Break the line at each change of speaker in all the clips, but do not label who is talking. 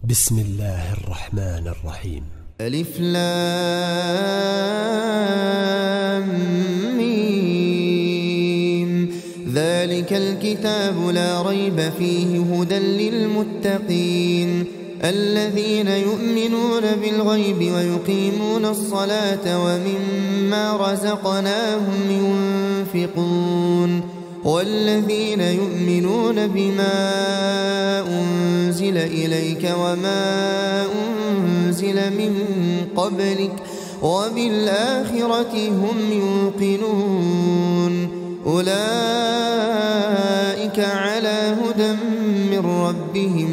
بسم الله الرحمن الرحيم.
ألف لام ميم. ذلك الكتاب لا ريب فيه هدى للمتقين الذين يؤمنون بالغيب ويقيمون الصلاة ومما رزقناهم ينفقون والذين يؤمنون بما أنزل إليك وما أنزل من قبلك وبالآخرة هم يوقنون أولئك على هدى من ربهم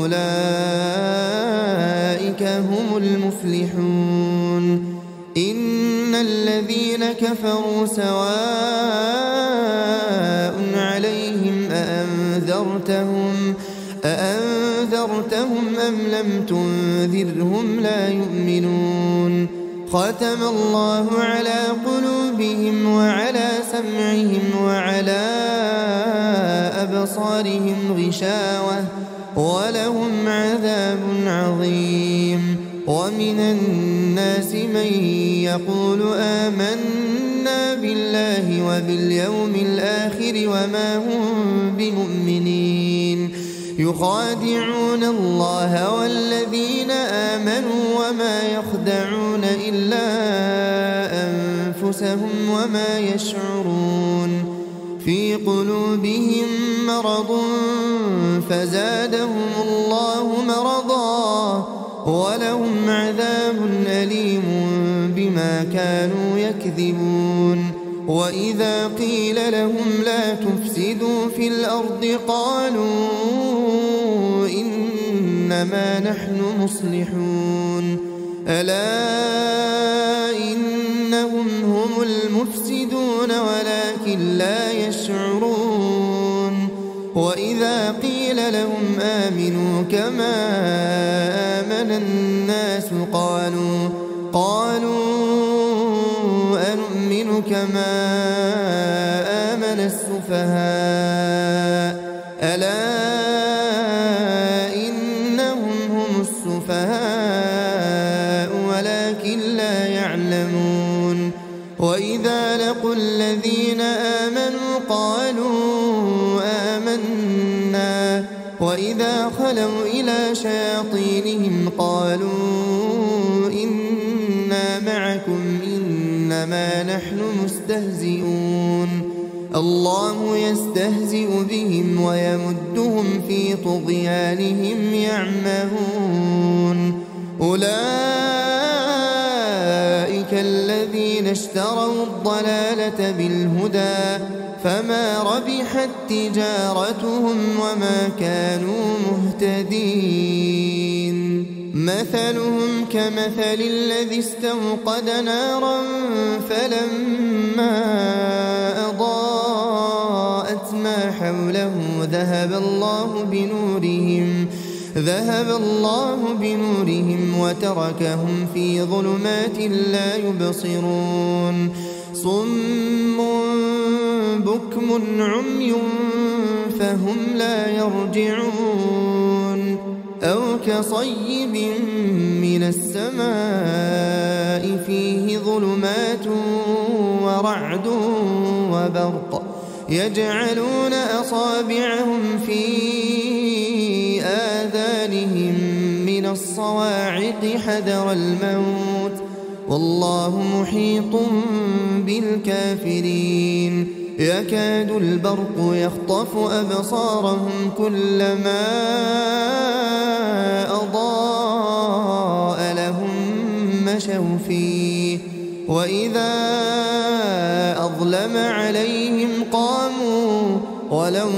وأولئك هم المفلحون. إن الذين كفروا سواء عليهم أأنذرتهم أم لم تنذرهم لا يؤمنون. ختم الله على قلوبهم وعلى سمعهم وعلى أبصارهم غشاوة ولهم عذاب عظيم. ومن الناس من يقول آمنا بالله وباليوم الآخر وما هم بمؤمنين يخادعون الله والذين آمنوا وما يخدعون إلا أنفسهم وما يشعرون. في قلوبهم مرض فزادهم الله مرضا ولهم عذاب أليم بما كانوا يكذبون. وإذا قيل لهم لا تفسدوا في الأرض قالوا إنما نحن مصلحون ألا إنهم هم المفسدون ولكن لا يشعرون. وإذا قيل لهم آمنوا كما آمن الناس قالوا أنؤمن كما آمن السفهاء ألا إنهم هم السفهاء ولكن لا يعلمون. وإذا لقوا الذين آمنوا قالوا آمنا وإذا خلوا إلى شياطينهم قالوا إنا معكم إنما نحن مستهزئون. الله يستهزئ بهم ويمدهم في طغيانهم يعمهون. أولئك الذين اشتروا الضلالة بالهدى فما ربحت تجارتهم وما كانوا مهتدين. مثلهم كمثل الذي استوقد نارا فلما أضاءت ما حوله ذهب الله بنورهم وتركهم في ظلمات لا يبصرون. صم بكم عمي فهم لا يرجعون. أو كصيب من السماء فيه ظلمات ورعد وبرق يجعلون أصابعهم في آذانهم من الصواعق حذر الموت والله محيط بالكافرين. يكاد البرق يخطف أبصارهم كلما أضاء لهم مشوا فيه وإذا أظلم عليهم قاموا ولو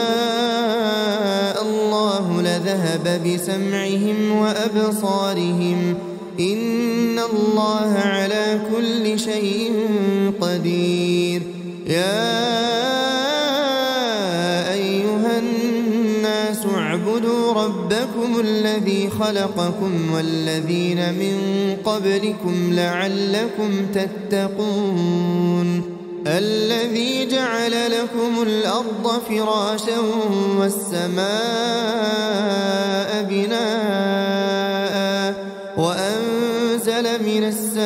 شاء الله لذهب بسمعهم وأبصارهم إن الله على كل شيء قدير. يا أيها الناس اعبدوا ربكم الذي خلقكم والذين من قبلكم لعلكم تتقون. الذي جعل لكم الأرض فراشا والسماء بناء وأنزل من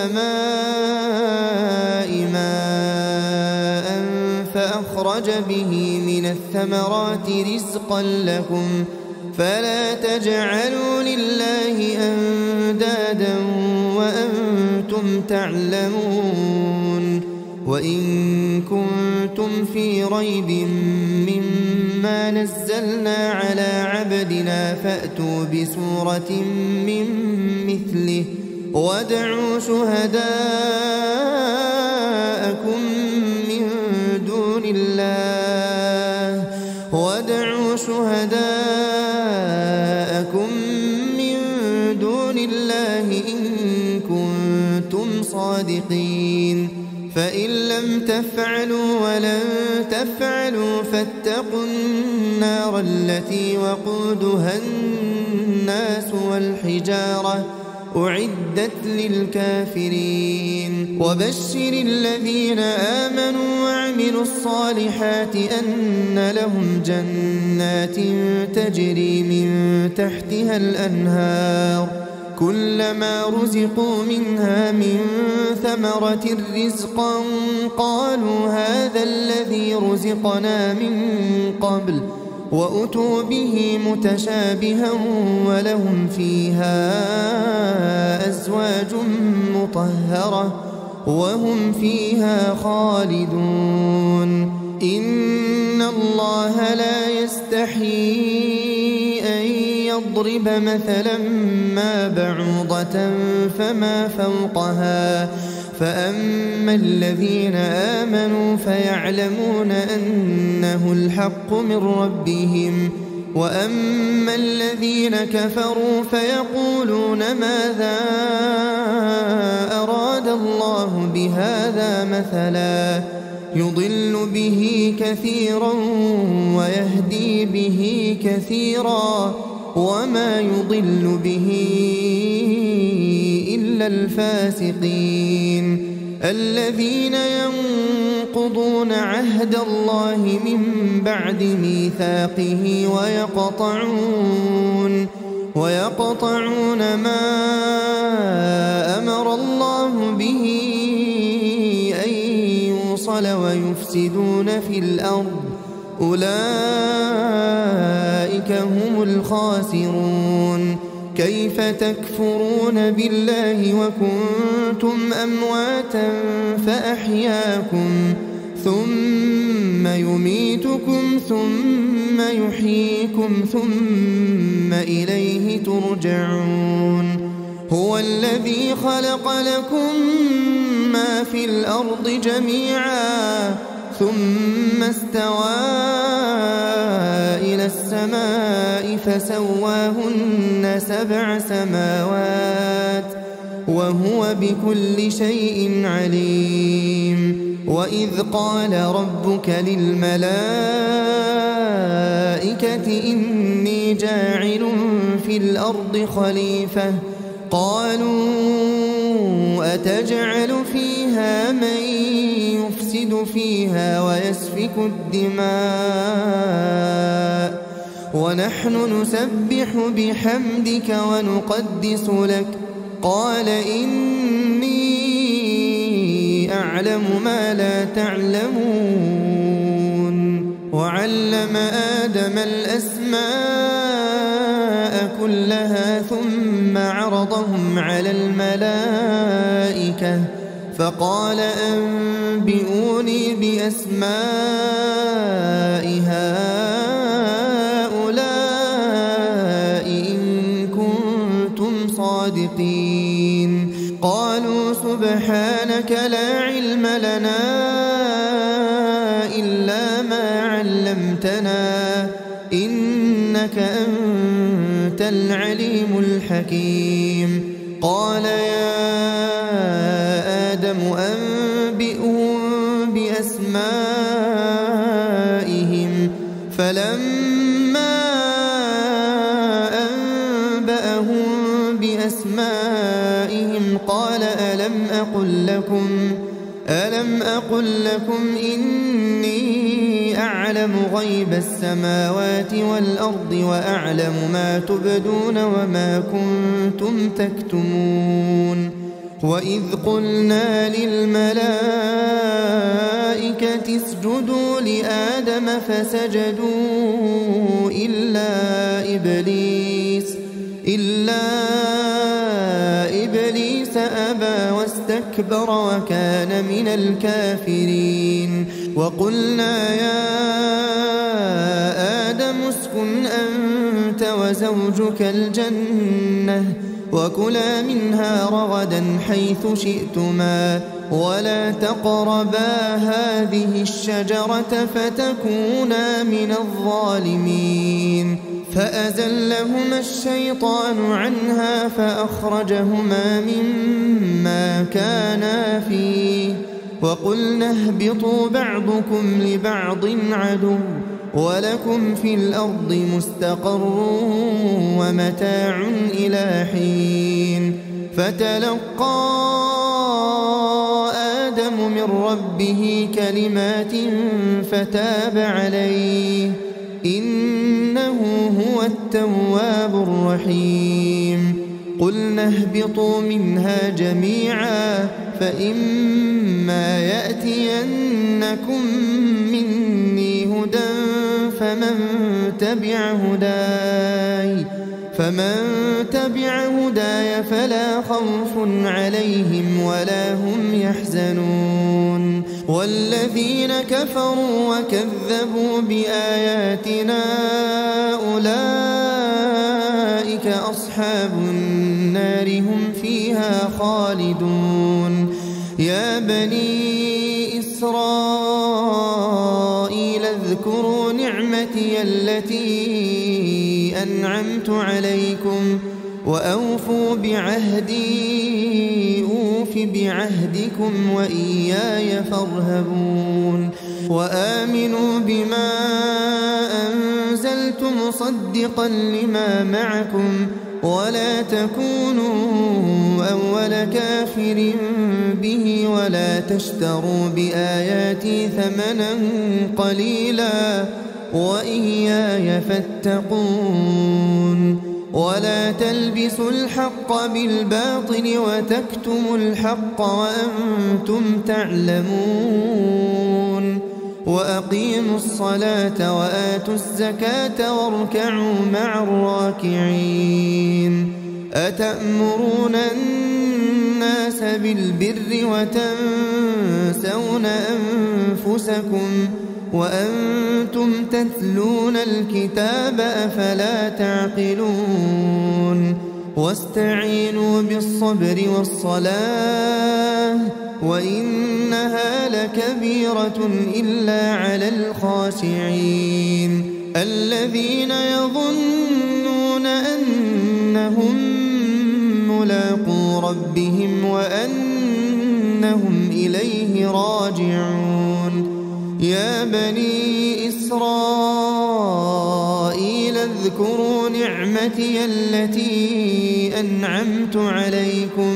السماء ماء فأخرج به من الثمرات رزقا لكم فلا تجعلوا لله أندادا وأنتم تعلمون وإن كنتم في ريب مما نزلنا على عبدنا فأتوا بسورة من مثله وادعوا شهداءكم من دون الله إن كنتم صادقين فإن لم تفعلوا ولن تفعلوا فاتقوا النار التي وقودها الناس والحجارة أعدت للكافرين وبشر الذين آمنوا وعملوا الصالحات أن لهم جنات تجري من تحتها الأنهار كلما رزقوا منها من ثمرة رزقا قالوا هذا الذي رزقنا من قبل وأتوا به متشابها ولهم فيها أزواج مطهرة وهم فيها خالدون إن الله لا يستحيي أن يضرب مثلا ما بعوضة فما فوقها فأما الذين آمنوا فيعلمون أنه الحق من ربهم وأما الذين كفروا فيقولون ماذا أراد الله بهذا مثلا يضل به كثيرا ويهدي به كثيرا وما يضل به إلا الفاسقين الذين ينقضون عهد الله من بعد ميثاقه ويقطعون ما أمر الله به أن يوصل ويفسدون في الأرض أولئك هم الخاسرون كيف تكفرون بالله وكنتم أمواتا فأحياكم ثم يميتكم ثم يحييكم ثم إليه ترجعون هو الذي خلق لكم ما في الأرض جميعا ثم استوى إلى السماء فسواهن 7 سماوات وهو بكل شيء عليم وإذ قال ربك للملائكة إني جاعل في الأرض خليفة قالوا أتجعل فيها من يفسد فيها ويسفك الدماء ونحن نسبح بحمدك ونقدس لك قال إني أعلم ما لا تعلمون وعلم آدم الأسماء كلها ثم عرضهم على الملائكة فقال أنبئوني بأسماء هؤلاء إن كنتم صادقين قالوا سبحانك لا علم لنا إلا ما علمتنا إنك أنت العليم الحكيم قال يا آدم أنبئهم بأسمائهم فلما أنبأهم بأسمائهم قال ألم أقل لكم إني أعلم غيب السماوات والأرض وأعلم ما تبدون وما كنتم تكتمون وإذ قلنا للملائكة اسجدوا لآدم فسجدوا إلا إبليس أبى واستكبر وكان من الكافرين وقلنا يا آدم اسكن أنت وزوجك الجنة وكلا منها رغدا حيث شئتما ولا تقربا هذه الشجرة فتكونا من الظالمين فأزلهما الشيطان عنها فأخرجهما مما كانا فيه وقلنا اهبطوا بعضكم لبعض عدو ولكم في الأرض مستقر ومتاع إلى حين فتلقى آدم من ربه كلمات فتاب عليه إنه هو التواب الرحيم قلنا اهبطوا منها جميعا فإما يأتينكم مني هدى فمن تبع هداي فلا خوف عليهم ولا هم يحزنون والذين كفروا وكذبوا بآياتنا أولئك أصحاب النار هم فيها خالدون يا بني إسرائيل اذكروا نعمتي التي أنعمت عليكم وأوفوا بعهدي أوف بعهدكم وإياي فارهبون وآمنوا بما أنزلت مصدقا لما معكم ولا تكونوا أول كافر به ولا تشتروا بآياتي ثمنا قليلا وإياي فاتقون ولا تلبسوا الحق بالباطل وتكتموا الحق وأنتم تعلمون وأقيموا الصلاة وآتوا الزكاة واركعوا مع الراكعين أتأمرون الناس بالبر وتنسون أنفسكم وأنتم تتلون الكتاب أفلا تعقلون واستعينوا بالصبر والصلاة وإنها لكبيرة إلا على الخاشعين الذين يظنون أنهم ملاقو ربهم وأنهم إليه راجعون يا بني إسرائيل اذكروا نعمتي التي أنعمت عليكم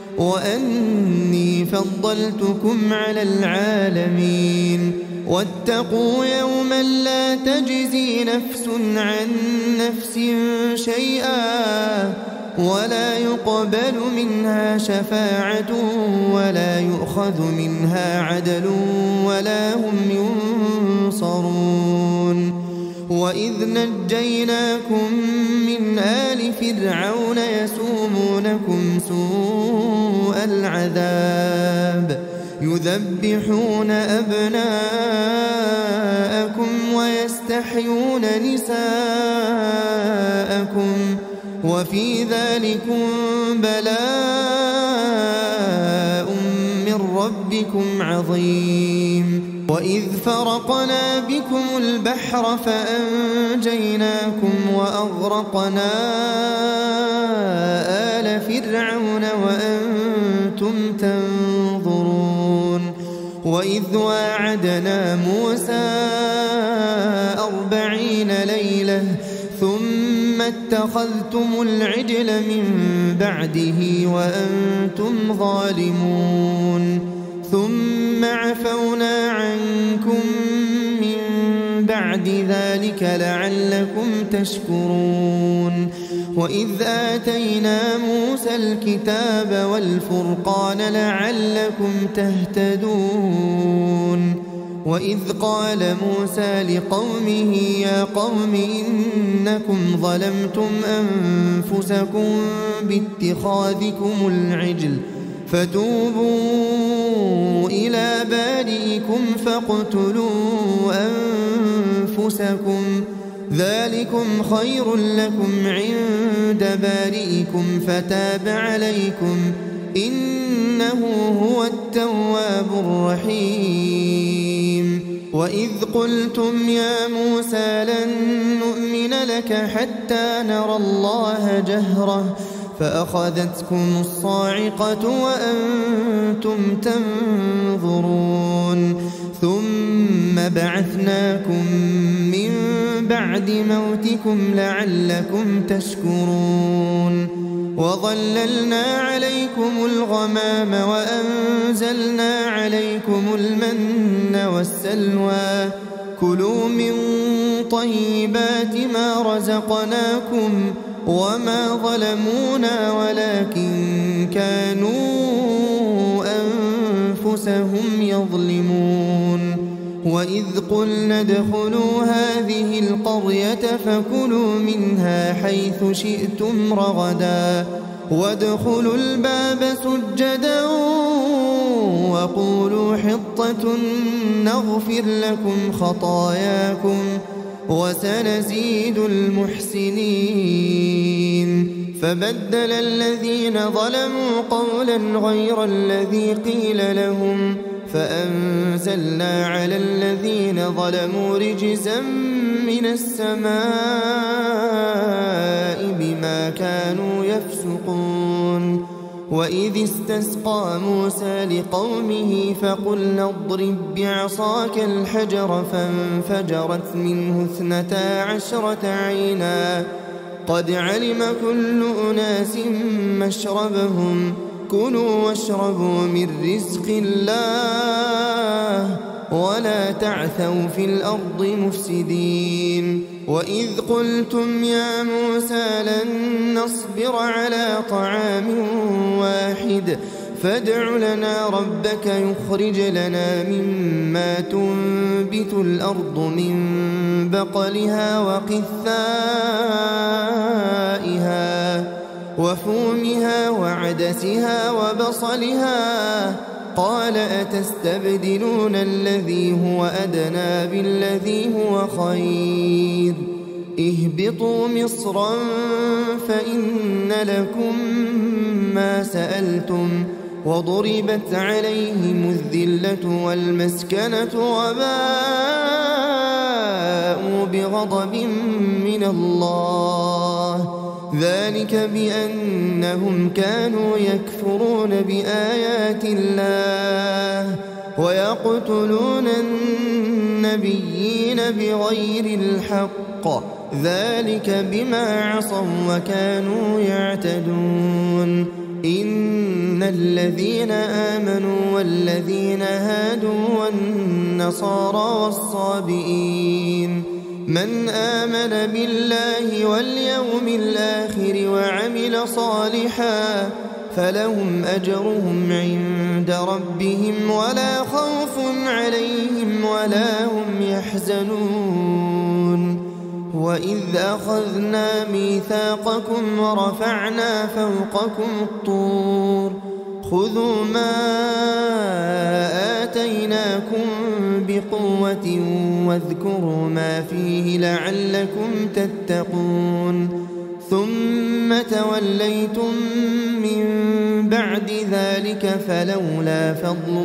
وأني فضلتكم على العالمين واتقوا يوما لا تجزي نفس عن نفس شيئا ولا يقبل منها شفاعة ولا يؤخذ منها عدل ولا هم ينصرون وإذ نجيناكم من آل فرعون يسومونكم سوء العذاب يذبحون أبناءكم ويستحيون نساءكم وفي ذلكم بلاء من ربكم عظيم وإذ فرقنا بكم البحر فأنجيناكم وأغرقنا آل فرعون وأنتم تنظرون وإذ واعدنا موسى 40 ليلة ثم اتخذتم العجل من بعده وأنتم ظالمون ثم عفونا عنكم من بعد ذلك لعلكم تشكرون وإذ آتينا موسى الكتاب والفرقان لعلكم تهتدون وإذ قال موسى لقومه يا قوم إنكم ظلمتم أنفسكم باتخاذكم العجل فتوبوا إلى بارئكم فاقتلوا أنفسكم ذلكم خير لكم عند بارئكم فتاب عليكم إنه هو التواب الرحيم وإذ قلتم يا موسى لن نؤمن لك حتى نرى الله جهرة فأخذتكم الصاعقة وأنتم تنظرون ثم بعثناكم من بعد موتكم لعلكم تشكرون وظللنا عليكم الغمام وأنزلنا عليكم المن والسلوى كلوا من طيبات ما رزقناكم وما ظلمونا ولكن كانوا أنفسهم يظلمون وإذ قلنا ادخلوا هذه القرية فكلوا منها حيث شئتم رغدا وادخلوا الباب سجدا وقولوا حطة نغفر لكم خطاياكم وسنزيد المحسنين فبدل الذين ظلموا قولا غير الذي قيل لهم فأنزلنا على الذين ظلموا رجزا من السماء بما كانوا يفسقون وإذ استسقى موسى لقومه فقلنا اضرب بعصاك الحجر فانفجرت منه 12 عينا قد علم كل أناس مشربهم كلوا واشربوا من رزق الله ولا تعثوا في الأرض مفسدين وإذ قلتم يا موسى لن نصبر على طعام واحد فادع لنا ربك يخرج لنا مما تنبت الأرض من بقلها وقثائها وفومها وعدسها وبصلها قال أتستبدلون الذي هو أدنى بالذي هو خير اهبطوا مصرا فإن لكم ما سألتم وضربت عليهم الذلة والمسكنة وباءوا بغضب من الله ذلك بأنهم كانوا يكفرون بآيات الله ويقتلون النبيين بغير الحق ذلك بما عصوا وكانوا يعتدون إن الذين آمنوا والذين هادوا والنصارى والصابئين من آمن بالله واليوم الآخر وعمل صالحا فلهم أجرهم عند ربهم ولا خوف عليهم ولا هم يحزنون وإذ أخذنا ميثاقكم ورفعنا فوقكم الطور خذوا ما آتيناكم بقوة واذكروا ما فيه لعلكم تتقون ثم توليتم من بعد ذلك فلولا فضل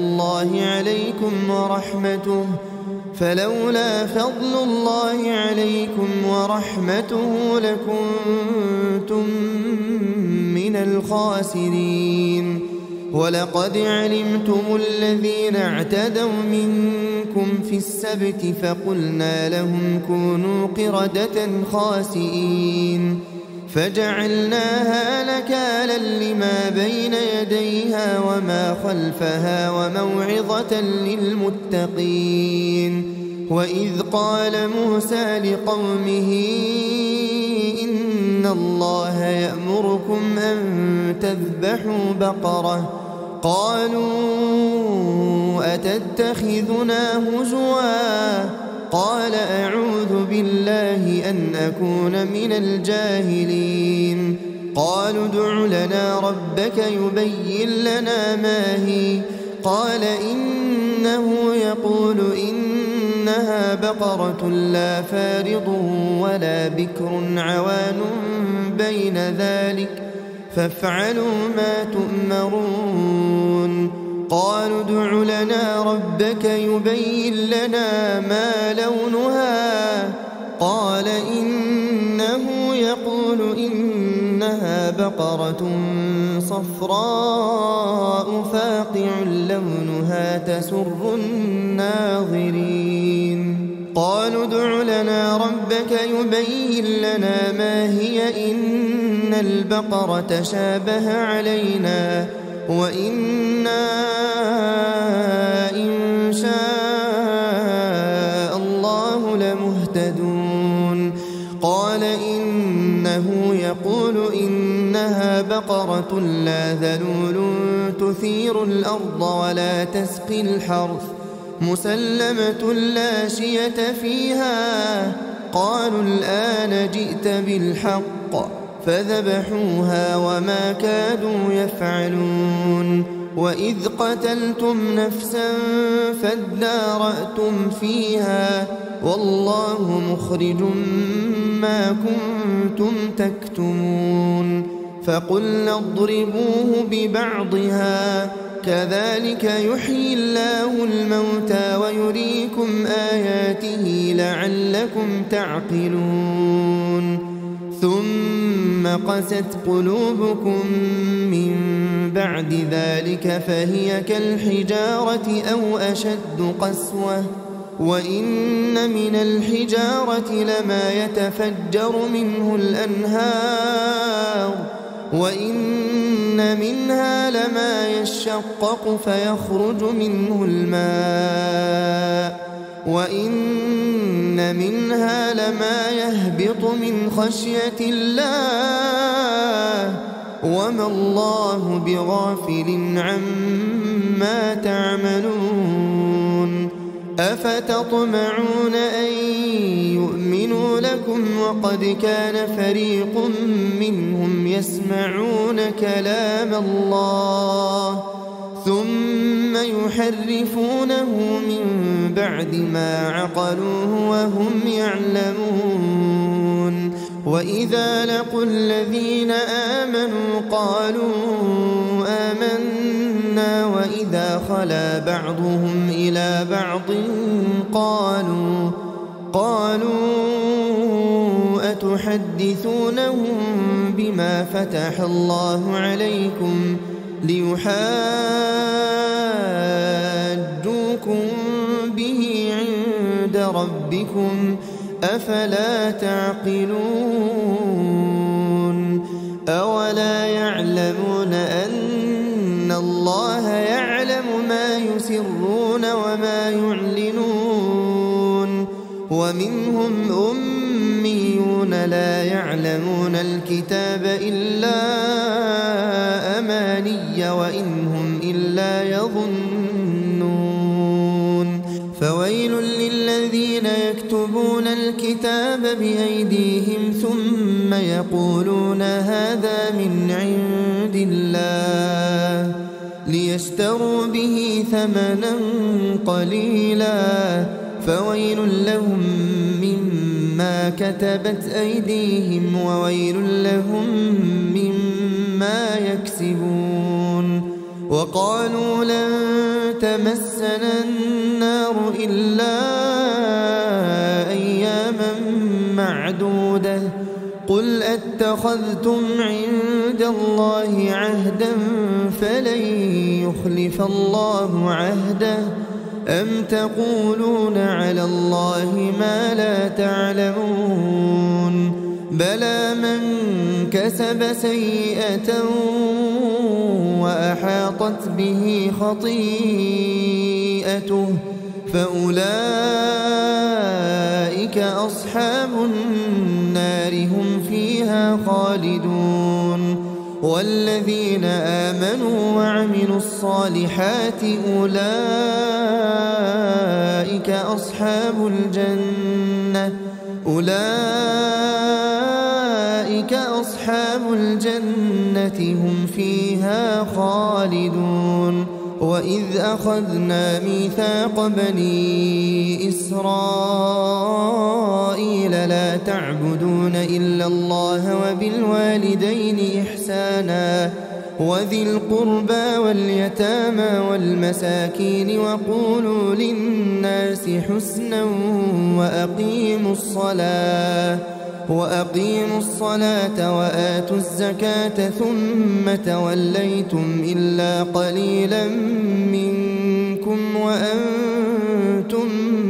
الله عليكم ورحمته لكنتم من الخاسرين ولقد علمتم الذين اعتدوا منكم في السبت فقلنا لهم كونوا قردة خاسئين فجعلناها نكالا لما بين يديها وما خلفها وموعظة للمتقين. وإذ قال موسى لقومه إن الله يأمركم أن تذبحوا بقرة قالوا أتتخذنا هزوا قال أعوذ بالله أن أكون من الجاهلين. قالوا ادع لنا ربك يبين لنا ما هي قال إنه يقول إنها بقرة لا فارض ولا بكر عوان بين ذلك فافعلوا ما تؤمرون. قالوا ادع لنا ربك يبين لنا ما لونها قال إنه يقول إنها بقرة صفراء فاقع لونها تسر الناظرين. قالوا ادع لنا ربك يبين لنا ما هي إن البقرة شابه علينا وإنا إن شاء الله لمهتدون. قال إنه يقول إنها بقرة لا ذلول تثير الأرض ولا تسقي الحرث مسلمة لا شية فيها. قالوا الآن جئت بالحق فذبحوها وما كادوا يفعلون. وإذ قتلتم نفسا فادارأتم فيها والله مخرج ما كنتم تكتمون. فقلنا اضربوه ببعضها كذلك يحيي الله الموتى ويريكم آياته لعلكم تعقلون. ثم قست قلوبكم من بعد ذلك فهي كالحجارة أو أشد قسوة وإن من الحجارة لما يتفجر منه الأنهار وإن منها لما يشقق فيخرج منه الماء وإن منها لما يهبط من خشية الله وما الله بغافل عما تعملون. أفتطمعون أن يؤمنوا لكم وقد كان فريق منهم يسمعون كلام الله ثم يحرفونه من بعد ما عقلوه وهم يعلمون. وإذا لقوا الذين آمنوا قالوا آمنا وإذا خلا بعضهم إلى بعض قالوا أتحدثونهم بما فتح الله عليكم ليحاجوكم به عند ربكم أفلا تعقلون. أولا يعلمون أن الله يعلم ما يسرون وما يعلنون. ومنهم أميون لا يعلمون الكتاب إلا أماني وإن هم إلا يظنون. فويل للذين يكتبون الكتاب بأيديهم ثم يقولون هذا من عند الله ليشتروا به ثمنا قليلا فويل لهم مما كتبت أيديهم وويل لهم مما يكسبون. وقالوا لن تمسنا النار إلا أياما معدودة قل أتخذتم عند الله عهدا فلن يخلف الله عهده أم تقولون على الله ما لا تعلمون. بلى من كسب سيئة وأحاطت به خطيئته فأولئك أصحاب النار هم فيها خالدون والذين آمنوا وعملوا الصالحات أولئك أصحاب الجنة هم فيها خالدون وإذ أخذنا ميثاق بني إسرائيل لا تعبدون إلا الله وبالوالدين إحسانا وذي القربى واليتامى والمساكين وقولوا للناس حسنا وأقيموا الصلاة وآتوا الزكاة ثم توليتم إلا قليلا منكم وأنتم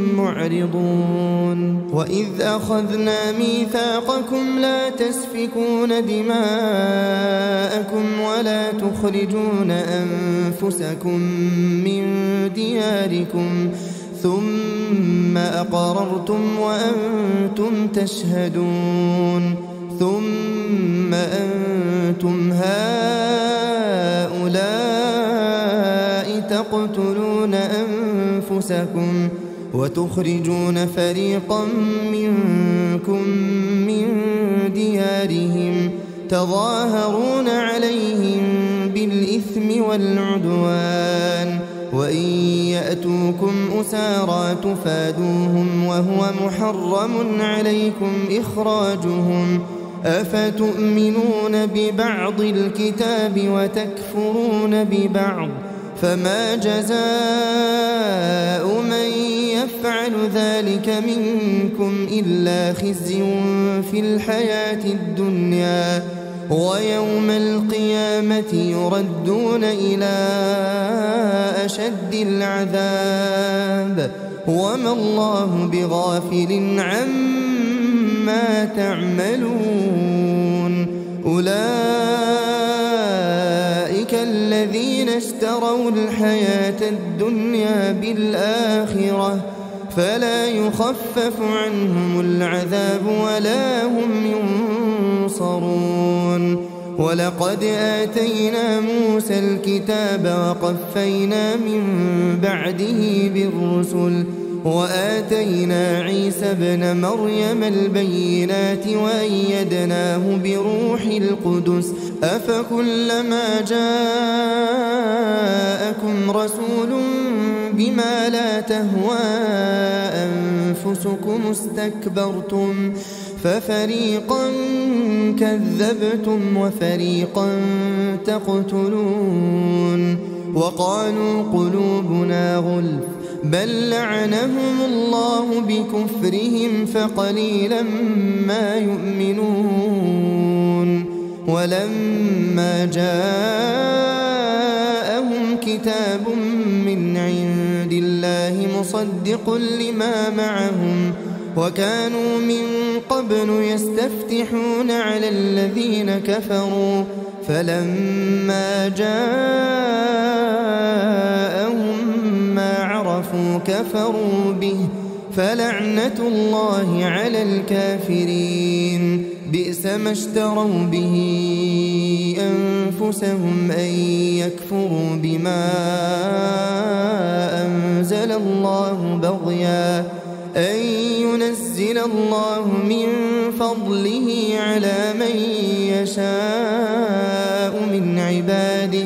معرضون وإذ أخذنا ميثاقكم لا تسفكون دماءكم ولا تخرجون أنفسكم من دياركم ثم أقررتم وأنتم تشهدون ثم أنتم هؤلاء تقتلون أنفسكم وتخرجون فريقا منكم من ديارهم تظاهرون عليهم بالإثم والعدوان وإن يأتوكم أسارى تفادوهم وهو محرم عليكم إخراجهم أفتؤمنون ببعض الكتاب وتكفرون ببعض فما جزاء من يفعل ذلك منكم إلا خزي في الحياة الدنيا ويوم القيامة يردون إلى أشد العذاب وما الله بغافل عما تعملون أولئك الذين اشتروا الحياة الدنيا بالآخرة فلا يخفف عنهم العذاب ولا هم ينصرون ولقد آتينا موسى الكتاب وقفينا من بعده بالرسل وآتينا عيسى ابن مريم البينات وأيدناه بروح القدس أفكلما جاءكم رسول بما لا تهوى أنفسكم استكبرتم ففريقا كذبتم وفريقا تقتلون وقالوا قلوبنا غلف بل لعنهم الله بكفرهم فقليلا ما يؤمنون ولما جاءهم كتاب من عند الله مصدق لما معهم وكانوا من قبل يستفتحون على الذين كفروا فلما جاءهم ما عرفوا كفروا به فلعنة الله على الكافرين بئس ما اشتروا به أنفسهم أن يكفروا بما أنزل الله بغيا أن ينزل الله من فضله على من يشاء من عباده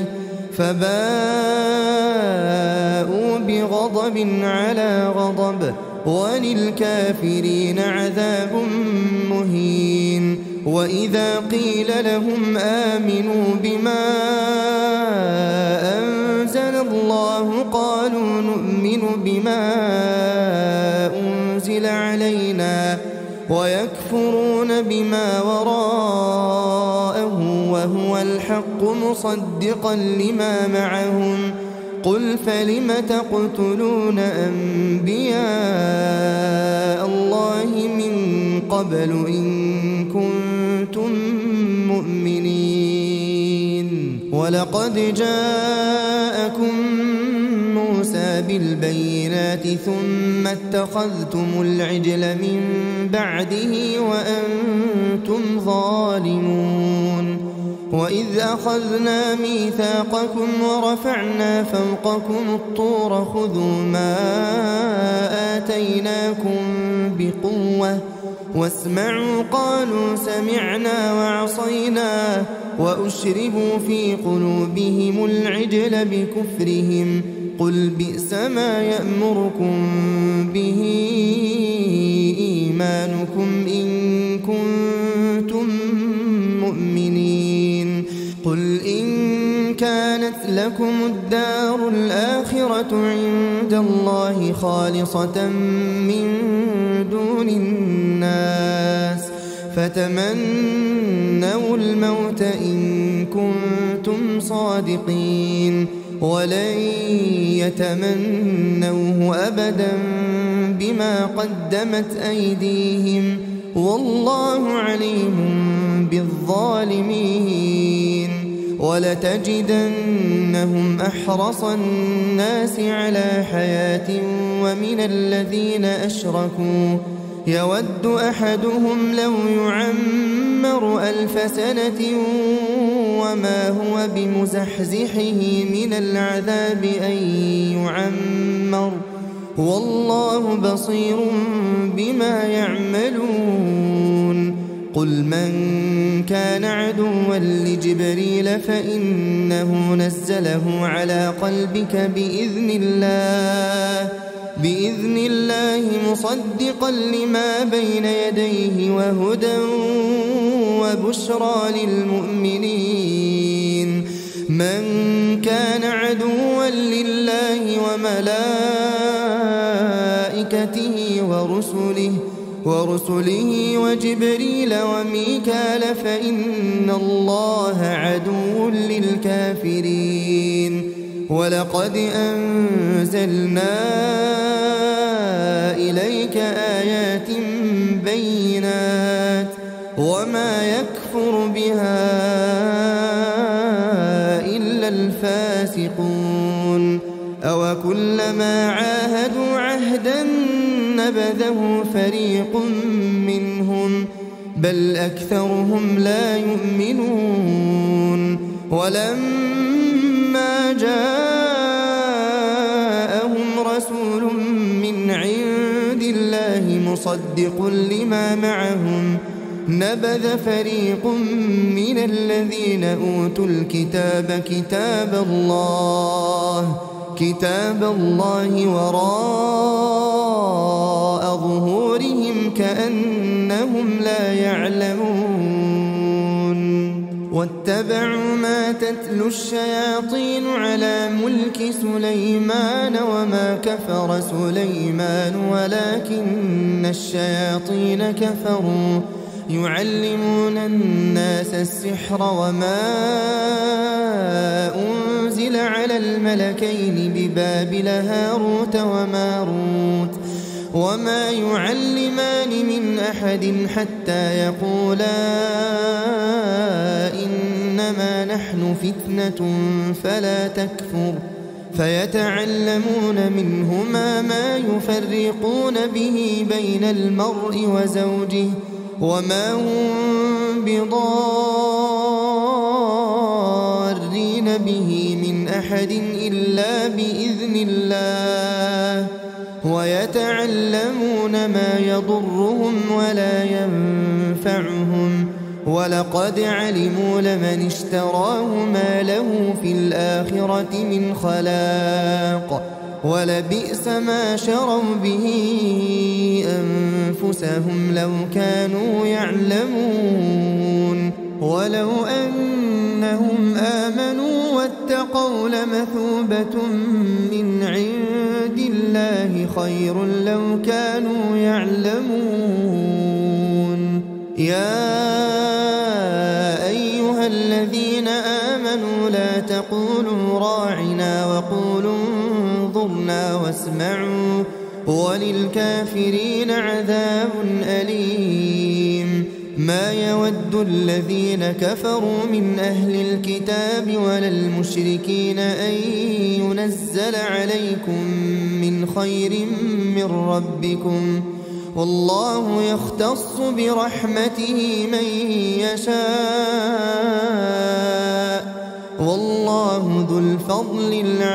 فباءوا بغضب على غضب وللكافرين عذاب مهين وإذا قيل لهم آمنوا بما أنزل الله قالوا نؤمن بما أنزل علينا ويكفرون بما وراءه وهو الحق مصدقا لما معهم قل فلم تقتلون أنبياء الله من قبل إن كنتم مؤمنين ولقد جاءكم موسى بالبينات ثم اتخذتم العجل من بعده وأنتم ظالمون وإذ أخذنا ميثاقكم ورفعنا فوقكم الطور خذوا ما آتيناكم بقوة واسمعوا قالوا سمعنا وعصينا وأشربوا في قلوبهم العجل بكفرهم قل بئس ما يأمركم به إيمانكم إن كنتم مؤمنين قل إن كانت لكم الدار الآخرة عند الله خالصة من دون الناس فتمنوا الموت إن كنتم صادقين ولن يتمنوه أبدا بما قدمت أيديهم والله عليم بالظالمين ولتجدنهم أحرص الناس على حياة ومن الذين أشركوا يود أحدهم لو يعمر 1000 سنة وما هو بمزحزحه من العذاب أن يعمر والله بصير بما يعملون قل من كان عدوا لجبريل فإنه نزله على قلبك بإذن الله مصدقا لما بين يديه وهدى وبشرى للمؤمنين من كان عدوا لله وملائكته ورسله وجبريل وميكال فإن الله عدو للكافرين ولقد أنزلنا إليك آيات بينات وما يكفر بها إلا الفاسقون أوكلما عاهدوا عهدا نبذه فريق منهم بل أكثرهم لا يؤمنون ولما جاءهم رسول من عند الله مصدق لما معهم نبذ فريق من الذين أوتوا الكتاب كتاب الله وراء ظهورهم كأنهم لا يعلمون واتبعوا ما تتلو الشياطين على ملك سليمان وما كفر سليمان ولكن الشياطين كفروا يعلمون الناس السحر وما أنزل على الملكين ببابل هاروت وماروت وما يعلمان من أحد حتى يقولا إنما نحن فتنة فلا تكفر فيتعلمون منهما ما يفرقون به بين المرء وزوجه وما هم بضارين به من أحد إلا بإذن الله ويتعلمون ما يضرهم ولا ينفعهم ولقد علموا لمن اشتراه ما له في الآخرة من خلاق ولبئس ما شروا به أنفسهم لو كانوا يعلمون ولو أنهم آمنوا واتقوا لمثوبة من عند الله خير لو كانوا يعلمون يا أيها الذين آمنوا لا تقولوا راعنا وقولوا انظرنا واسمعوا وللكافرين عذاب أليم ما يود الذين كفروا من أهل الكتاب ولا المشركين أن ينزل عليكم من خير من ربكم، والله يختص برحمته من يشاء، والله ذو الفضل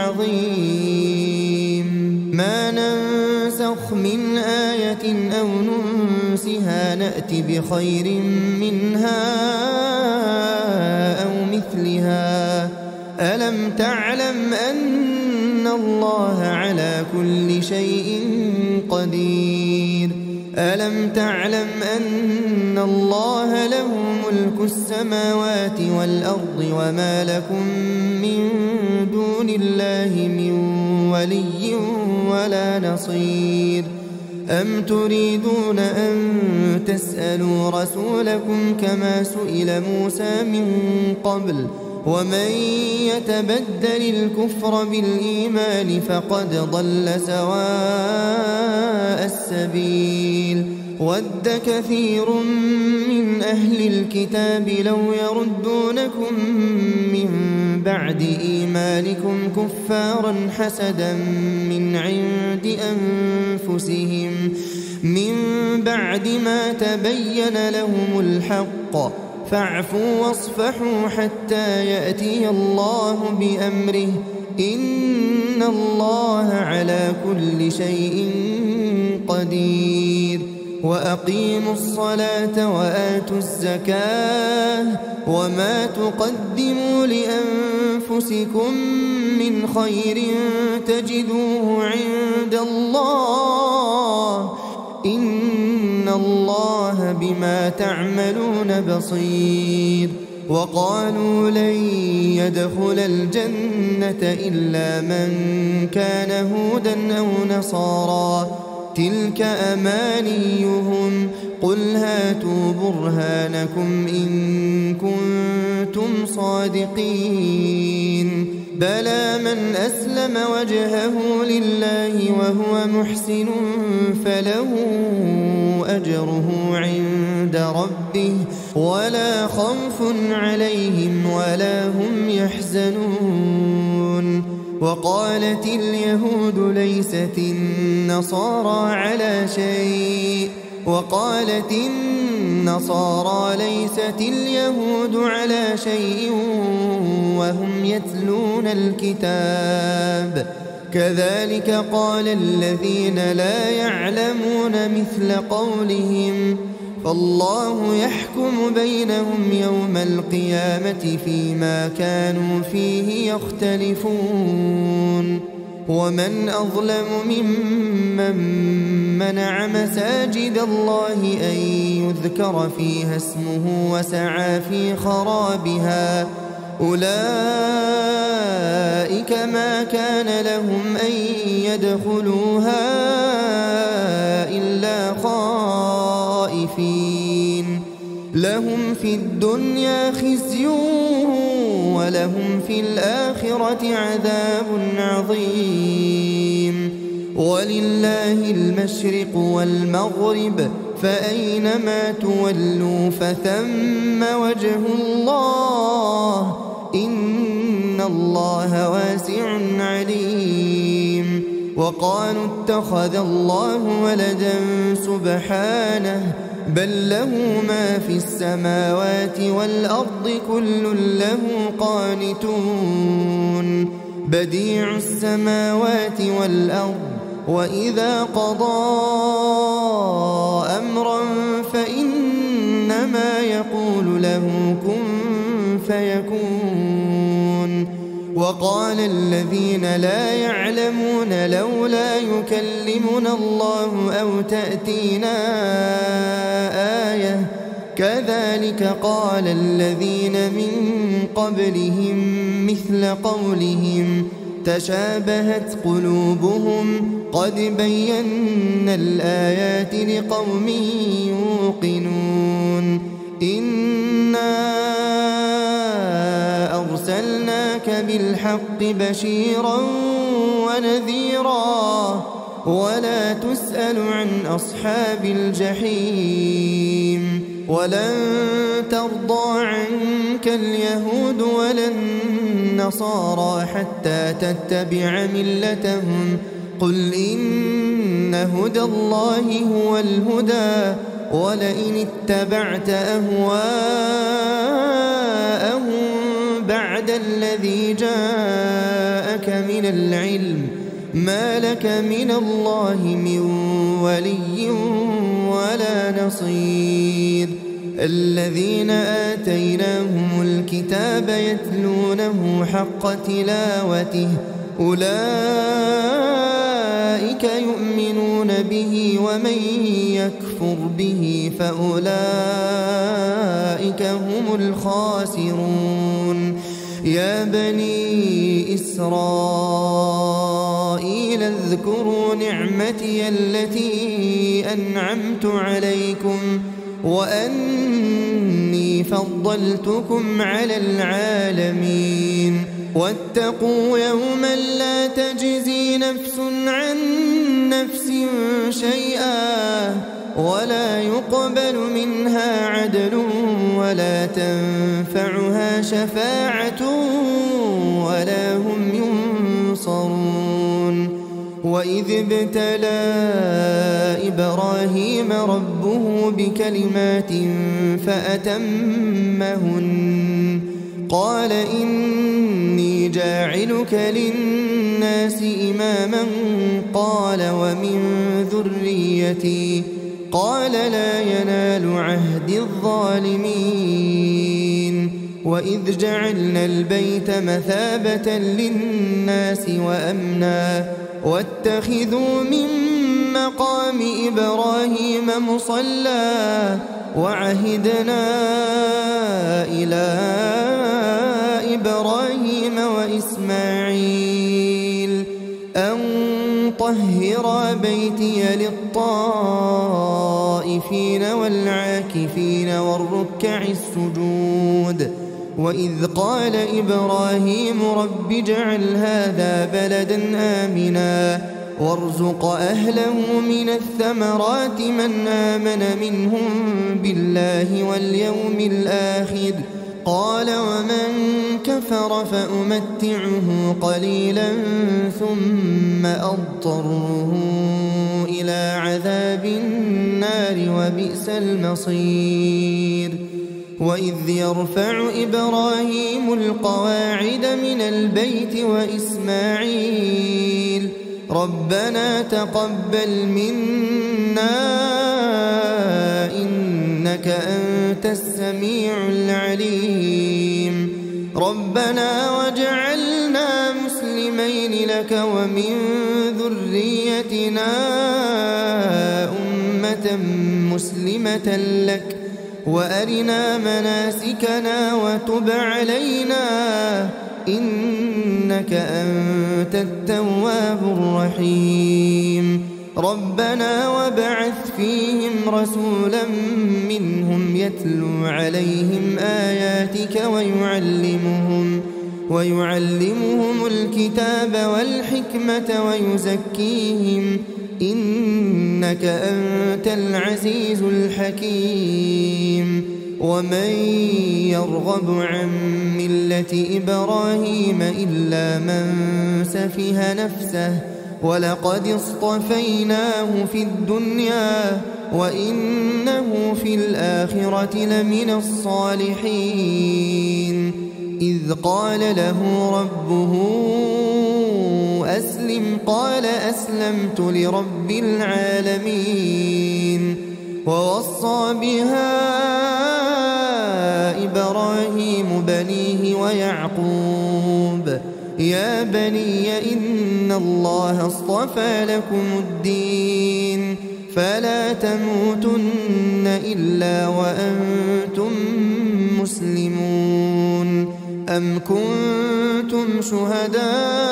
العظيم. ما ننسخ من آية أو ننسها نأت بخير منها أو مثلها. ألم تعلم أن الله على كل شيء قدير؟ ألم تعلم أن الله له ملك السماوات والأرض وما لكم من دون الله من ولي ولا نصير؟ أم تريدون أن تسألوا رسولكم كما سئل موسى من قبل؟ ومن يتبدل الكفر بالإيمان فقد ضل سواء السبيل. ود كثير من أهل الكتاب لو يردونكم من بعد إيمانكم كفارا حسدا من عند أنفسهم من بعد ما تبين لهم الحق، فاعفوا واصفحوا حتى يأتي الله بأمره، إن الله على كل شيء قدير. وأقيموا الصلاة وآتوا الزكاة وما تقدموا لأنفسكم من خير تجدوه عند الله، إن الله بما تعملون بصير. وقالوا لن يدخل الجنة إلا من كان هودا أو نصارى، تلك أمانيهم، قل هاتوا برهانكم إن كنتم صادقين. بلى من أسلم وجهه لله وهو محسن فله أجره عند ربه ولا خوف عليهم ولا هم يحزنون. وقالت اليهود ليست النصارى على شيء، وقالت النصارى ليست اليهود على شيء وهم يتلون الكتاب، كذلك قال الذين لا يعلمون مثل قولهم، فالله يحكم بينهم يوم القيامة فيما كانوا فيه يختلفون. ومن أظلم ممن منع مساجد الله أن يذكر فيها اسمه وسعى في خرابها، أولئك ما كان لهم أن يدخلوها إلا خائفين، لهم في الدنيا خزي ولهم في الآخرة عذاب عظيم. ولله المشرق والمغرب، فأينما تولوا فثم وجه الله، إن الله واسع عليم. وقالوا اتخذ الله ولدا سبحانه، بل له ما في السماوات والأرض كل له قانتون، بديع السماوات والأرض، وإذا قضى أمرا فإنما يقول له كن فيكون. وقال الذين لا يعلمون لولا يكلمنا الله أو تأتينا آية، كذلك قال الذين من قبلهم مثل قولهم تشابهت قلوبهم، قد بينا الآيات لقوم يوقنون. إنا أرسلناك بالحق بشيرا ونذيرا، ولا تسأل عن أصحاب الجحيم. ولن ترضى عنك اليهود ولا النصارى حتى تتبع ملتهم قل إن هدى الله هو الهدى ولئن اتبعت أهواءهم بعد الذي جاءك من العلم ما لك من الله من ولي ولا نصير الذين آتيناهم الكتاب يتلونه حق تلاوته أولئك يؤمنون به ومن يكفر به فأولئك هم الخاسرون يا بني إسرائيل اذكروا نعمتي التي أنعمت عليكم وأني فضلتكم على العالمين واتقوا يوما لا تجزي نفس عن نفس شيئا ولا يقبل منها عدل ولا تنفعها شفاعة ولا هم ينصرون وإذ ابتلى إبراهيم ربه بكلمات فأتمهن قال إني جاعلك للناس إماما قال ومن ذريتي قال لا ينال عهد الظالمين وإذ جعلنا البيت مثابة للناس وأمنا واتخذوا من مقام إبراهيم مصلى وعهدنا إلى إبراهيم وإسماعيل أن طهرا بيتي للطائفين والعاكفين والركع السجود وإذ قال إبراهيم رب اجعل هذا بلدا آمنا وارزق أهله من الثمرات من آمن منهم بالله واليوم الآخر قال ومن كفر فأمتعه قليلا ثم أضطره إلى عذاب النار وبئس المصير وإذ يرفع إبراهيم القواعد من البيت وإسماعيل ربنا تقبل منا إنك أنت السميع العليم ربنا واجعلنا مسلمين لك ومن ذريتنا أمة مسلمة لك وأرنا مناسكنا وتب علينا إنك أنت التواب الرحيم ربنا وابعث فيهم رسولا منهم يتلو عليهم آياتك ويعلمهم الكتاب والحكمة ويزكيهم إنك أنت العزيز الحكيم ومن يرغب عن ملة إبراهيم إلا من سفه نفسه ولقد اصطفيناه في الدنيا وإنه في الآخرة لمن الصالحين إذ قال له ربه أسلم قال أسلمت لرب العالمين ووصى بها إبراهيم بنيه ويعقوب يا بني إن الله اصطفى لكم الدين فلا تموتن إلا وأنتم مسلمون أم كنتم شهداء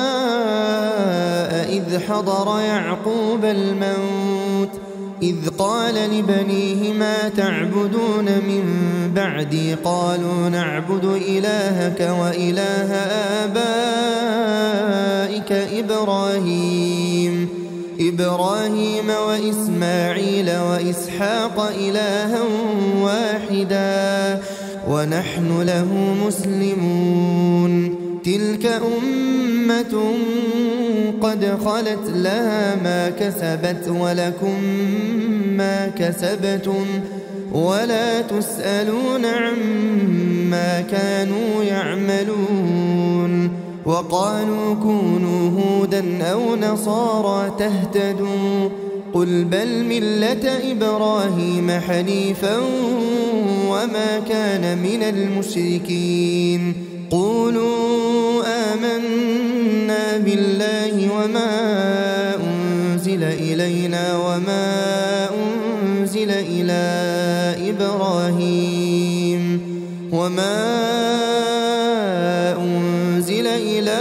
إذ حضر يعقوب الموت إذ قال لبنيه ما تعبدون من بعدي قالوا نعبد إلهك وإله آبائك إبراهيم إبراهيم وإسماعيل وإسحاق إلها واحدا ونحن له مسلمون تلك أمة قد خلت لها ما كسبت ولكم ما كسبتم ولا تسألون عما كانوا يعملون وقالوا كونوا هودا أو نصارى تهتدوا قل بل ملة إبراهيم حنيفا وما كان من المشركين قولوا آمنا بالله وما أنزل إلينا وما أنزل إلى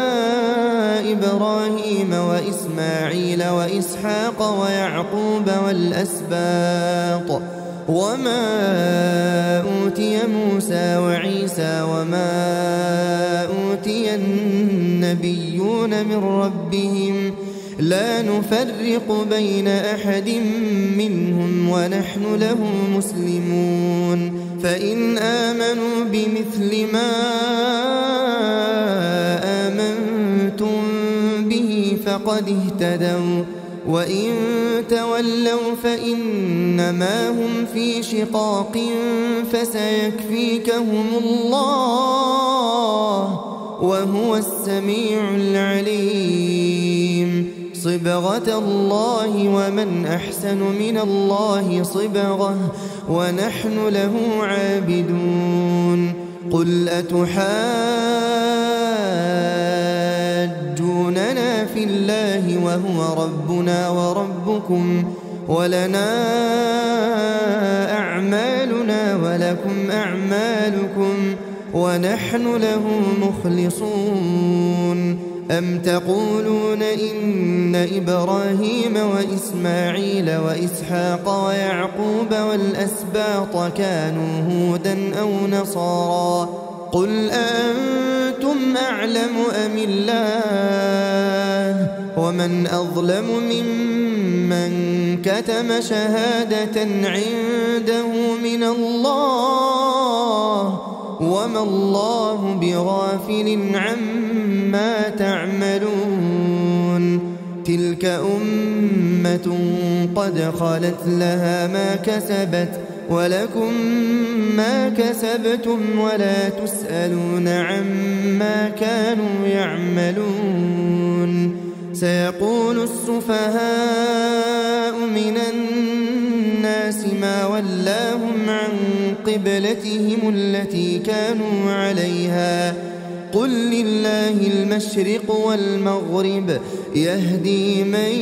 إبراهيم وإسماعيل وإسحاق ويعقوب والأسباط وما أوتي موسى وعيسى وما أوتي النبيون من ربهم لا نفرق بين أحد منهم ونحن له مسلمون فإن آمنوا بمثل ما آمنتم به فقد اهتدوا وإن تولوا فإنما هم في شقاق فسيكفيكهم الله وهو السميع العليم صبغة الله ومن أحسن من الله صبغة ونحن له عابدون قل أتحاجوننا في الله وهو ربنا وربكم ولنا أعمالنا ولكم أعمالكم ونحن له مخلصون أم تقولون إن إبراهيم وإسماعيل وإسحاق ويعقوب والأسباط كانوا هودا أو نصارى قل أنتم أعلم أم الله ومن أظلم ممن كتم شهادة عنده من الله وما الله بغافل عما تعملون تلك أمة قد خلت لها ما كسبت ولكم ما كسبتم ولا تسألون عما كانوا يعملون سيقول السفهاء من الناس ما ولاهم عن قبلتهم التي كانوا عليها قل لله المشرق والمغرب يهدي من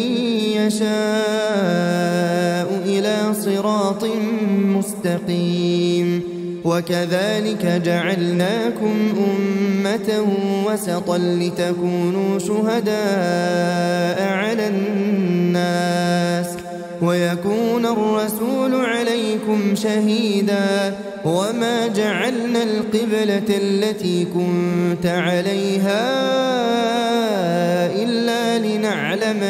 يشاء إلى صراط مستقيم وكذلك جعلناكم أمة وسطا لتكونوا شهداء على الناس ويكون الرسول عليكم شهيدا وما جعلنا القبلة التي كنت عليها إلا لنعلم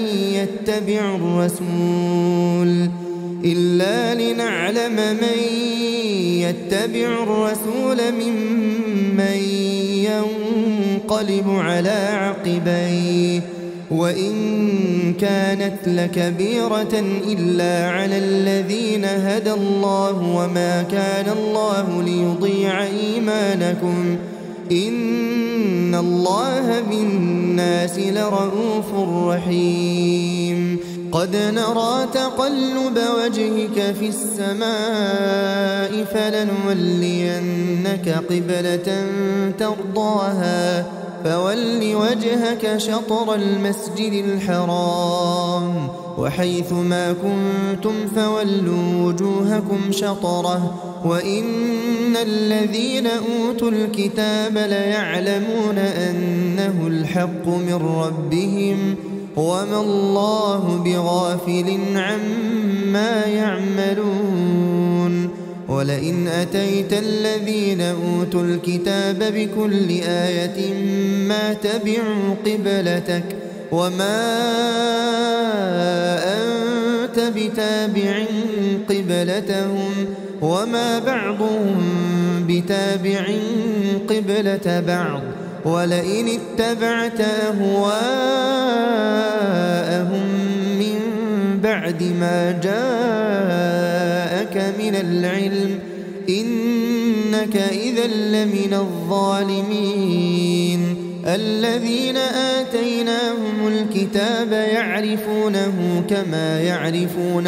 من يتبع الرسول ممن ينقلب على عقبيه وإن كانت لكبيرة إلا على الذين هدى الله وما كان الله ليضيع إيمانكم إن الله بالناس لرؤوف رحيم قد نرى تقلب وجهك في السماء فلنولينك قبلة ترضاها فول وجهك شطر المسجد الحرام وحيث ما كنتم فولوا وجوهكم شطره وإن الذين أوتوا الكتاب ليعلمون أنه الحق من ربهم وما الله بغافل عما يعملون ولئن أتيت الذين أوتوا الكتاب بكل آية ما تبعوا قبلتك وما أنت بتابع قبلتهم وما بعضهم بتابع قبلة بعض ولئن اتبعت أهواءهم من بعد ما جاءك من العلم إنك إذا لمن الظالمين. الذين آتيناهم الكتاب يعرفونه كما يعرفون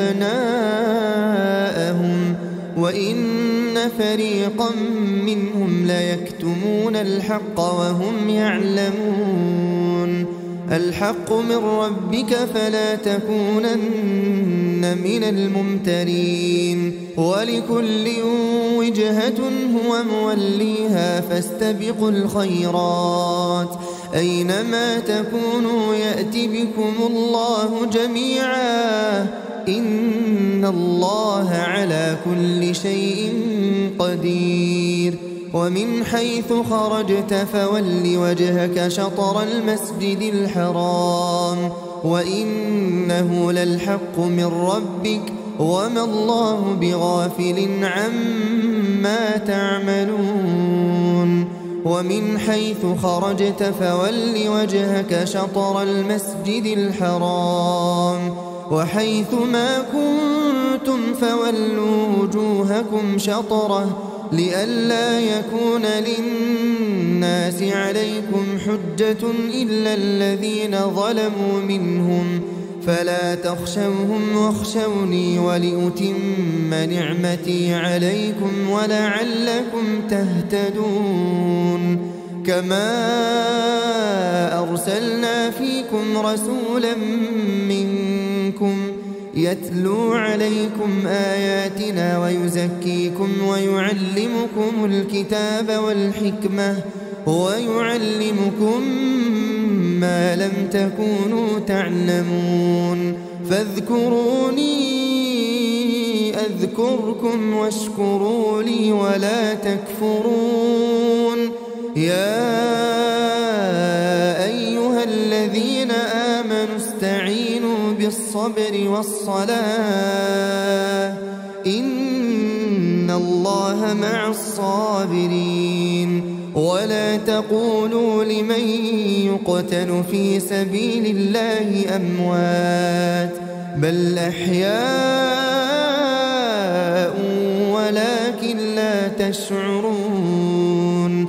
أبناءهم وإن فريقا منهم ليكتمون الحق وهم يعلمون. الحق من ربك فلا تكونن من الممترين. ولكل وجهة هو موليها فاستبقوا الخيرات أينما تكونوا يأت بكم الله جميعا إن الله على كل شيء قدير. ومن حيث خرجت فول وجهك شطر المسجد الحرام وإنه للحق من ربك وما الله بغافل عما تعملون. ومن حيث خرجت فول وجهك شطر المسجد الحرام وحيث ما كنتم فولوا وجوهكم شطره لئلا يكون للناس عليكم حجة إلا الذين ظلموا منهم فلا تخشوهم واخشوني ولأتم نعمتي عليكم ولعلكم تهتدون. كما أرسلنا فيكم رسولا منكم يتلو عليكم آياتنا ويزكيكم ويعلمكم الكتاب والحكمة ويعلمكم ما لم تكونوا تعلمون. فاذكروني أذكركم واشكروا لي ولا تكفرون. يا أيها الذين آمنوا استعينوا بالصبر والصلاة إن الله مع الصابرين. ولا تقولوا لمن يقتل في سبيل الله أموات بل أحياء ولكن لا تشعرون.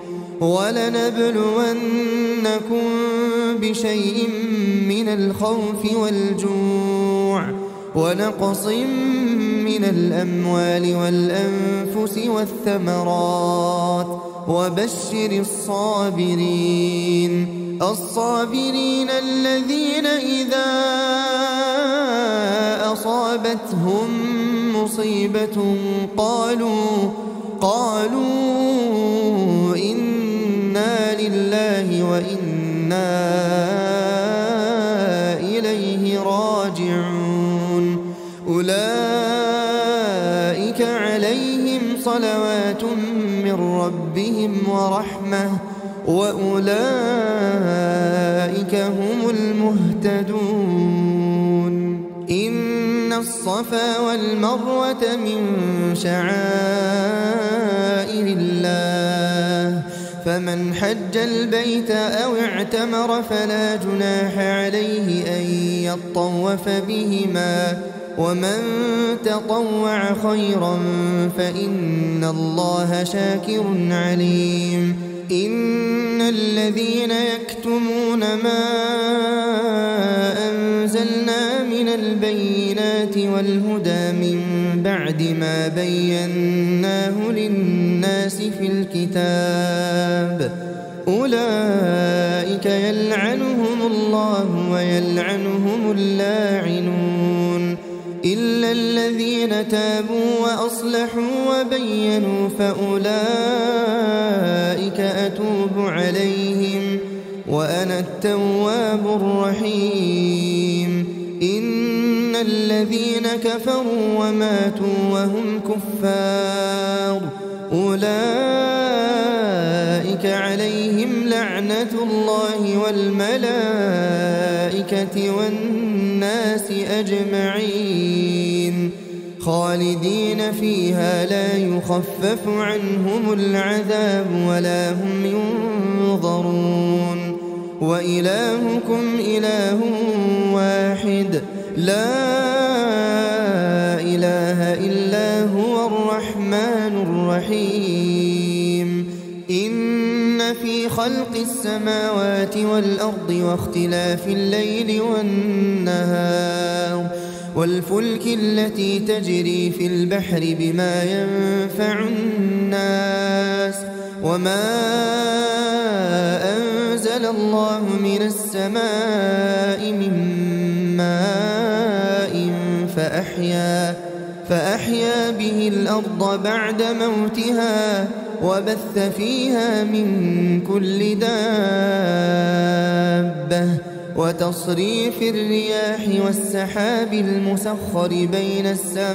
ولنبلونكم بشيء من الخوف والجوع ونقص من الأموال والأنفس والثمرات وبشر الصابرين. الصابرين الذين إذا أصابتهم مصيبة قالوا إنا لله وإنا إليه راجعون. أولئك عليهم صلوات من ربهم ورحمة وأولئك هم المهتدون. إن الصفا والمروة من شعائر الله فمن حج البيت أو اعتمر فلا جناح عليه أن يطوف بهما ومن تطوع خيرا فإن الله شاكر عليم. إن الذين يكتمون ما أنزلنا من البينات والهدى من بعد ما بيناه للناس في الكتاب أولئك يلعنهم الله ويلعنهم اللاعنون إلا الذين تابوا وأصلحوا وبينوا فأولئك أتوب عليهم وأنا التواب الرحيم. إن الذين كفروا وماتوا وهم كفار أولئك عليهم لعنة الله والملائكة والناس أجمعين خالدين فيها لا يخفف عنهم العذاب ولا هم ينظرون وإلهكم إله واحد لا إله إلا هو الرحمن الرحيم إن في خلق السماوات والأرض واختلاف الليل والنهار والفلك التي تجري في البحر بما ينفع الناس وما أنزل الله من السماء من ماء فأحيا به الأرض بعد موتها وبث فيها من كل دابة وتصريف الرياح والسحاب المسخر بين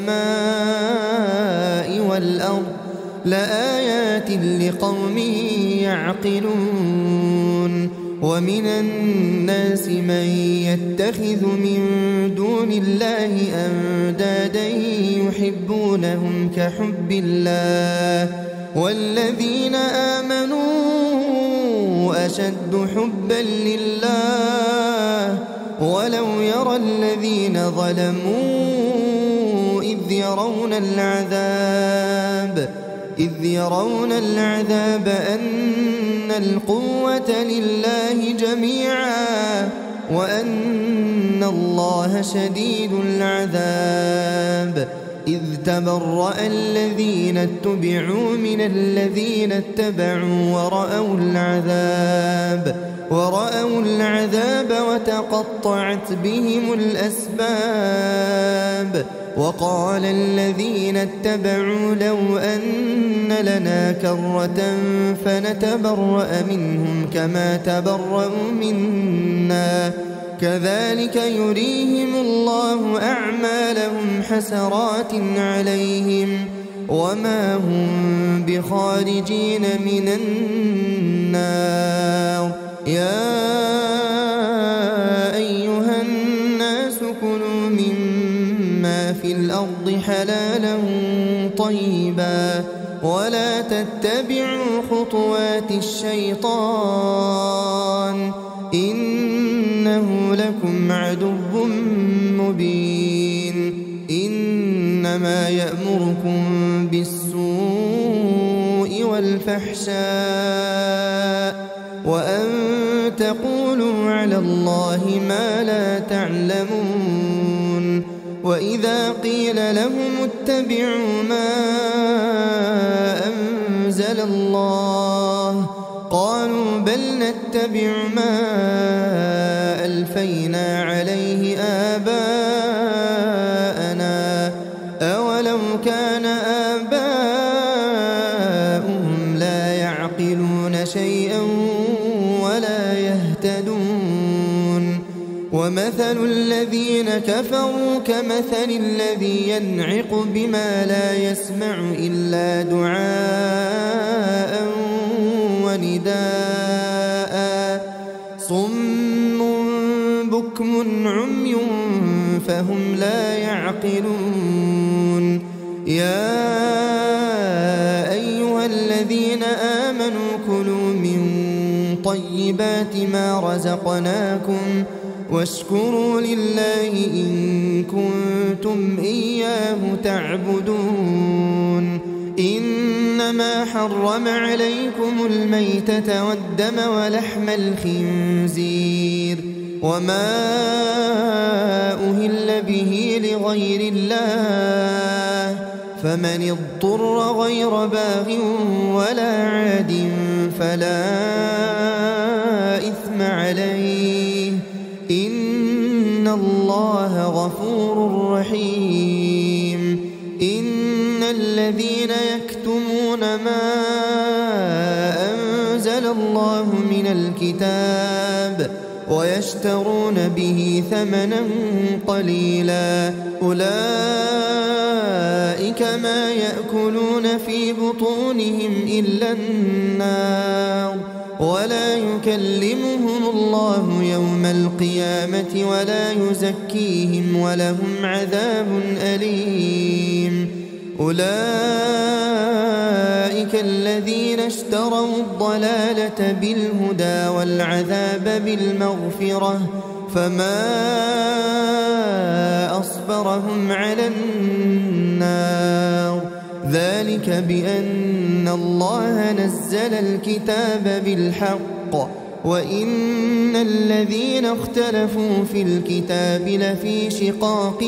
السماء والأرض لآيات لقوم يعقلون ومن الناس من يتخذ من دون الله أندادا يحبونهم كحب الله والذين آمنوا أشد حبا لله ولو يرى الذين ظلموا إذ يرون العذاب أن القوة لله جميعا وأن الله شديد العذاب إذ تبرأ الذين اتبعوا من الذين اتبعوا ورأوا العذاب وتقطعت بهم الأسباب وقال الذين اتبعوا لو أن لنا كرة فنتبرأ منهم كما تبرأوا منا كذلك يريهم الله أعمالهم حسرات عليهم وما هم بخارجين من النار يا أيها الناس كلوا مما في الأرض حلالا طيبا ولا تتبعوا خطوات الشيطان إنه لكم عدو مبين إنما يأمركم بالسوء والفحشاء وأن تقولوا على الله ما لا تعلمون وإذا قيل لهم اتبعوا ما أنزل الله قالوا بل نتبع ما ألفينا عليه آباءنا أولو كان آباؤهم لا يعقلون شيئا ولا يهتدون ومثل الذين كفروا كمثل الذي ينعق بما لا يسمع إلا دعاء ونداء صم بكم عمي فهم لا يعقلون يا أيها الذين آمنوا كلوا من طيبات ما رزقناكم واشكروا لله إن كنتم إياه تعبدون إنما حرم عليكم الميتة والدم ولحم الخنزير وما أهل به لغير الله فمن اضطر غير باغ ولا عاد فلا إثم عليه إن الله غفور رحيم إن الذين يكتمون ما أنزل الله من الكتاب ويشترون به ثمنا قليلا أولئك ما يأكلون في بطونهم إلا النار ولا يكلمهم الله يوم القيامة ولا يزكيهم ولهم عذاب أليم. أولئك الذين اشتروا الضلالة بالهدى والعذاب بالمغفرة فما أصبرهم على النار. ذلك بأن الله نزل الكتاب بالحق وإن الذين اختلفوا في الكتاب لفي شقاق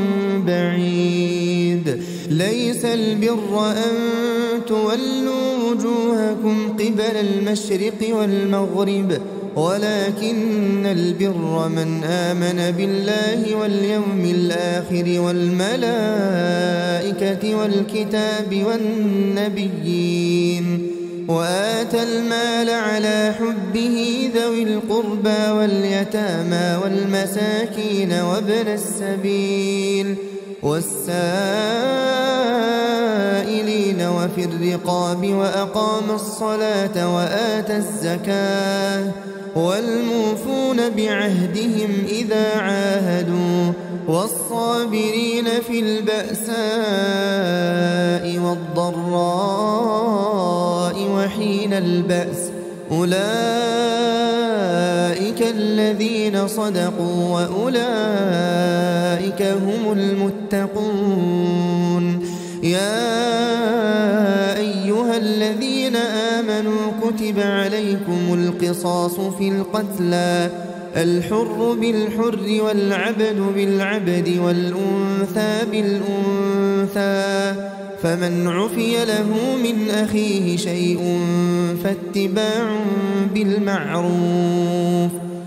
بعيد. ليس البر أن تولوا وجوهكم قبل المشرق والمغرب ولكن البر من آمن بالله واليوم الآخر والملائكة والكتاب والنبيين وآتى المال على حبه ذوي القربى واليتامى والمساكين وابن السبيل والسائلين وفي الرقاب وأقام الصلاة وآتى الزكاة والموفون بعهدهم إذا عاهدوا والصابرين في البأساء والضراء وحين البأس. أولئك الذين صدقوا وأولئك هم المتقون. يا أيها الذين آمنوا كتب عليكم القصاص في القتلى الحر بالحر والعبد بالعبد والأنثى بالأنثى فمن عفي له من أخيه شيء فاتباع بالمعروف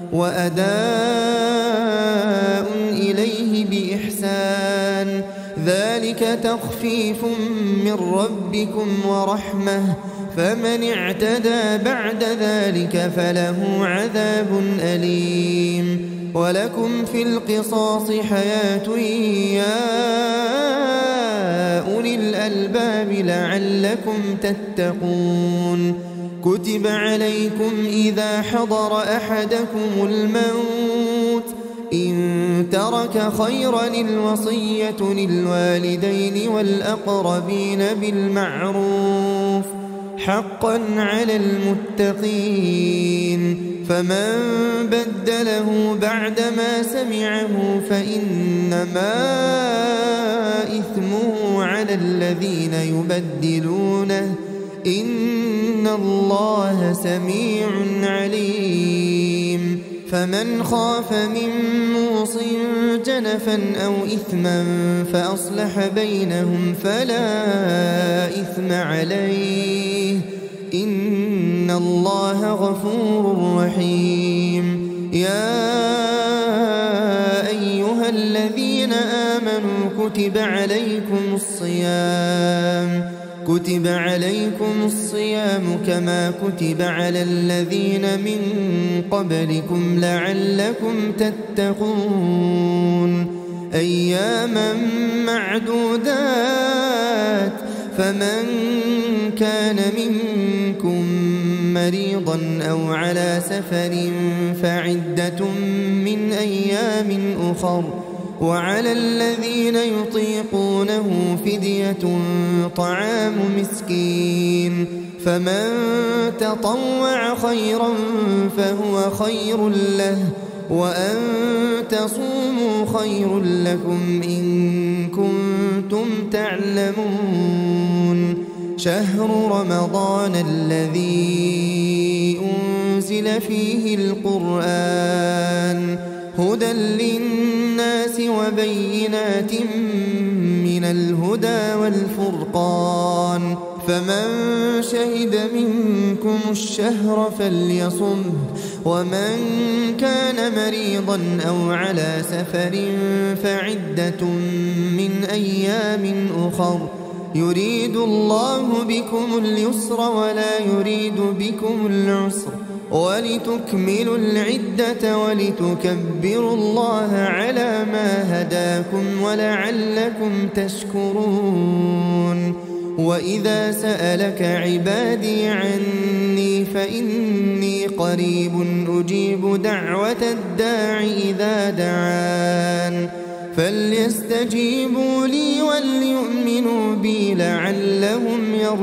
وأداء إليه بإحسان ذلك تخفيف من ربكم ورحمة فمن اعتدى بعد ذلك فله عذاب أليم. ولكم في القصاص حياة يا أولي الألباب لعلكم تتقون. كتب عليكم إذا حضر أحدكم الموت إن ترك خيرا الوصية للوالدين والأقربين بالمعروف حقا على المتقين. فمن بدله بعدما سمعه فإنما إثمه على الذين يبدلونه إن الله سميع عليم. فمن خاف من موص جنفا أو إثما فأصلح بينهم فلا إثم عليه إن الله غفور رحيم. يا أيها الذين آمنوا كتب عليكم الصيام كما كتب على الذين من قبلكم لعلكم تتقون. أياما معدودات فمن كان منكم مريضا أو على سفر فعدة من أيام أخر وعلى الذين يطيقونه فدية طعام مسكين فمن تطوع خيرا فهو خير له وأن تصوموا خير لكم إن كنتم تعلمون. شهر رمضان الذي أنزل فيه القرآن هدى للناس وبينات من الهدى والفرقان فمن شهد منكم الشهر فليصمه ومن كان مريضا أو على سفر فعدة من أيام أخر يريد الله بكم اليسر ولا يريد بكم العسر ولتكملوا العدة ولتكبروا الله على ما هداكم ولعلكم تشكرون. وإذا سألك عبادي عني فإني قريب أجيب دعوة الداع إذا دعان فليستجيبوا لي وليؤمنوا بي لعلهم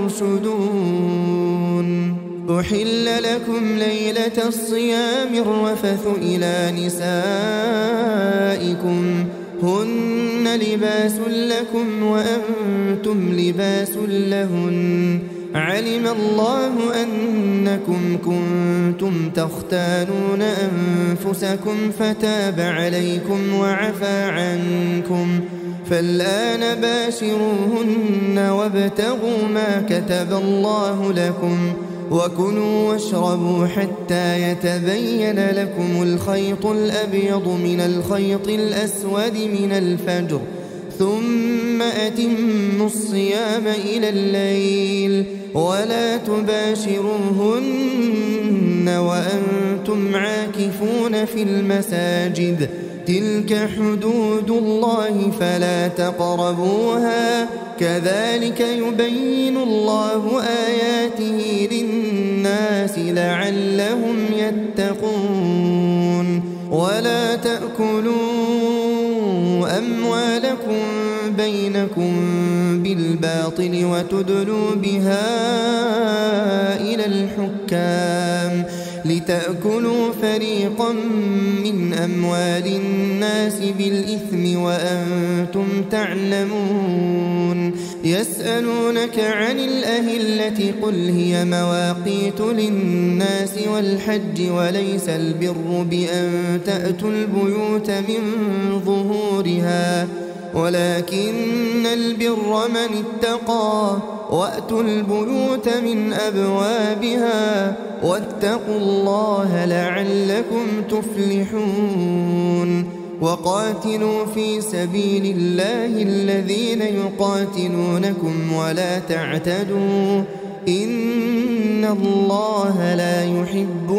يرشدون. أحل لكم ليلة الصيام الرفث إلى نسائكم هن لباس لكم وأنتم لباس لهن علم الله أنكم كنتم تختانون أنفسكم فتاب عليكم وعفى عنكم فالآن باشروهن وابتغوا ما كتب الله لكم وكلوا واشربوا حتى يتبين لكم الخيط الأبيض من الخيط الأسود من الفجر ثم أتموا الصيام إلى الليل ولا تباشروهن وأنتم عاكفون في المساجد تلك حدود الله فلا تقربوها كذلك يبين الله آياته للناس لعلهم يتقون. ولا تأكلوا أموالكم بينكم بالباطل وتدلوا بها إلى الحكام لتأكلوا فريقا من أموال الناس بالإثم وأنتم تعلمون. يسألونك عن الأهلة قل هي مواقيت للناس والحج وليس البر بأن تأتوا البيوت من ظهورها ولكن البر من اتقى وأتوا البيوت من أبوابها واتقوا الله لعلكم تفلحون. وقاتلوا في سبيل الله الذين يقاتلونكم ولا تعتدوا إن الله لا يحب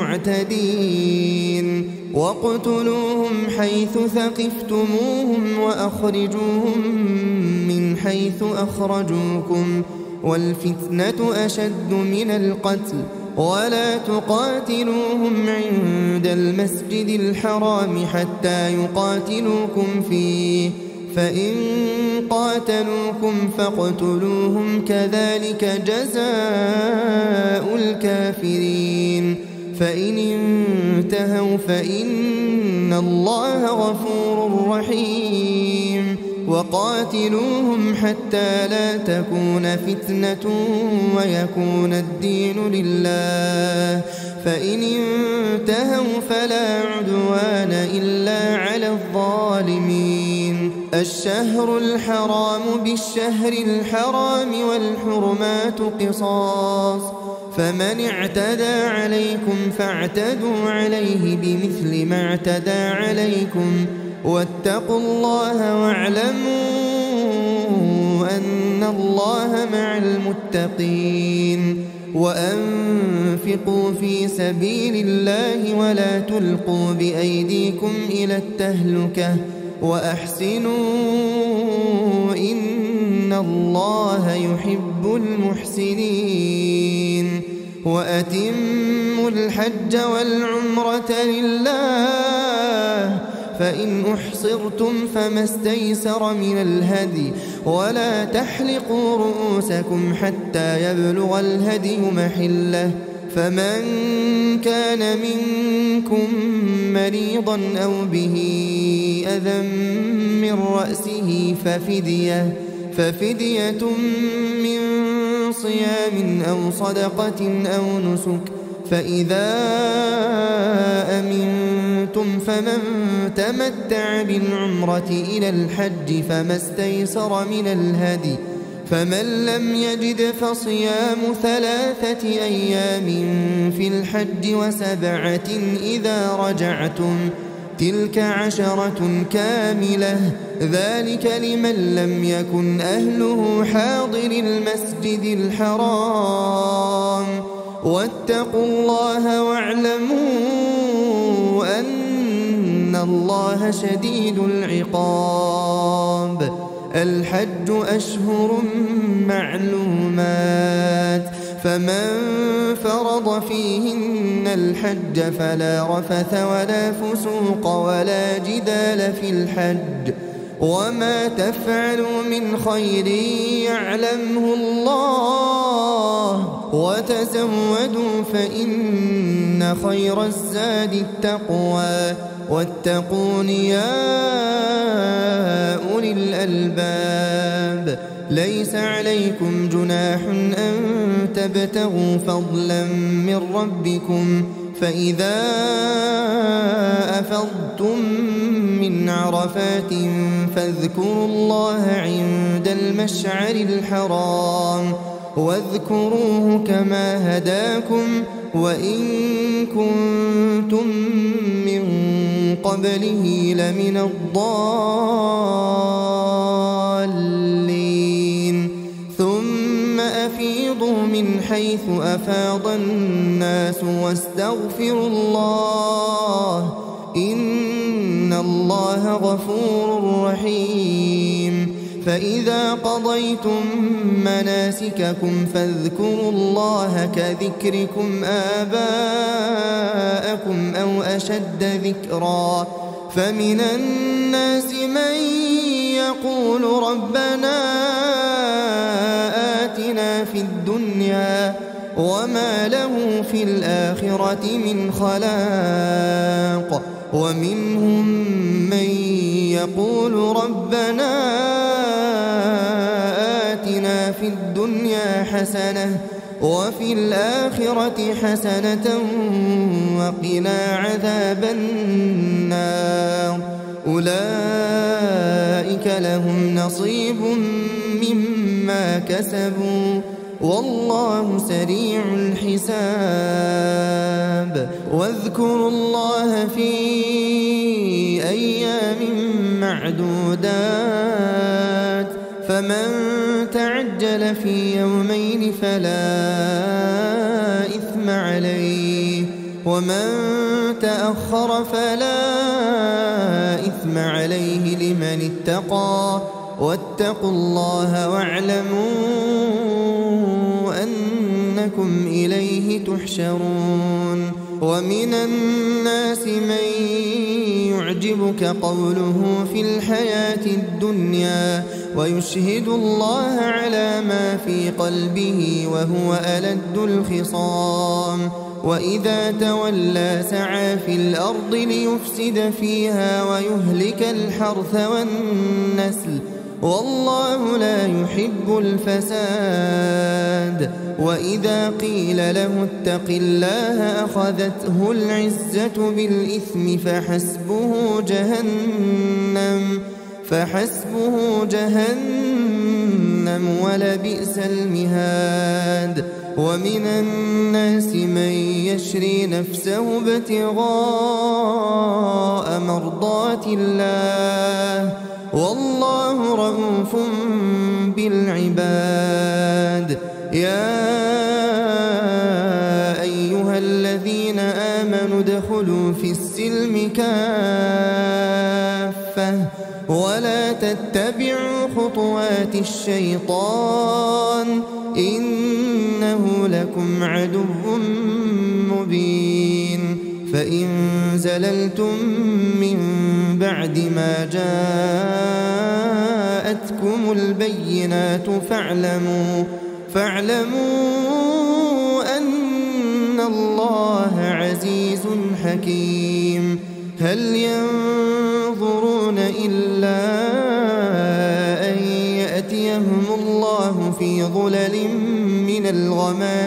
المعتدين. واقتلوهم حيث ثقفتموهم وأخرجوهم من حيث أخرجوكم والفتنة أشد من القتل ولا تقاتلوهم عند المسجد الحرام حتى يقاتلوكم فيه فإن قاتلوكم فاقتلوهم كذلك جزاء الكافرين. فإن انتهوا فإن الله غفور رحيم. وقاتلوهم حتى لا تكون فتنة ويكون الدين لله فإن انتهوا فلا عدوان إلا على الظالمين. الشهر الحرام بالشهر الحرام والحرمات قصاص فمن اعتدى عليكم فاعتدوا عليه بمثل ما اعتدى عليكم واتقوا الله واعلموا أن الله مع المتقين. وأنفقوا في سبيل الله ولا تلقوا بأيديكم إلى التهلكة وأحسنوا إن الله يحب المحسنين. وأتموا الحج والعمرة لله فإن أحصرتم فما استيسر من الهدي ولا تحلقوا رؤوسكم حتى يبلغ الهدي محله فمن كان منكم مريضا أو به أذى من رأسه ففدية من صيام أو صدقة أو نسك فإذا أمنتم فمن تمتع بالعمرة إلى الحج فما استيسر من الهدي فمن لم يجد فصيام 3 أيام في الحج و7 إذا رجعتم تلك 10 كاملة ذلك لمن لم يكن أهله حاضر المسجد الحرام. واتقوا الله واعلموا أن الله شديد العقاب. الحج الحج أشهر معلومات فمن فرض فيهن الحج فلا رفث ولا فسوق ولا جدال في الحج وما تفعلوا من خير يعلمه الله وتزودوا فإن خير الزاد التقوى واتقون يا أولي الألباب ليس عليكم جناح أن تبتغوا فضلا من ربكم فإذا أفضتم من عرفات فاذكروا الله عند المشعر الحرام واذكروه كما هداكم وإن كنتم من قبله لمن الضالين ثم أفيضوا من حيث أفاض الناس واستغفروا الله إن الله غفور رحيم فإذا قضيتم مناسككم فاذكروا الله كذكركم آباءكم أو أشد ذكرا فمن الناس من يقول ربنا آتنا في الدنيا وما له في الآخرة من خلاق ومنهم من يقول ربنا آتنا في الدنيا حسنة وفي الآخرة حسنة وقنا عذاب النار أولئك لهم نصيب مما كسبوا والله سريع الحساب واذكروا الله في أيام معدودات فمن تعجل في يومين فلا إثم عليه ومن تأخر فلا إثم عليه لمن اتقى واتقوا الله واعلموا أنكم إليه تحشرون ومن الناس من يعجبك قوله في الحياة الدنيا ويشهد الله على ما في قلبه وهو ألد الخصام وإذا تولى سعى في الأرض ليفسد فيها ويهلك الحرث والنسل والله لا يحب الفساد وإذا قيل له اتق الله أخذته العزة بالإثم فحسبه جهنم ولبئس المهاد ومن الناس من يشري نفسه ابتغاء مرضات الله والله رؤوف بالعباد يا أيها الذين آمنوا ادخلوا في السلم كافة ولا تتبعوا خطوات الشيطان إنه لكم عدو مبين فإن زللتم من بعد ما جاءتكم البينات فاعلموا أن الله عزيز حكيم هل ينظرون إلا أن يأتيهم الله في ظلل من الغمام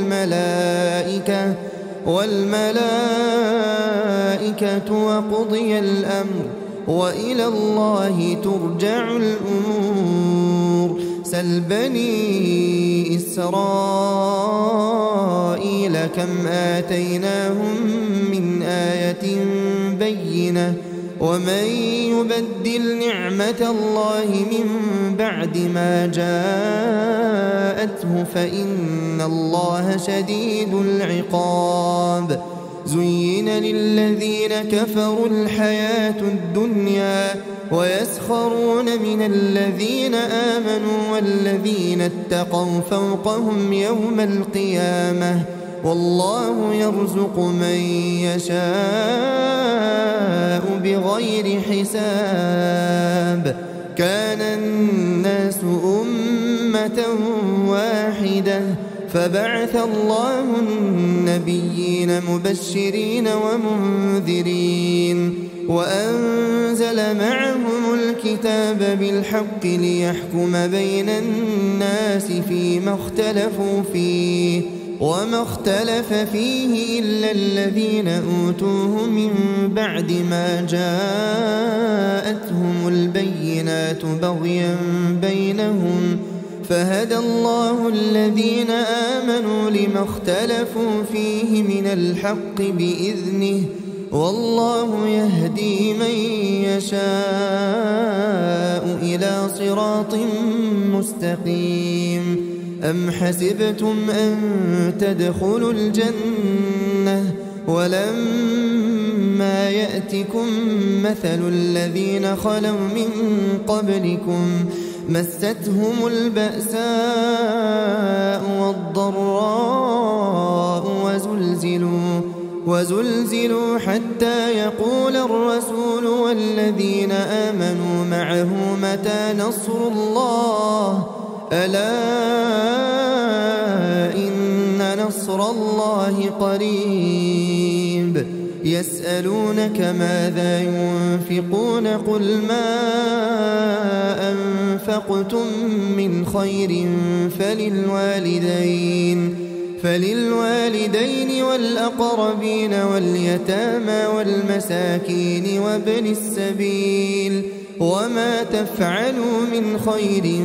والملائكة وقضي الأمر وإلى الله ترجع الأمور سل بني إسرائيل كم آتيناهم من آية بينة ومن يبدل نعمة الله من بعد ما جاءته فإن الله شديد العقاب زين للذين كفروا الحياة الدنيا ويسخرون من الذين آمنوا والذين اتقوا فوقهم يوم القيامة والله يرزق من يشاء بغير حساب. كان الناس أمة واحدة فبعث الله النبيين مبشرين ومنذرين وأنزل معهم الكتاب بالحق ليحكم بين الناس فيما اختلفوا فيه وما اختلف فيه إلا الذين أوتوه من بعد ما جاءتهم البينات بغيا بينهم فهدى الله الذين آمنوا لما اختلفوا فيه من الحق بإذنه والله يهدي من يشاء إلى صراط مستقيم. أم حسبتم أن تدخلوا الجنة ولما يأتكم مثل الذين خلوا من قبلكم مستهم البأساء والضراء وزلزلوا حتى يقول الرسول والذين آمنوا معه متى نصر الله ألا إن نصر الله قريب. يسألونك ماذا ينفقون قل ما أنفقتم من خير فللوالدين والأقربين واليتامى والمساكين وابن السبيل وما تفعلوا من خير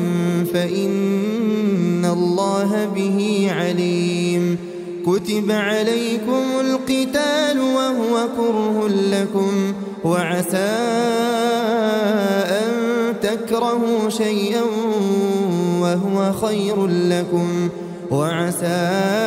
فإن الله به عليم. كتب عليكم القتال وهو كره لكم وعسى أن تكرهوا شيئا وهو خير لكم وعسى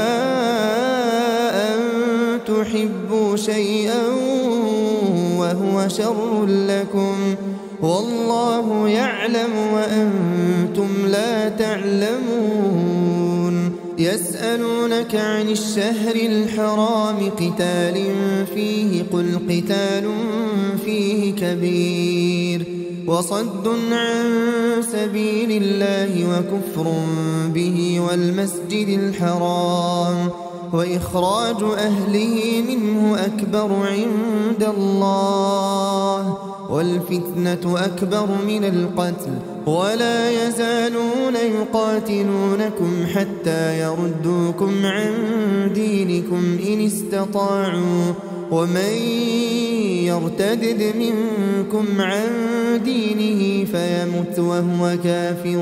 أن تحبوا شيئا وهو شر لكم والله يعلم وأنتم لا تعلمون. يسألونك عن الشهر الحرام قتال فيه قل قتال فيه كبير وصد عن سبيل الله وكفر به والمسجد الحرام وإخراج أهله منه أكبر عند الله والفتنة أكبر من القتل ولا يزالون يقاتلونكم حتى يردوكم عن دينكم إن استطاعوا ومن يرتدد منكم عن دينه فيمت وهو كافر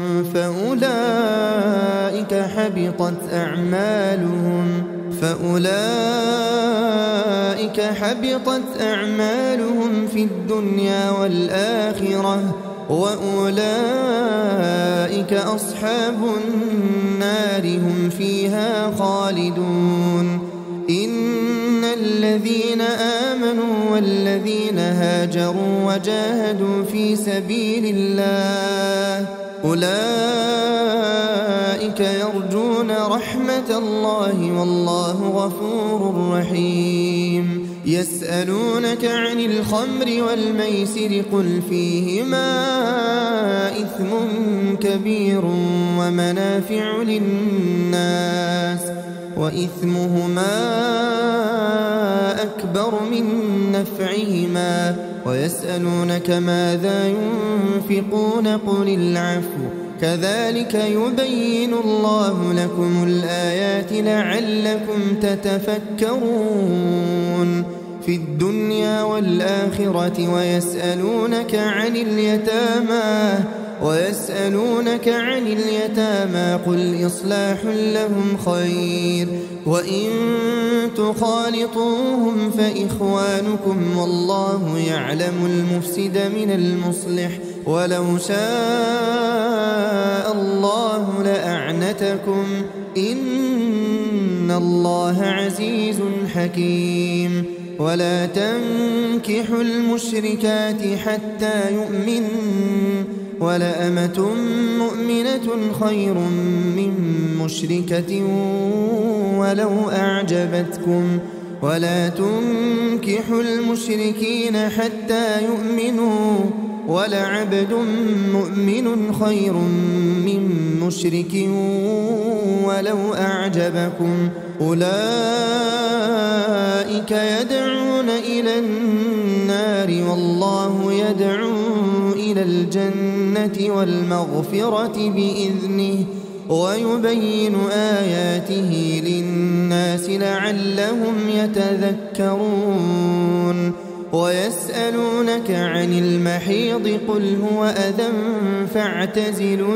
فأولئك حبطت أعمالهم في الدنيا والآخرة وأولئك أصحاب النار هم فيها خالدون. إن الذين آمنوا والذين هاجروا وجاهدوا في سبيل الله أولئك يرجون رحمة الله والله غفور رحيم. يسألونك عن الخمر والميسر قل فيهما إثم كبير ومنافع للناس وإثمهما أكبر من نفعهما ويسألونك ماذا ينفقون قل العفو كذلك يبين الله لكم الآيات لعلكم تتفكرون في الدنيا والآخرة. ويسألونك عن اليتامى قل إصلاح لهم خير وإن تخالطوهم فإخوانكم والله يعلم المفسد من المصلح ولو شاء الله لأعنتكم إن الله عزيز حكيم. ولا تنكحوا المشركات حتى يؤمنوا، ولأمة مؤمنة خير من مشركة ولو أعجبتكم. ولا تنكحوا المشركين حتى يؤمنوا، ولعبد مؤمن خير من مشرك ولو أعجبكم. أولئك يدعون إلى النار والله يدعو إلى الجنة والمغفرة بإذنه، ويبين آياته للناس لعلهم يتذكرون. ويسألونك عن المحيض قل هو أذى فاعتزلوا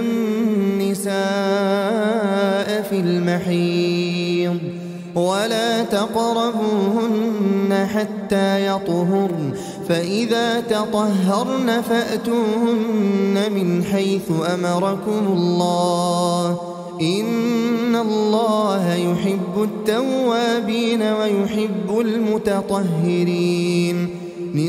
النساء في المحيض ولا تقربوهن حتى يطهرن، فإذا تطهرن فأتوهن من حيث أمركم الله، إن الله يحب التوابين ويحب المتطهرين.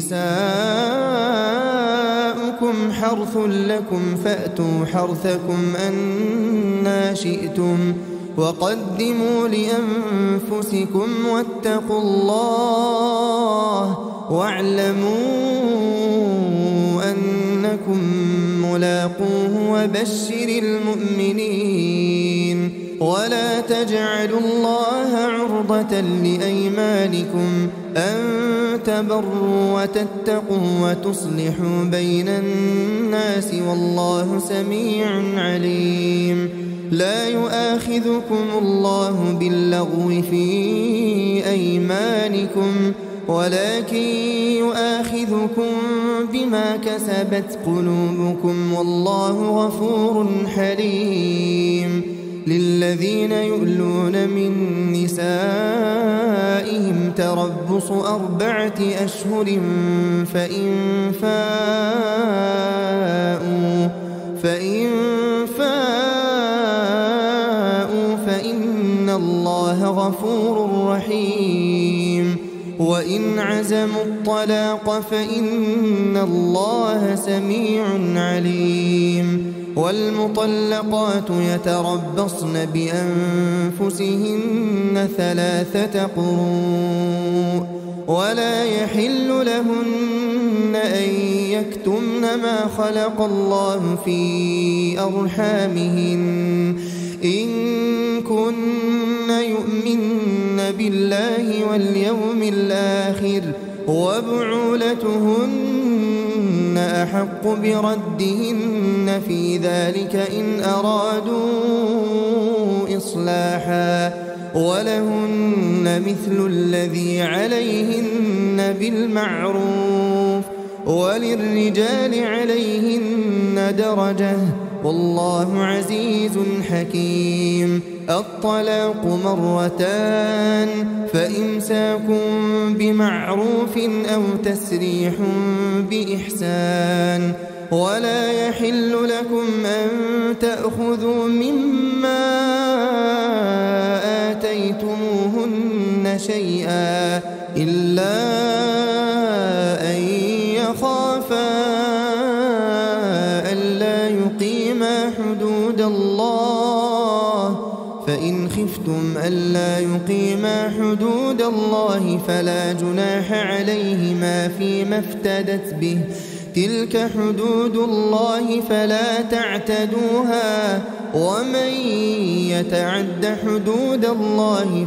نساؤكم حرث لكم فأتوا حرثكم أنى شئتم، وقدموا لأنفسكم واتقوا الله واعلموا أنكم ملاقوه وبشر المؤمنين. ولا تجعلوا الله عرضة لأيمانكم أن تبروا وتتقوا وتصلحوا بين الناس والله سميع عليم. لا يؤاخذكم الله باللغو في أيمانكم ولكن يؤاخذكم بما كسبت قلوبكم والله غفور حليم. للذين يؤلون من نسائهم تربص 4 أشهر فإن فاءوا فإن الله غفور رحيم. وإن عزموا الطلاق فإن الله سميع عليم. والمطلقات يتربصن بأنفسهن 3 قروء، ولا يحل لهن أن يكتمن ما خلق الله في أرحامهن إن كن يؤمن بالله واليوم الآخر، وبعولتهن أحق بردهن في ذلك إن أرادوا إصلاحا، ولهن مثل الذي عليهن بالمعروف، وللرجال عليهن درجة، والله عزيز حكيم. الطلاق 2 فإمساك بمعروف أو تسريح بإحسان. ولا يحل لكم أن تأخذوا مما آتيتموهن شيئا إلا أن يخافا ألا يقيما حدود الله، فإن خفتم ألا يقيما حدود الله فلا جناح عليهما فيما افتدت به، تلك حدود الله فلا تعتدوها، ومن يتعد حدود الله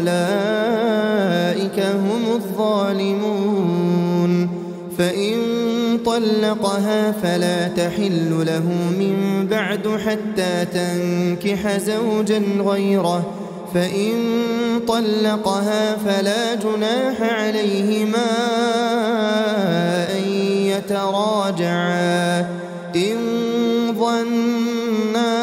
فأولئك هم الظالمون. فإن طلقها فلا تحل له من بعد حتى تنكح زوجا غيره، فإن طلقها فلا جناح عليهما أن يتراجعا إن ظنا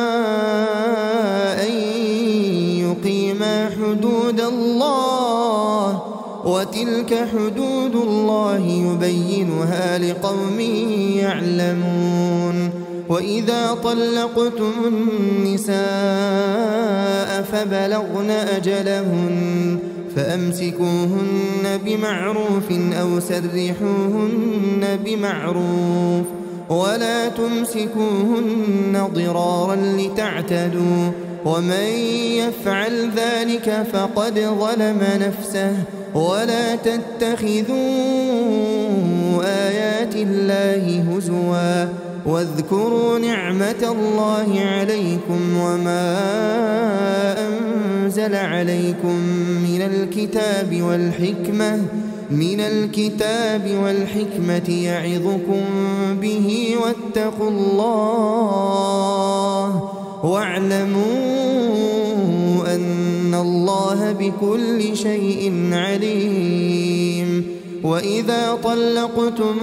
أن يقيما حدود الله، وتلك حدود الله يبينها لقوم يعلمون. وإذا طلقتم النساء فبلغن أجلهن فأمسكوهن بمعروف أو سرحوهن بمعروف ولا تمسكوهن ضرارا لتعتدوا ومن يفعل ذلك فقد ظلم نفسه ولا تتخذوا آيات الله هزوا واذكروا نعمة الله عليكم وما أنزل عليكم من الكتاب والحكمة يعظكم به واتقوا الله واعلموا أن الله بكل شيء عليم وإذا طلقتم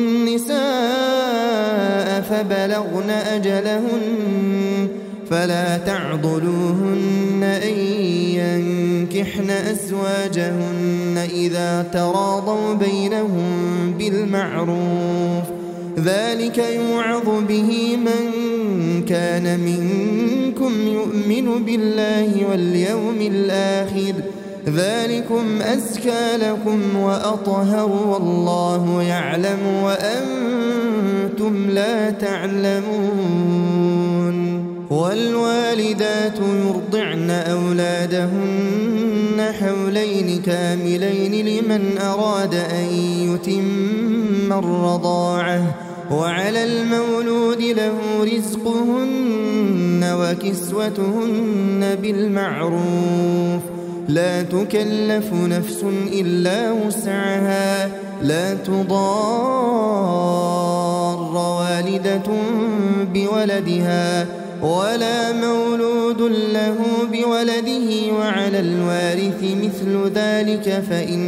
النساء فبلغن أجلهن فلا تعضلوهن أن ينكحن أزواجهن إذا تراضوا بينهم بالمعروف ذلك يوعظ به من كان منكم يؤمن بالله واليوم الآخر ذلكم أزكى لكم وأطهر والله يعلم وأنتم لا تعلمون والوالدات يرضعن أولادهن حولين كاملين لمن أراد أن يتم الرضاعة وعلى المولود له رزقهن وكسوتهن بالمعروف لا تكلف نفس إلا وسعها لا تضار والدة بولدها ولا مولود له بولده وعلى الوارث مثل ذلك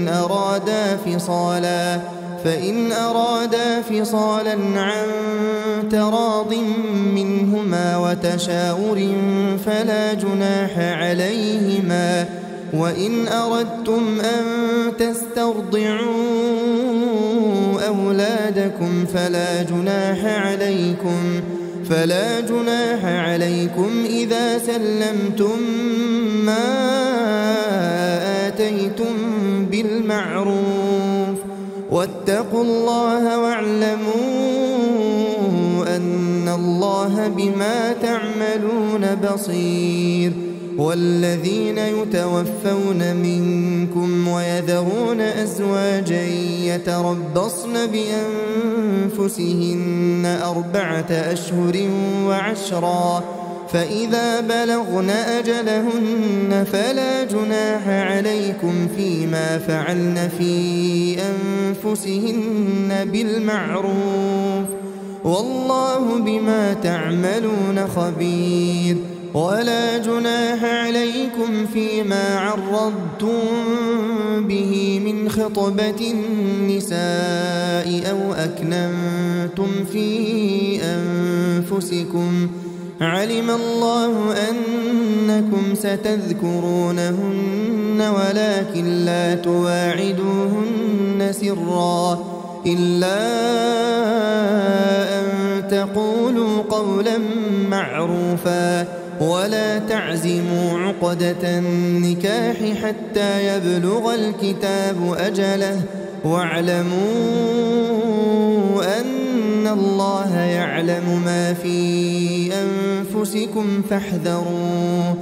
فإن أرادا فصالا عن تراض منهما وتشاور فلا جناح عليهما وإن أردتم أن تسترضعوا أولادكم فلا جناح عليكم إذا سلمتم ما آتيتم بالمعروف واتقوا الله واعلموا أن الله بما تعملون بصير والذين يتوفون منكم ويذرون أزواجا يتربصن بأنفسهن 4 أشهر وعشرا فإذا بلغن أجلهن فلا جناح عليكم فيما فعلن في أنفسهن بالمعروف والله بما تعملون خبير ولا جناح عليكم فيما عرضتم به من خطبة النساء أو أكننتم في أنفسكم علم الله أنكم ستذكرونهن ولكن لا تواعدوهن سرا إلا أن تقولوا قولا معروفا ولا تعزموا عقدة النكاح حتى يبلغ الكتاب أجله واعلموا أن الله يعلم ما في أنفسكم فاحذروه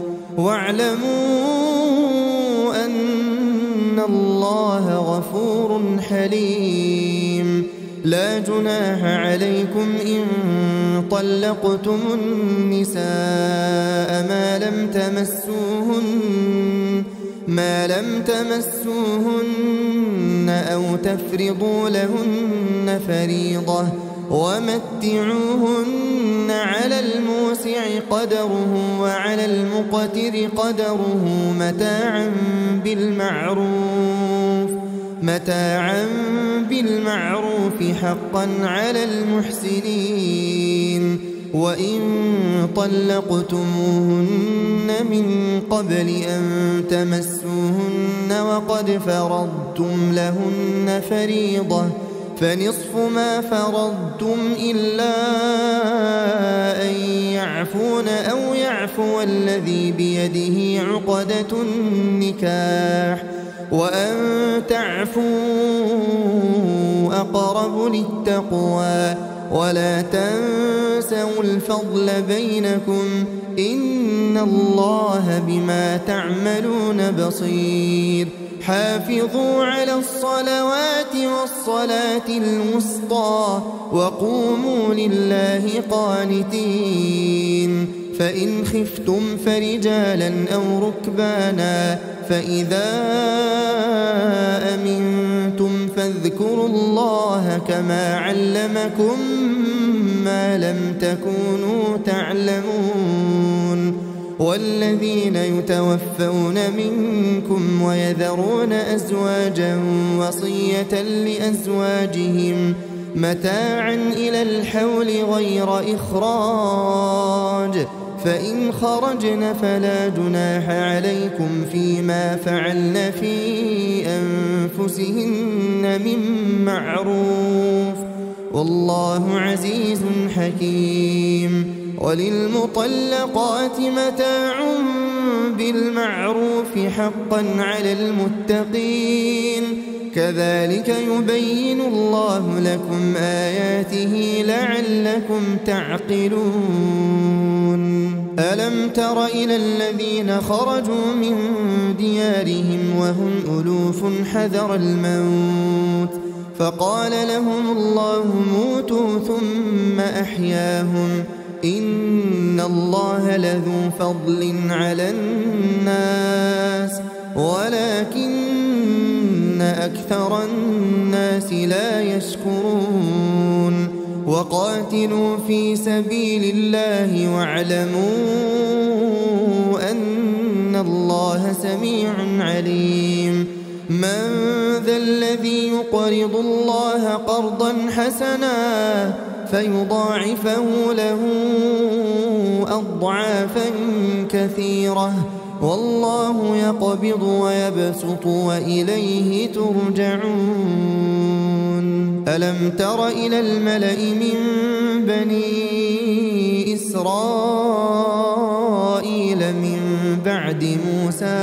واعلموا أن الله غفور حليم لا جناح عليكم إن طلقتم النساء ما لم تمسوهن أو تفرضوا لهن فريضة ومتعوهن على الموسع قدره وعلى المقتر قدره متاعا بالمعروف حقا على المحسنين وإن طلقتموهن من قبل أن تمسوهن وقد فرضتم لهن فنصف ما فرضتم إلا أن يعفون أو يعفو الذي بيده عقدة النكاح وأن تعفوا أقرب للتقوى ولا تنسوا الفضل بينكم إن الله بما تعملون بصير حافظوا على الصلوات والصلاة الوسطى وقوموا لله قانتين فإن خفتم فرجالا أو ركبانا فإذا أمنتم فاذكروا الله كما علمكم ما لم تكونوا تعلمون والذين يتوفون منكم ويذرون أزواجا وصية لأزواجهم متاعا إلى الحول غير إخراج فإن خرجن فلا جناح عليكم فيما فعلن في أنفسهن من معروف والله عزيز حكيم وللمطلقات متاع بالمعروف حقا على المتقين كذلك يبين الله لكم آياته لعلكم تعقلون ألم تر إلى الذين خرجوا من ديارهم وهم ألوف حذر الموت فقال لهم الله موتوا ثم أحياهم إن الله لذو فضل على الناس ولكن أكثر الناس لا يشكرون وقاتلوا في سبيل الله واعلموا أن الله سميع عليم من ذا الذي يقرض الله قرضا حسنا فيضاعفه له أضعافا كثيرة والله يقبض ويبسط وإليه ترجعون ألم تر إلى الملأ من بني إسرائيل من بعد موسى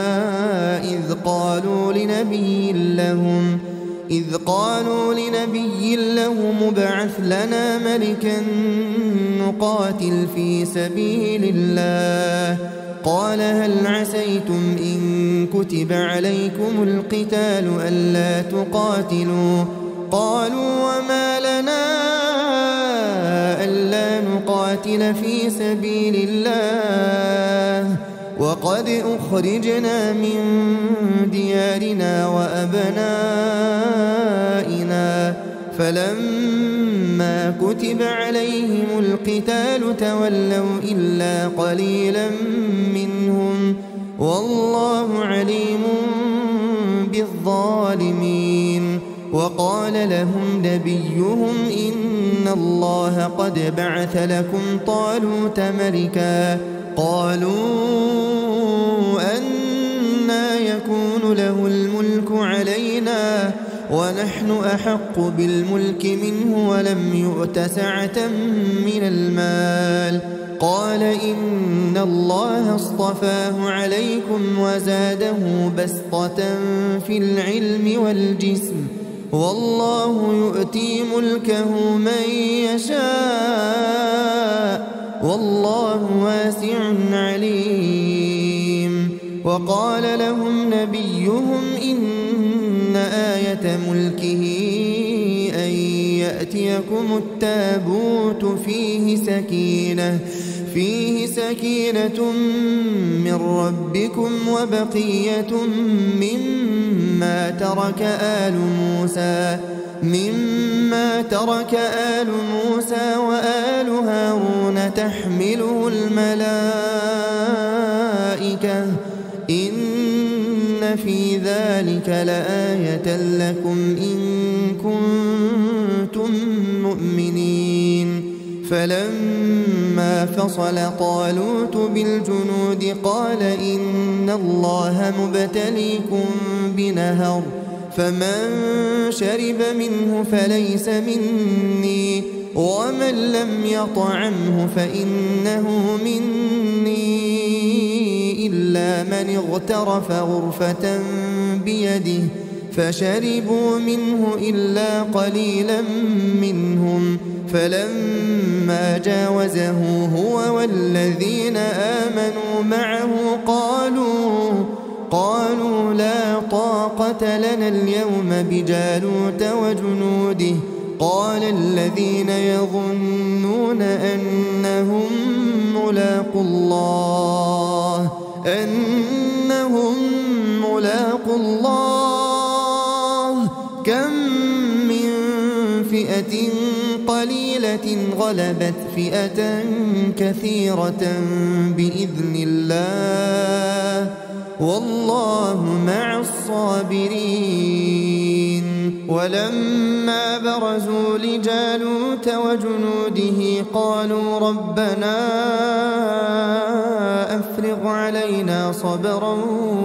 إذ قالوا لنبي لهم ابعث لنا ملكا نقاتل في سبيل الله قال هل عسيتم إن كتب عليكم القتال ألا تقاتلوا قالوا وما لنا ألا نقاتل في سبيل الله وقد أخرجنا من ديارنا وأبنائنا فلما كتب عليهم القتال تولوا إلا قليلا منهم والله عليم بالظالمين وقال لهم نبيهم إن الله قد بعث لكم طالوت ملكا قالوا أنى يكون له الملك علينا ونحن أحق بالملك منه ولم يؤت سعة من المال قال إن الله اصطفاه عليكم وزاده بسطة في العلم والجسم والله يؤتي ملكه من يشاء والله واسع عليم وقال لهم نبيهم إن آية ملكه أن يأتيكم التابوت فيه سكينة من ربكم وبقية مما ترك آل موسى وآل هارون تحمله الملائكة إن في ذلك لآية لكم إن كنتم مؤمنين فلما فصل طالوت بالجنود قال إن الله مبتليكم بنهر فمن شرب منه فليس مني ومن لم يطعمه فإنه مني إلا من اغترف غرفة بيده فشربوا منه إلا قليلا منهم فلما جاوزه هو والذين آمنوا معه قالوا لا طاقة لنا اليوم بجالوت وجنوده قال الذين يظنون أنهم ملاقوا الله كم من فئة قليلة غلبت فئة كثيرة بإذن الله والله مع الصابرين ولما برزوا لجالوت وجنوده قالوا ربنا أفرغ علينا صبرا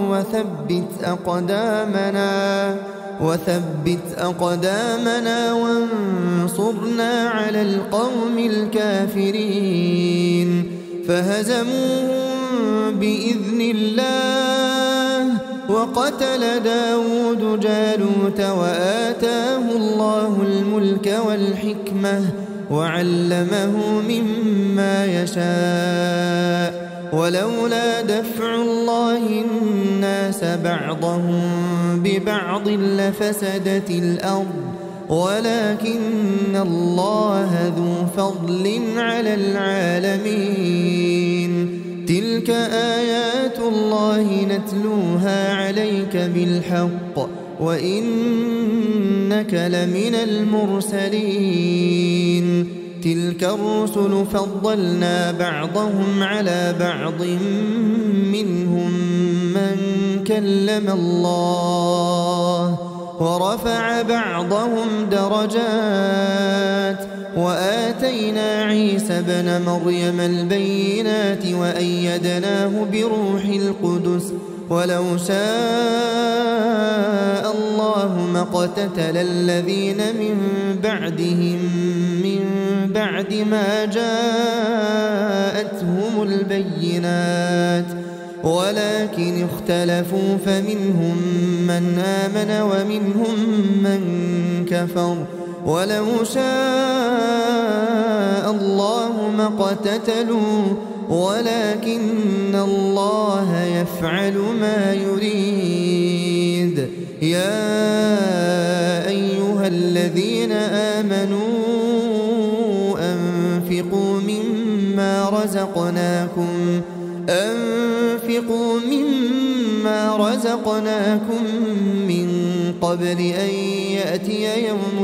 وثبت أقدامنا وانصرنا على القوم الكافرين فهزموهم بإذن الله وقتل داود جالوت وآتاه الله الملك والحكمة وعلمه مما يشاء ولولا دفع الله الناس بعضهم ببعض لفسدت الأرض ولكن الله ذو فضل على العالمين تلك آيات الله نتلوها عليك بالحق وإنك لمن المرسلين تلك الرسل فضلنا بعضهم على بعض منهم من كلم الله ورفع بعضهم درجات وآتينا عيسى ابن مريم البينات وأيدناه بروح القدس ولو شاء الله ما اقتتل الذين من بعدهم من بعد ما جاءتهم البينات ولكن اختلفوا فمنهم من آمن ومنهم من كفر ولو شاء الله ما اقتتلوا ولكن الله يفعل ما يريد يا أيها الذين آمنوا أنفقوا مما رزقناكم من قبل أن يأتي يوم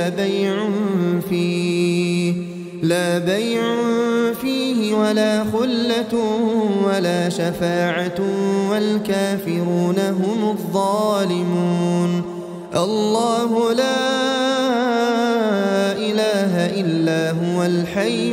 لا بيع فيه ولا خلة ولا شفاعة والكافرون هم الظالمون الله لا إله إلا هو الحي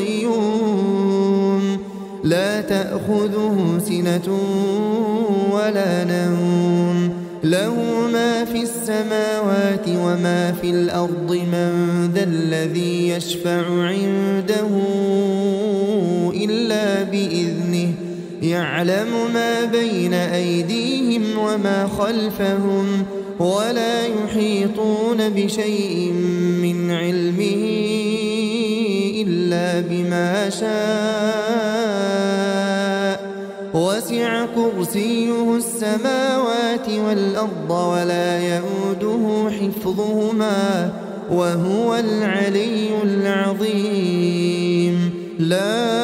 القيوم لا تأخذه سنة ولا نوم له ما في السماوات وما في الأرض من ذا الذي يشفع عنده إلا بإذنه يعلم ما بين أيديهم وما خلفهم ولا يحيطون بشيء من علمه إلا بما شاء وسع كرسيه السماوات والأرض ولا يؤوده حفظهما وهو العلي العظيم لا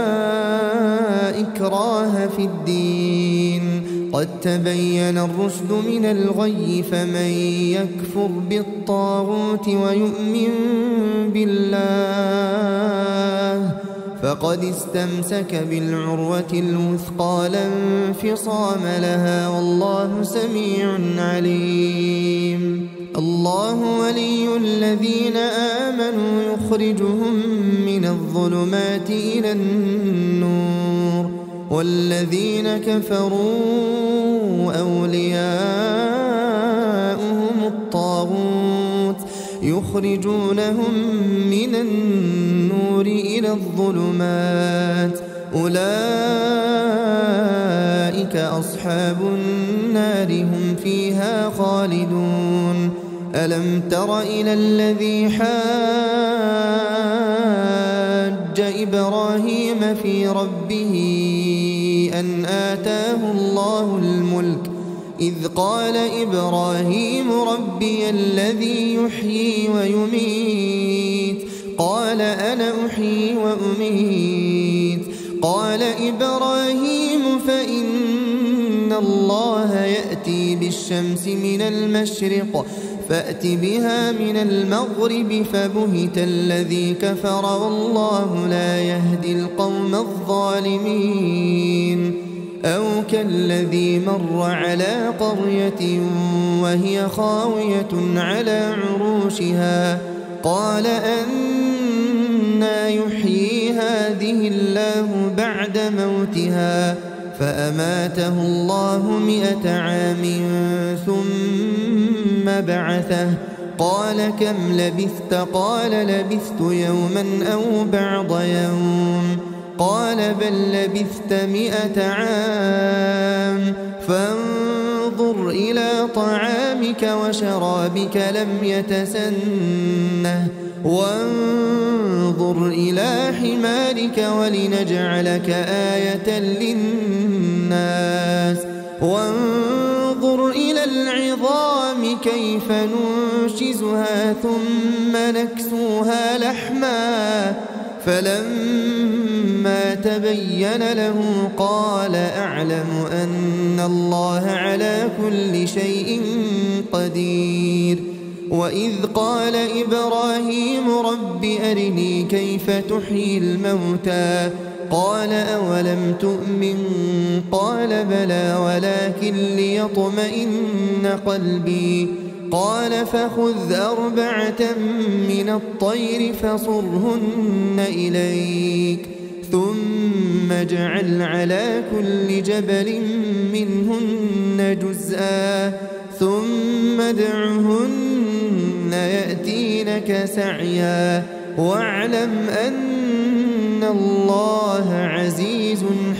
إكراه في الدين قد تبين الرشد من الغي فمن يكفر بالطاغوت ويؤمن بالله فقد استمسك بالعروة الوثقى لا انفصام لها والله سميع عليم الله ولي الذين آمنوا يخرجهم من الظلمات إلى النور والذين كفروا أولياؤهم يخرجونهم من النور إلى الظلمات أولئك أصحاب النار هم فيها خالدون ألم تر إلى الذي حاج إبراهيم في ربه أن آتاه الله الملك إذ قال إبراهيم ربي الذي يحيي ويميت قال أنا أحيي وأميت قال إبراهيم فإن الله يأتي بالشمس من المشرق فأت بها من المغرب فبهت الذي كفر والله لا يهدي القوم الظالمين أو كالذي مر على قرية وهي خاوية على عروشها قال أنى يحيي هذه الله بعد موتها فأماته الله 100 عام ثم بعثه قال كم لبثت قال لبثت يوما أو بعض يوم قال بل لبثت 100 عام فانظر إلى طعامك وشرابك لم يتسنه وانظر إلى حمارك ولنجعلك آية للناس وانظر إلى العظام كيف ننشزها ثم نكسوها لحما فلما تبين له قال أعلم أن الله على كل شيء قدير وإذ قال إبراهيم رب أرني كيف تحيي الموتى قال أولم تؤمن قال بلى ولكن ليطمئن قلبي قال فخذ 4 من الطير فصرهن إليك ثم اجعل على كل جبل منهن جزءا ثم ادعهن يأتينك سعيا واعلم أن الله عزيز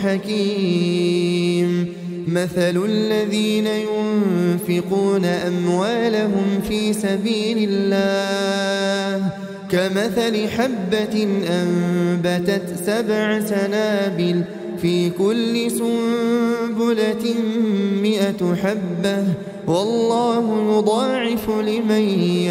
حكيم مثل الذين ينفقون أموالهم في سبيل الله كمثل حبة أنبتت 7 سنابل في كل سنبلة 100 حبة والله يضاعف لمن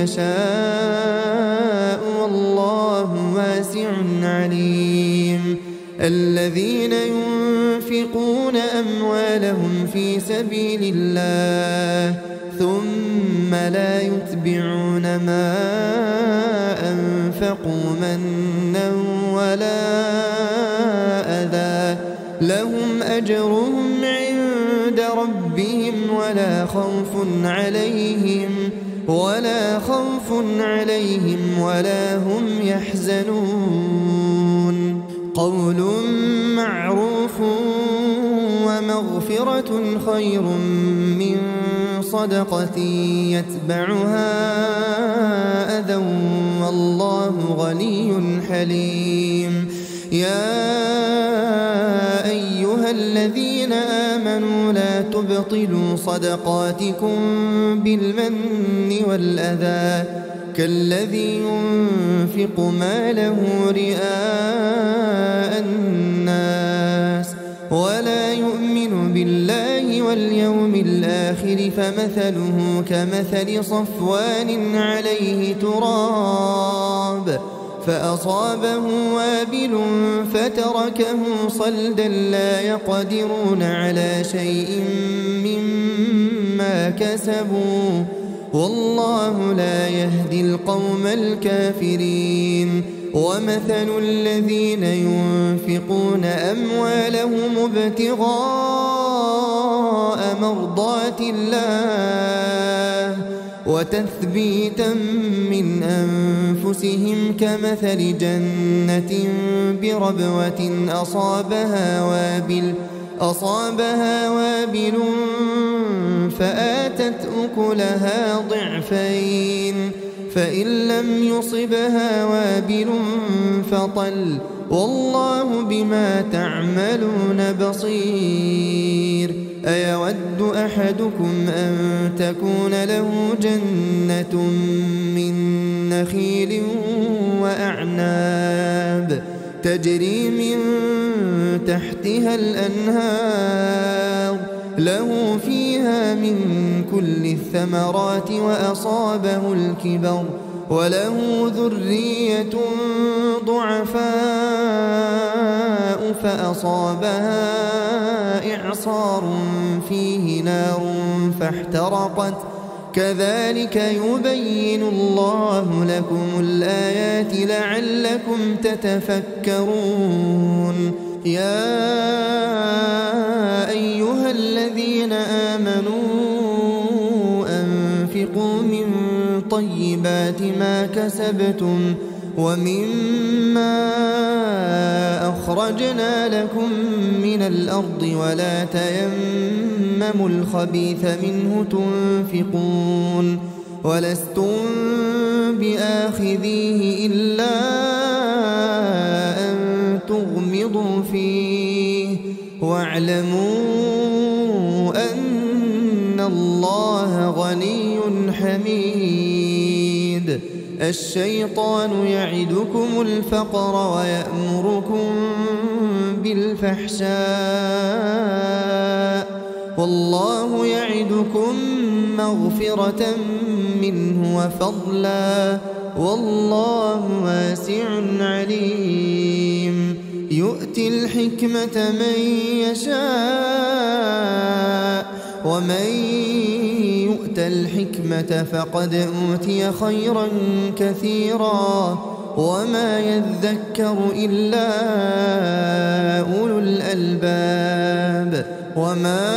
يشاء والله واسع عليم الذين ينفقون أموالهم في سبيل الله ثم لا يتبعون ما أنفقوا منا ولا أذى لهم أجرهم عند ربهم ولا خوف عليهم ولا هم يحزنون قول معروف ومغفرة خير من صدقة يتبعها أذى والله غني حليم يا أيها الذين آمنوا لا تبطلوا صدقاتكم بالمن والأذى كالذي ينفق ماله رئاء الناس ولا يؤمن بالله واليوم الآخر فمثله كمثل صفوان عليه تراب فأصابه وابل فتركه صلدا لا يقدرون على شيء مما كسبوا والله لا يهدي القوم الكافرين ومثل الذين ينفقون أموالهم ابتغاء مرضات الله وتثبيتا من أنفسهم كمثل جنة بربوة أصابها وابل فآتت أكلها ضعفين فإن لم يصبها وابل فطل والله بما تعملون بصير. أيود أحدكم أن تكون له جنة من نخيل وأعناب تجري من تحتها الأنهار له فيها من كل الثمرات وأصابه الكبر وله ذرية ضعفاء فأصابها إعصار فيه نار فاحترقت كذلك يبين الله لكم الآيات لعلكم تتفكرون. يا أيها الذين آمنوا أنفقوا من طيبات ما كسبتم ومما أخرجنا لكم من الأرض ولا تيمموا الخبيث منه تنفقون ولستم بآخذيه إلا أن تغمضوا فيه واعلموا أن الله غني حميد. الشيطان يعدكم الفقر ويأمركم بالفحشاء والله يعدكم مغفرة منه وفضلا والله واسع عليم. يؤتي الحكمة من يشاء ومن يؤت الحكمة فقد أوتي خيرا كثيرا وما يذكر إلا أولو الألباب. وما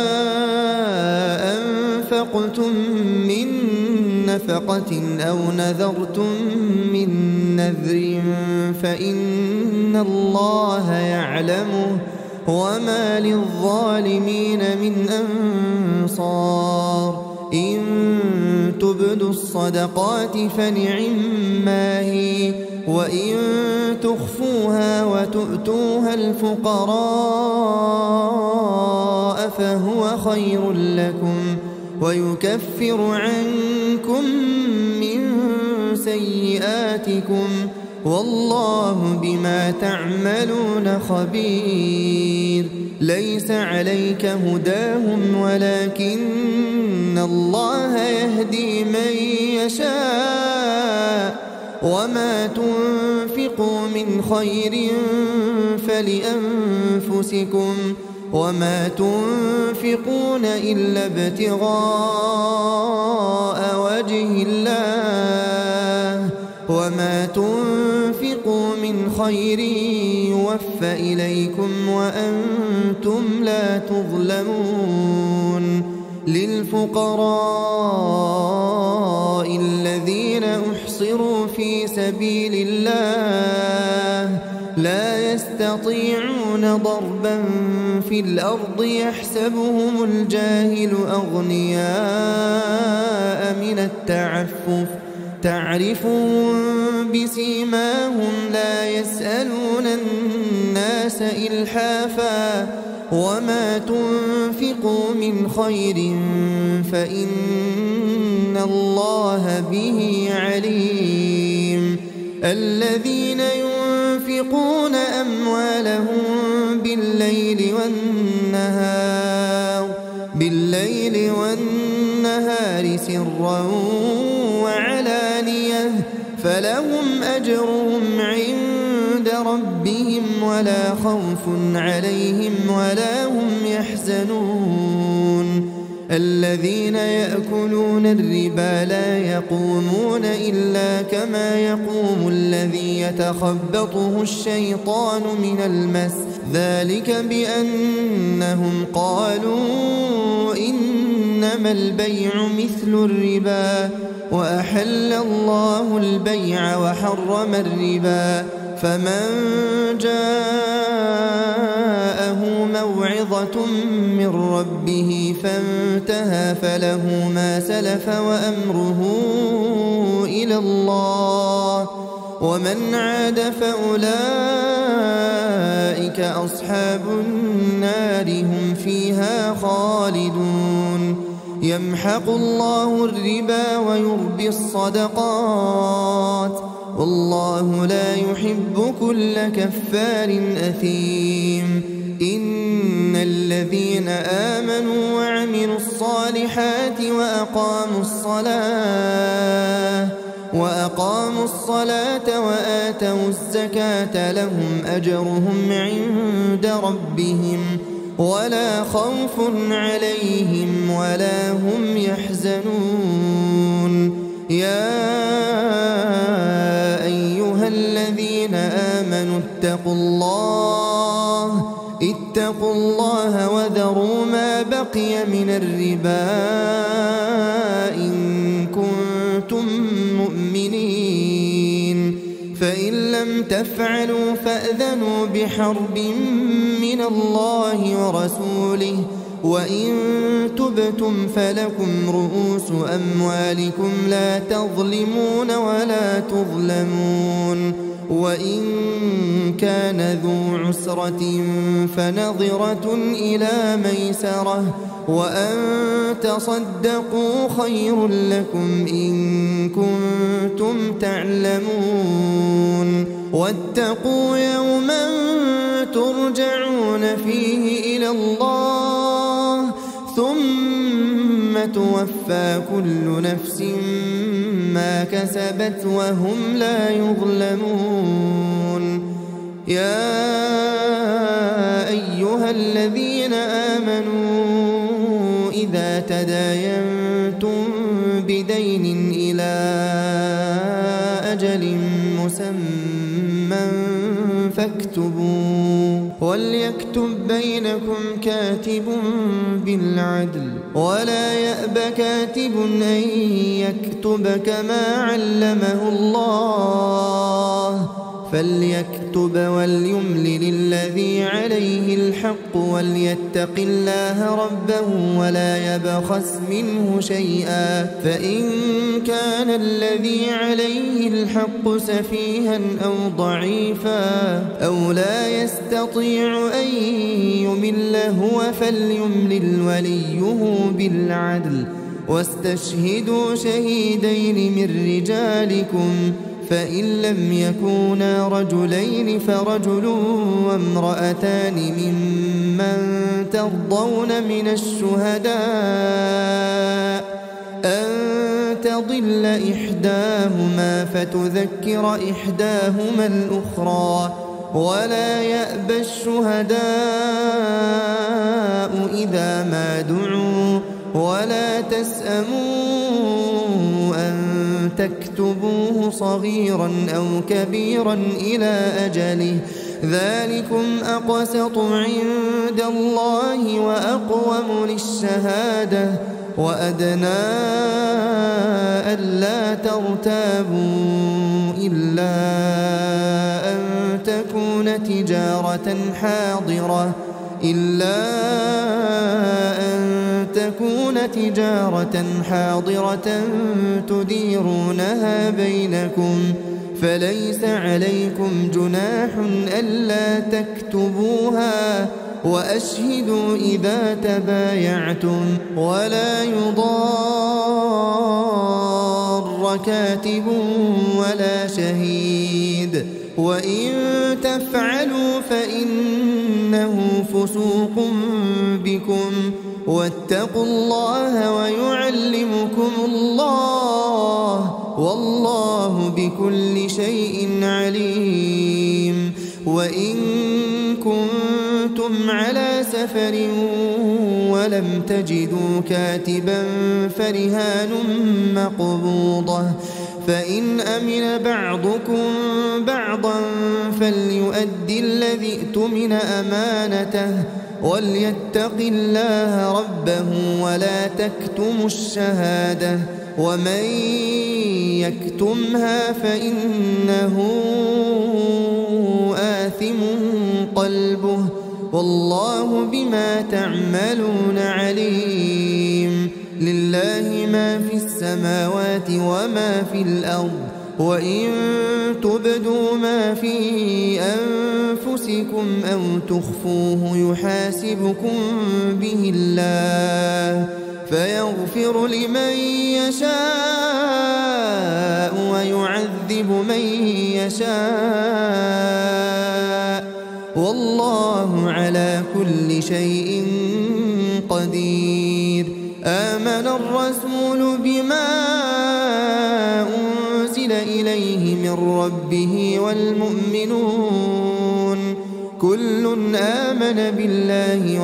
أنفقتم من نفقة أو نذرتم من نذر فإن الله يعلمه وما للظالمين من أنصار. إن تبدوا الصدقات فنعما هي وإن تخفوها وتؤتوها الفقراء فهو خير لكم ويكفر عنكم من سيئاتكم والله بما تعملون خبير. ليس عليك هداهم ولكن الله يهدي من يشاء وما تنفقوا من خير فلأنفسكم وما تنفقون إلا ابتغاء وجه الله وما تنفقوا من خير يوفى إليكم وأنتم لا تظلمون. للفقراء الذين أحصروا في سبيل الله لا يستطيعون ضربا في الأرض يحسبهم الجاهل أغنياء من التعفف تعرفهم بسيماهم لا يسألون الناس إلحافا وما تنفقوا من خير فإن الله به عليم. الذين ينفقون أموالهم بالليل والنهار سرا وعلانية فلهم أجرهم عند ربهم ولا خوف عليهم ولا هم يحزنون. الذين يأكلون الربا لا يقومون إلا كما يقوم الذي يتخبطه الشيطان من المس ذلك بأنهم قالوا إنما البيع مثل الربا وأحل الله البيع وحرم الربا فمن جاءه موعظة من ربه فانتهى فله ما سلف وأمره إلى الله ومن عاد فأولئك أصحاب النار هم فيها خالدون يمحق الله الربا ويربي الصدقات والله لا يحب كل كفار أثيم إن الذين آمنوا وعملوا الصالحات وأقاموا الصلاة وآتوا الزكاة لهم أجرهم عند ربهم ولا خوف عليهم ولا هم يحزنون يا أيها الذين آمنوا اتقوا الله وذروا ما بقي من الربا إن كنتم مؤمنين فإن لم تفعلوا فأذنوا بحرب من الله ورسوله وإن تبتم فلكم رؤوس أموالكم لا تظلمون ولا تظلمون وإن كان ذو عسرة فنظرة إلى ميسرة وأن تصدقوا خير لكم إن كنتم تعلمون واتقوا يوما ترجعون فيه إلى الله ثم توفى كل نفس ما كسبت وهم لا يظلمون يا أيها الذين آمنوا إذا تداينتم بدين إلى أجل مسمى فاكتبوه وليكتب بينكم كاتب بالعدل ولا يأب كاتب أن يكتب كما علمه الله فليكتب وليملل الذي عليه الحق وليتق الله ربه ولا يبخس منه شيئا فإن كان الذي عليه الحق سفيها أو ضعيفا أو لا يستطيع أن يمل هو فليملل وليه بالعدل واستشهدوا شهيدين من رجالكم فإن لم يكونا رجلين فرجل وامرأتان ممن ترضون من الشهداء أن تضل إحداهما فتذكر إحداهما الأخرى ولا يأبى الشهداء إذا ما دعوا ولا تسأموا أن تكتبوه صغيرا أو كبيرا إلى أجله ذلكم أقسط عند الله وأقوم للشهادة وأدنى ألا ترتابوا إلا أن تكون تجارة حاضرة تديرونها بينكم فليس عليكم جناح ألا تكتبوها وأشهدوا إذا تبايعتم ولا يضار كاتب ولا شهيد وإن تفعلوا فإنه فسوق بكم واتقوا الله ويعلمكم الله والله بكل شيء عليم وإن كنتم على سفر ولم تجدوا كاتبا فرهان مقبوضة فإن أمن بعضكم بعضا فليؤدي الذي اؤتمن أمانته وليتق الله ربه ولا تكتموا الشهادة ومن يكتمها فإنه آثم قلبه والله بما تعملون عليم لله ما في السماوات وما في الأرض وإن تبدوا ما في أنفسكم أو تخفوه يحاسبكم به الله فيغفر لمن يشاء ويعذب من يشاء والله على كل شيء قدير. آمن الرسول بما أنزل إليه من ربه والمؤمنون كل آمن بالله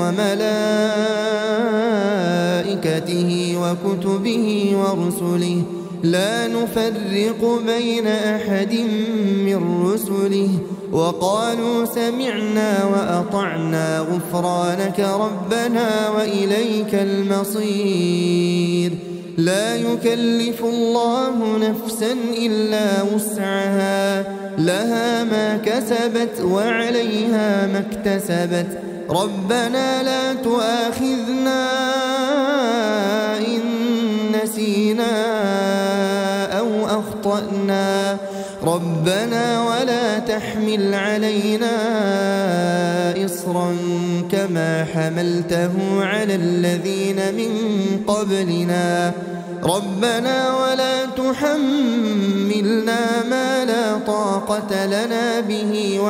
وملائكته وكتبه ورسله لا نفرق بين أحد من رسله وقالوا سمعنا وأطعنا غفرانك ربنا وإليك المصير. لا يكلف الله نفسا إلا وسعها لها ما كسبت وعليها ما اكتسبت ربنا لا تؤاخذنا إن نسينا أو أخطأنا ربنا ولا تحمل علينا إصرا كما حملته على الذين من قبلنا ربنا ولا تحملنا ما لا طاقة لنا به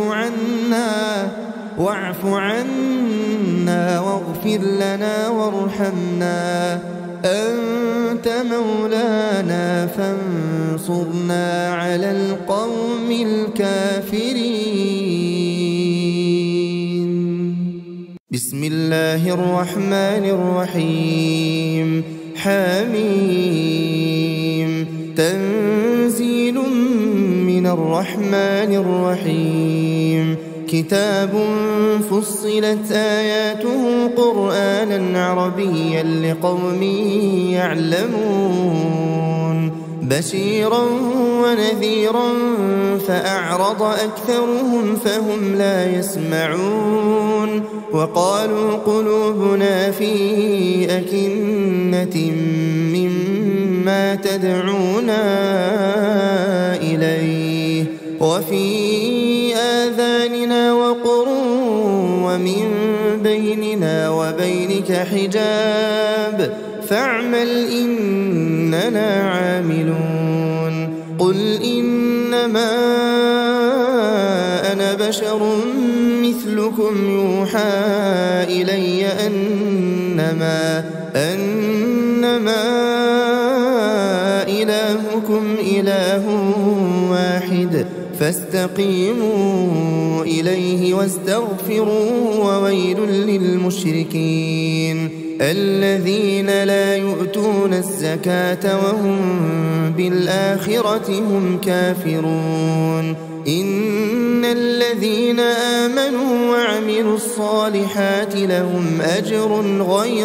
واعف عنا واغفر لنا وارحمنا أنت مولانا فانصرنا على القوم الكافرين. بسم الله الرحمن الرحيم. حميم. تنزيل من الرحمن الرحيم. كتاب فصلت آياته قرآنا عربيا لقوم يعلمون بشيرا ونذيرا فأعرض أكثرهم فهم لا يسمعون وقالوا قلوبنا في أكنة مما تدعونا إليه وفي آذاننا وقر ومن بيننا وبينك حجاب فاعمل إننا عاملون. قل إنما أنا بشر مثلكم يوحى إلي أنما إلهكم إله واحد فاستقيموا إليه واستغفروه وويل للمشركين الذين لا يؤتون الزكاة وهم بالآخرة هم كافرون. إن الذين آمنوا وعملوا الصالحات لهم أجر غير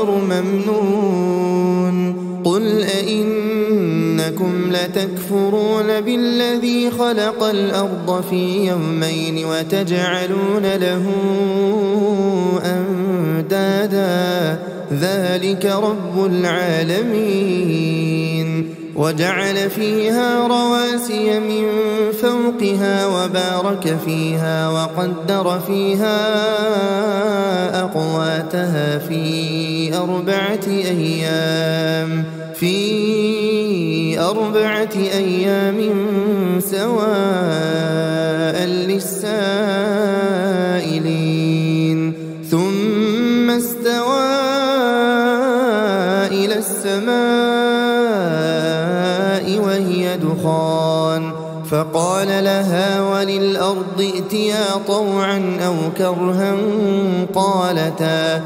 ممنون. قل أئنكم لتكفرون بالذي خلق الأرض في يومين وتجعلون له أندادا ذلك رب العالمين. وجعل فيها رواسي من فوقها وبارك فيها وقدر فيها أقواتها في أربعة أيام سواء للسائلين. ثم استوى إلى السماء وهي دخان فقال لها وللأرض ائتيا طوعا أو كرها قالتا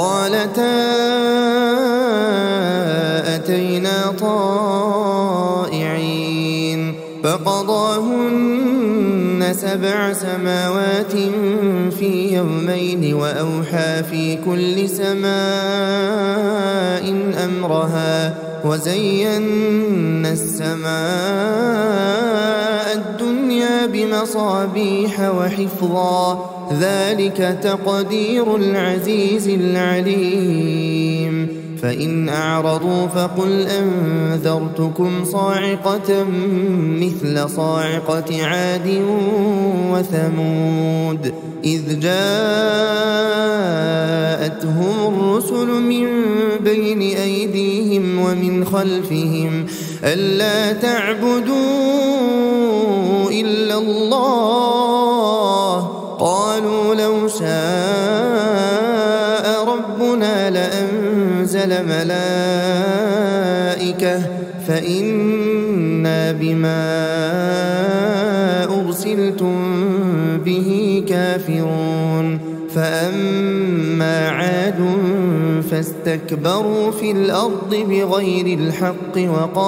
أتينا طائعين. فقضاهن 7 سماوات في يومين وأوحى في كل سماء أمرها وزينا السماء الدنيا بمصابيح وحفظا ذلك تقدير العزيز العليم. فإن أعرضوا فقل أنذرتكم صاعقة مثل صاعقة عاد وثمود إذ جاءتهم الرسل من بين أيديهم ومن خلفهم ألا تعبدوا إلا الله قالوا لو شاء ربنا لأنزل ملائكة فإنا بما أرسلتم به كافرون فأما عاد فاستكبروا في الأرض بغير الحق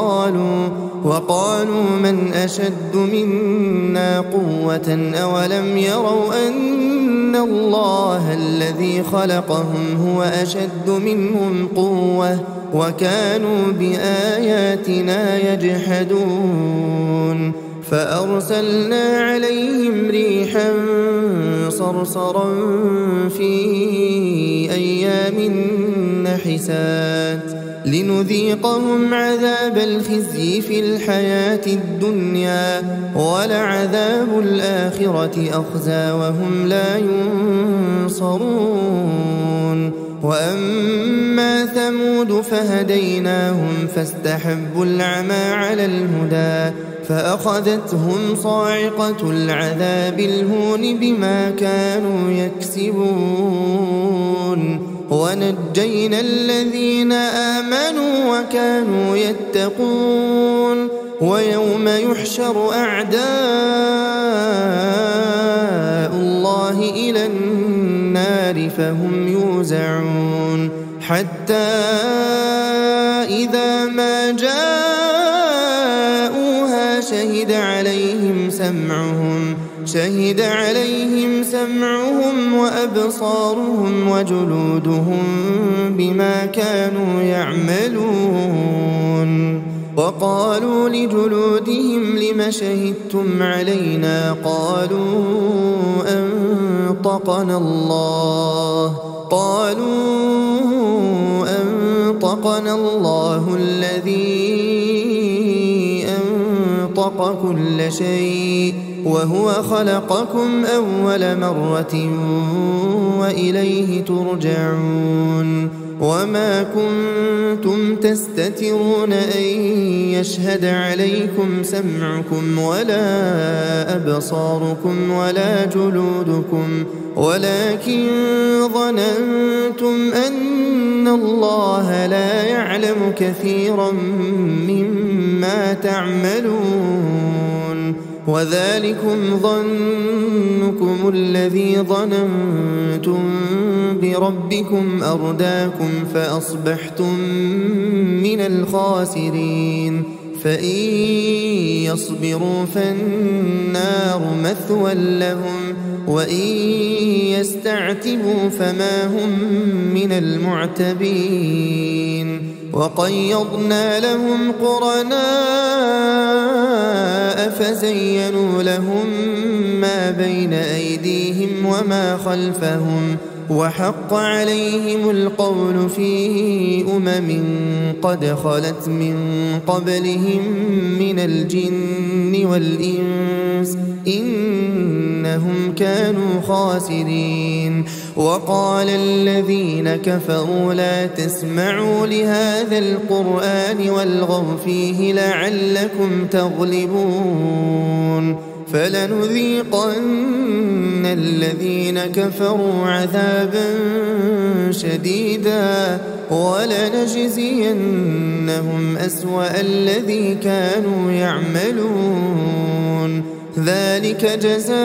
وقالوا من أشد منا قوة أولم يروا أن الله الذي خلقهم هو أشد منهم قوة وكانوا بآياتنا يجحدون فأرسلنا عليهم ريحا صرصرا في أيام نحسات لنذيقهم عذاب الخزي في الحياة الدنيا ولعذاب الآخرة أخزى وهم لا ينصرون وأما ثمود فهديناهم فاستحبوا العمى على الهدى فأخذتهم صاعقة العذاب الهون بما كانوا يكسبون ونجينا الذين آمنوا وكانوا يتقون ويوم يحشر أعداء الله إلى النار فهم يوزعون حتى إذا ما جاءوها شهد عليهم سمعهم وأبصارهم وجلودهم بما كانوا يعملون وقالوا لجلودهم لم شهدتم علينا قالوا أنطقنا الله الذي أنطق كل شيء وهو خلقكم أول مرة وإليه ترجعون وما كنتم تستترون أن يشهد عليكم سمعكم ولا أبصاركم ولا جلودكم ولكن ظننتم أن الله لا يعلم كثيرا مما تعملون وذلكم ظنكم الذي ظننتم بربكم أرداكم فأصبحتم من الخاسرين فإن يصبروا فالنار مثوى لهم وإن يستعتبوا فما هم من المعتبين وقيضنا لهم قرناء فزينوا لهم ما بين أيديهم وما خلفهم وحق عليهم القول في قد خلت من قبلهم من الجن والإنس إنهم كانوا خاسرين وقال الذين كفروا لا تسمعوا لهذا القرآن والغوا فيه لعلكم تغلبون فلنذيقن الذين كفروا عذابا شديدا ولنجزينهم أسوأ الذي كانوا يعملون ذلك جزاء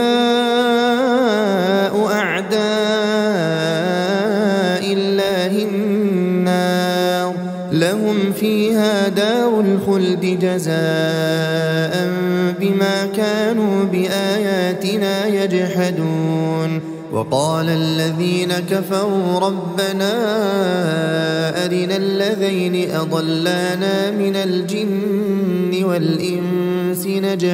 أعداء الله النار لهم فيها دار الخلد جزاء بما كانوا بآياتنا يجحدون وقال الذين كفروا ربنا أرنا الذين أضلانا من الجن والإنس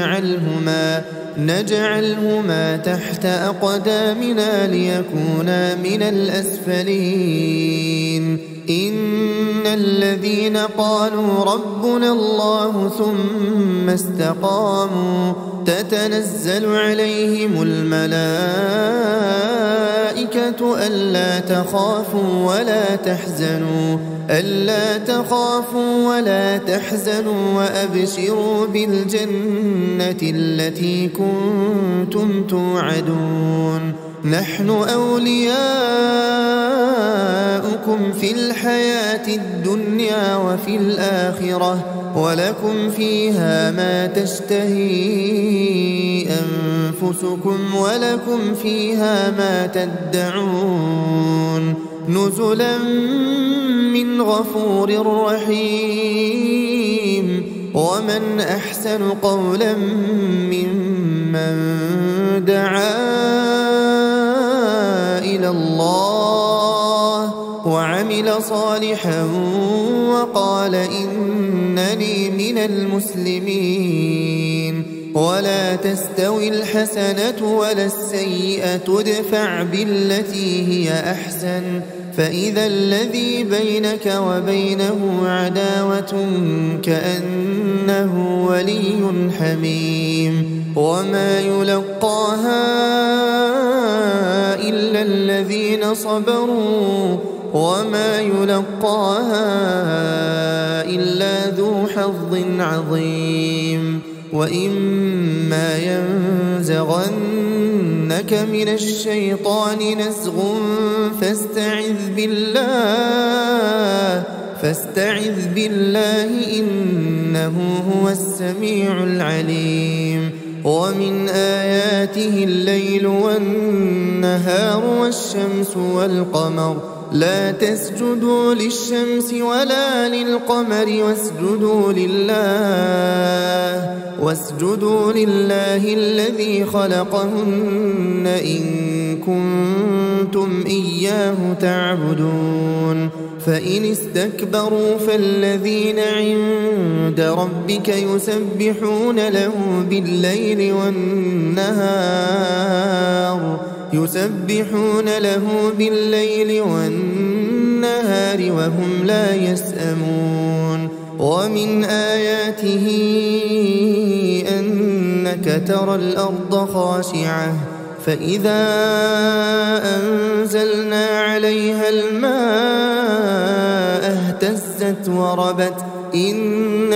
نجعلهما تحت أقدامنا ليكونا من الأسفلين إن الذين قالوا ربنا الله ثم استقاموا تتنزل عليهم الملائكة ألا تخافوا ولا تحزنوا وأبشروا بالجنة التي كنتم توعدون نحن أولياؤكم في الحياة الدنيا وفي الآخرة ولكم فيها ما تشتهي أنفسكم ولكم فيها ما تدعون نزلا من غفور رحيم ومن أحسن قولا ممن دعا إلى الله وعمل صالحا وقال إنني من المسلمين ولا تستوي الحسنة ولا السيئة ادفع بالتي هي أحسن فإذا الذي بينك وبينه عداوة كأنه ولي حميم وما يلقاها إلا الذين صبروا وما يلقاها إلا ذو حظ عظيم وإما ينزغنك من الشيطان نزغ فاستعذ بالله إنه هو السميع العليم ومن آياته الليل والنهار والشمس والقمر لا تسجدوا للشمس ولا للقمر واسجدوا لله الذي خلقهن إن كنتم إياه تعبدون فإن استكبروا فالذين عند ربك يسبحون له بالليل والنهار وهم لا يسأمون ومن آياته أنك ترى الأرض خاشعة فإذا أنزلنا عليها الماء اهتزت وربت إن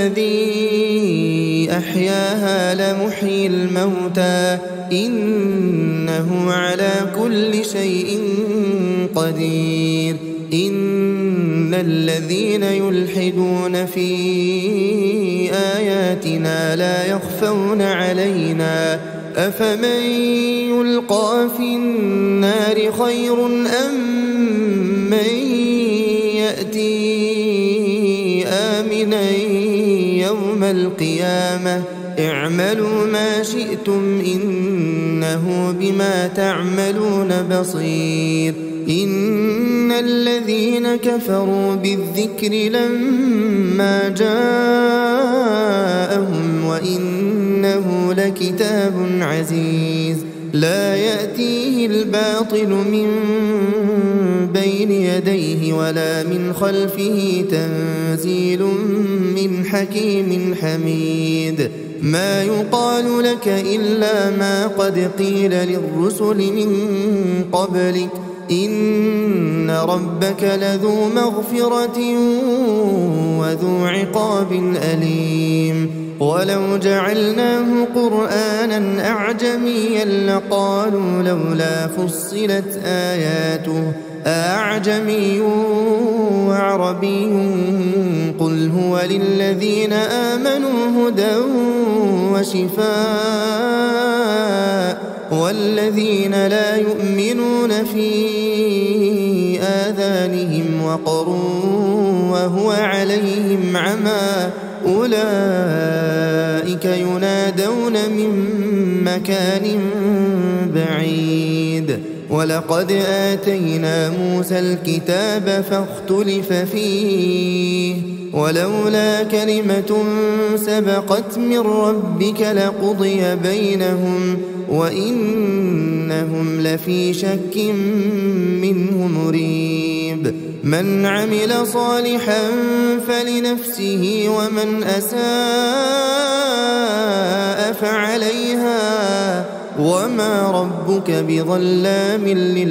الذي أحياها لمحيي الموتى إنه على كل شيء قدير إن الذين يلحدون في آياتنا لا يخفون علينا أفمن يلقى في النار خير أم من يأتي آمنا يوم القيامة اعملوا ما شئتم إنه بما تعملون بصير إن الذين كفروا بالذكر لما جاءهم وإنه لكتاب عزيز لا يأتيه الباطل من بين يديه ولا من خلفه تنزيل من حكيم حميد ما يقال لك إلا ما قد قيل للرسل من قبلك إن ربك لذو مغفرة وذو عقاب أليم ولو جعلناه قرآنا أعجميا لقالوا لولا فصلت آياته أعجمي وعربي قل هو للذين آمنوا هدى وشفاء والذين لا يؤمنون في آذانهم وقر وهو عليهم عمى أولئك ينادون من مكان بعيد ولقد آتينا موسى الكتاب فاختلف فيه ولولا كلمة سبقت من ربك لقضي بينهم وإنهم لفي شك منه مريب من عمل صالحا فلنفسه ومن أساء فعليها وما ربك بظلام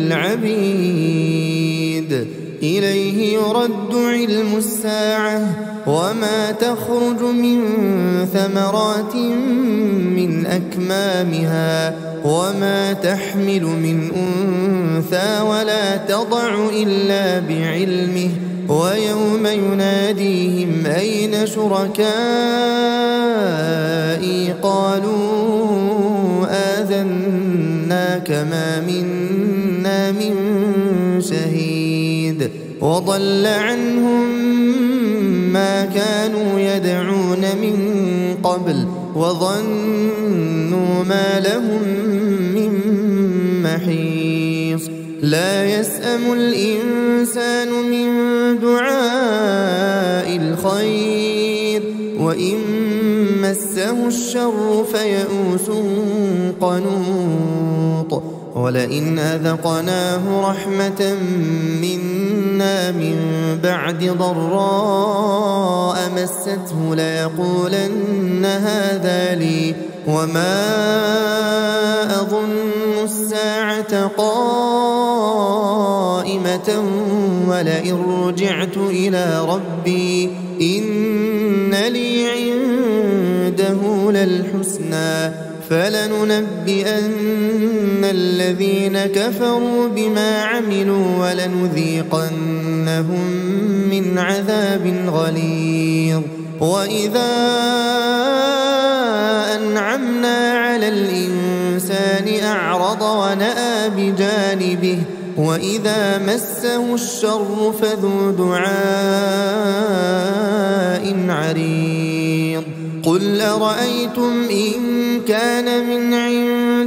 للعبيد إليه يرد علم الساعة وما تخرج من ثمرات من أكمامها وما تحمل من أنثى ولا تضع إلا بعلمه ويوم يناديهم أين شركائي قالوا آذناك ما منا من شهيد وضل عنهم ما كانوا يدعون من قبل وظنوا ما لهم من محيص لا يسأم الإنسان من دعاء الخير وإن مسه الشر فيئوس قنوط ولئن أذقناه رحمة منا من بعد ضراء مسته ليقولن هذا لي وما أظن الساعة قائمة ولئن رجعت إلى ربي إن لي عنده للحسنى فلننبئن الذين كفروا بما عملوا ولنذيقنهم من عذاب غليظ وإذا أنعمنا على الإنسان أعرض ونأى بجانبه وإذا مسه الشر فذو دعاء عريض قل أرأيتم إن كان من عند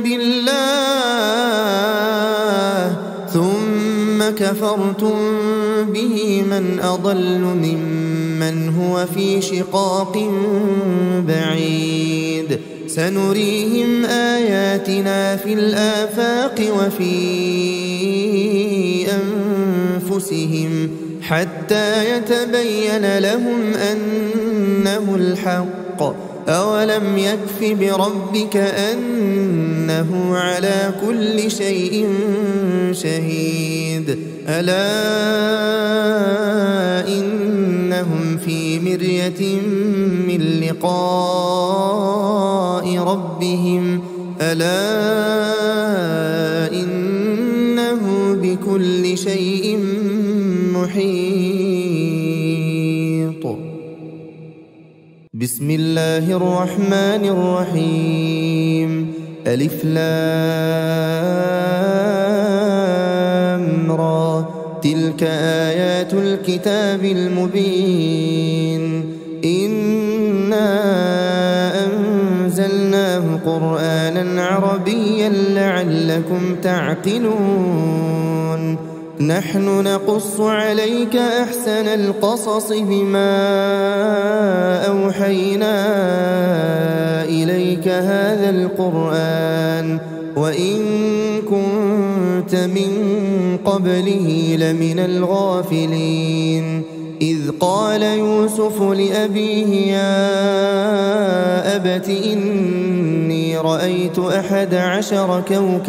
الله ثم كفرتم به من أضل ممن هو في شقاق بعيد سنريهم آياتنا في الآفاق وفي أنفسهم حتى يتبين لهم أنه الحق أولم يكف بربك أنه على كل شيء شهيد ألا إنهم في مرية من لقاء ربهم ألا إنه بكل شيء محيط بسم الله الرحمن الرحيم ألف لام را تلك آيات الكتاب المبين إنا أنزلناه قرآنا عربيا لعلكم تعقلون نحن نقص عليك أحسن القصص بما أوحينا إليك هذا القرآن وإن كنت من قبله لمن الغافلين إذ قال يوسف لأبيه يا أبت إني رأيت 11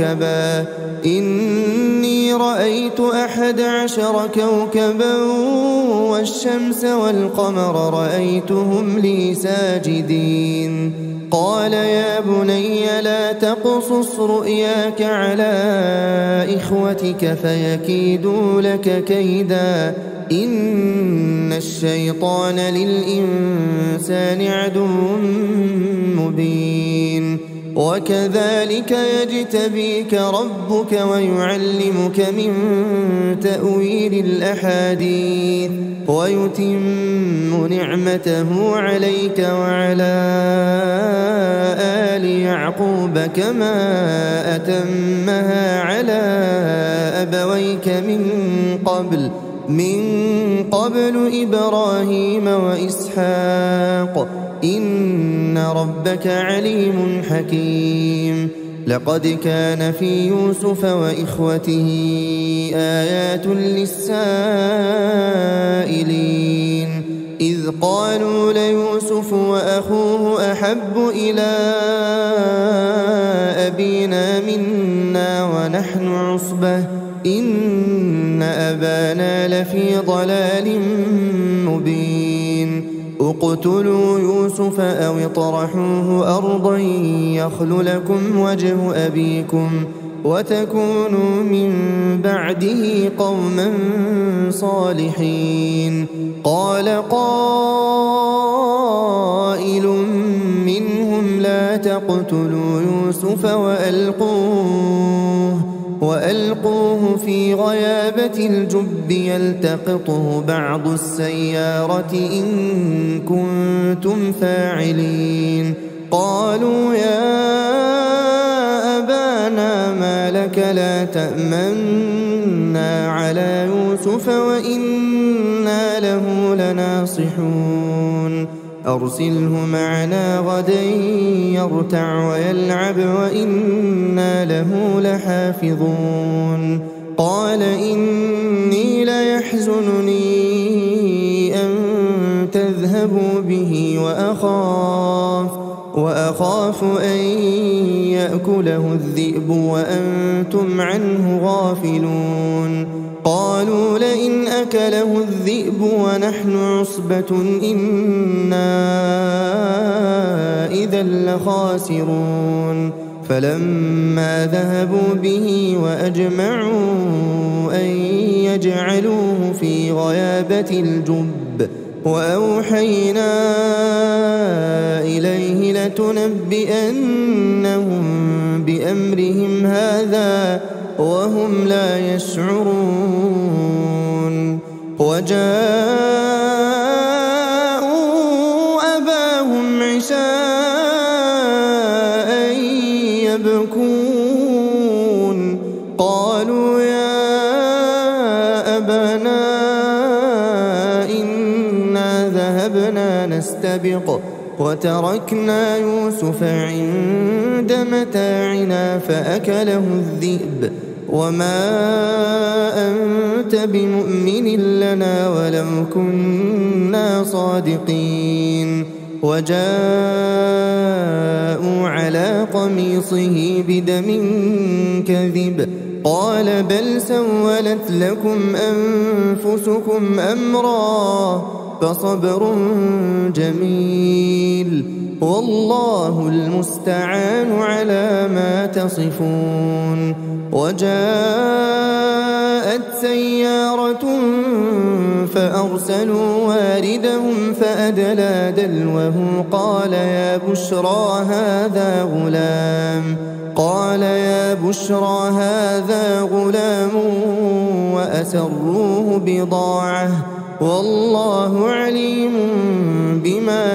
كوكبا والشمس والقمر رأيتهم لي ساجدين قال يا بني لا تقصص رؤياك على إخوتك فيكيدوا لك كيدا إن الشيطان للإنسان عدو مبين وكذلك يجتبيك ربك ويعلمك من تأويل الأحاديث ويتم نعمته عليك وعلى آل يعقوب كما أتمها على أبويك من قبل إبراهيم وإسحاق إن ربك عليم حكيم لقد كان في يوسف وإخوته آيات للسائلين إذ قالوا ليوسف وأخوه أحب إلى أبينا منا ونحن عصبة إن أبانا لفي ضلال مبين اقتلوا يوسف أو اطرحوه أرضا يخل لكم وجه أبيكم وتكونوا من بعده قوما صالحين قال قائل منهم لا تقتلوا يوسف وألقوه في غيابة الجب يلتقطه بعض السيارة إن كنتم فاعلين قالوا يا أبانا ما لك لا تأمنا على يوسف وإنا له لناصحون أرسله معنا غدا يرتع ويلعب وإنا له لحافظون قال إني ليحزنني أن تذهبوا به وأخاف أن يأكله الذئب وأنتم عنه غافلون قالوا لئن أكله الذئب ونحن عصبة إنا إذا لخاسرون فلما ذهبوا به وأجمعوا أن يجعلوه في غيابة الجب وأوحينا إليه لتنبئنهم بأمرهم هذا وهم لا يشعرون وجاءوا أباهم عشاء يبكون قالوا يا أبانا إنا ذهبنا نستبق وتركنا يوسف عند متاعنا فأكله الذئب وما أنت بمؤمن لنا ولو كنا صادقين وجاءوا على قميصه بدم كذب قال بل سولت لكم أنفسكم أمرا فصبر جميل والله المستعان على ما تصفون وجاءت سيارة فأرسلوا واردهم فأدلى دلوه قال يا بشرى هذا غلام وأسروه بضاعة والله عليم بما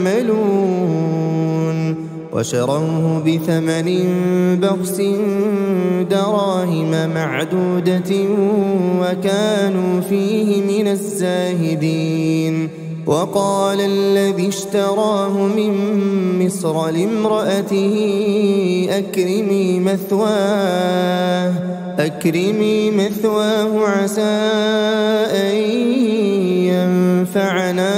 يعملون وشروه بثمن بخس دراهم معدودة وكانوا فيه من الزاهدين وقال الذي اشتراه من مصر لامرأته أكرمي مثواه عسى أن ينفعنا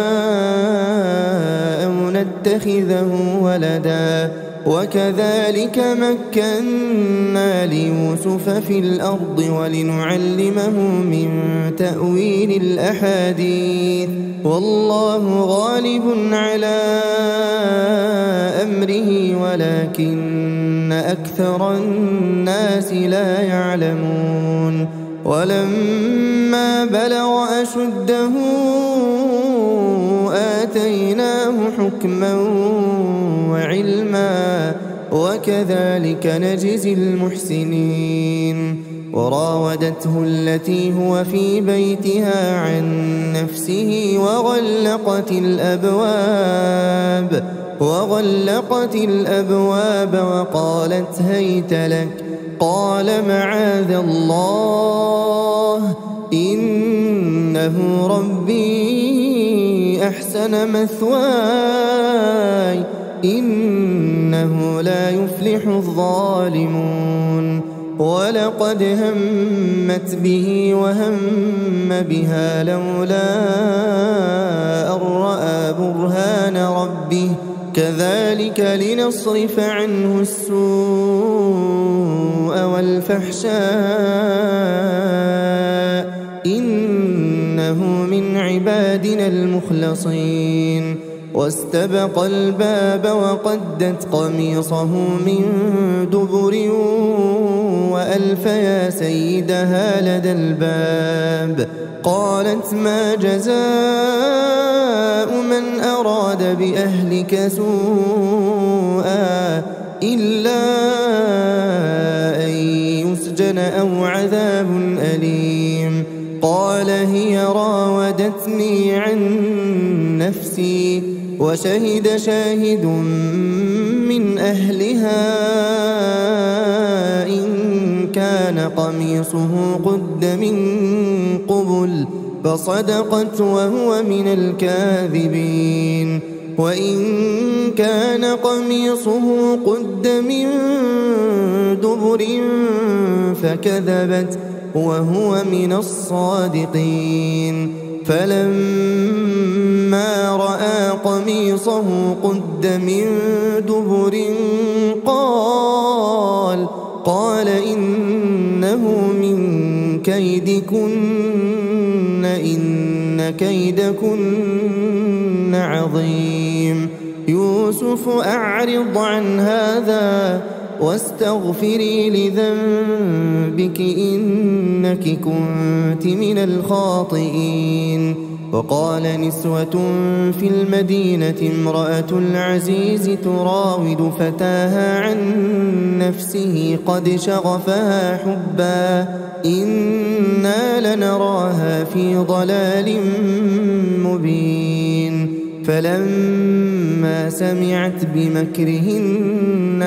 أو نتخذه ولدا وكذلك مكنا ليوسف في الأرض ولنعلمه من تأويل الأحاديث والله غالب على أمره ولكن أكثر الناس لا يعلمون ولما بلغ أشده آتيناه حكما وعلما وكذلك نجزي المحسنين وراودته التي هو في بيتها عن نفسه وغلقت الأبواب وقالت هيت لك قال معاذ الله إنه ربي أحسن مثواي إنه لا يفلح الظالمون ولقد همت به وهم بها لولا أن رأى برهان ربه كذلك لنصرف عنه السوء والفحشاء إنه من عبادنا المخلصين واستبق الباب وقدت قميصه من دبر وألف يا سيدها لدى الباب قالت ما جزاء من أراد بأهلك سوءا إلا أن يسجن أو عذاب أليم قال هي راودتني عن نفسي وشهد شاهد من أهلها إن كان قميصه قد من قبل فصدقت وهو من الكاذبين وإن كان قميصه قد من دبر فكذبت وهو من الصادقين فلما رأى قميصه قد من دبر قال إنه من كيدكن إن كيدكن عظيم يوسف أعرض عن هذا واستغفري لذنبك إنك كنت من الخاطئين وقال نسوة في المدينة امرأة العزيز تراود فتاها عن نفسه قد شغفها حبا إنا لنراها في ضلال مبين فلما سمعت بمكرهن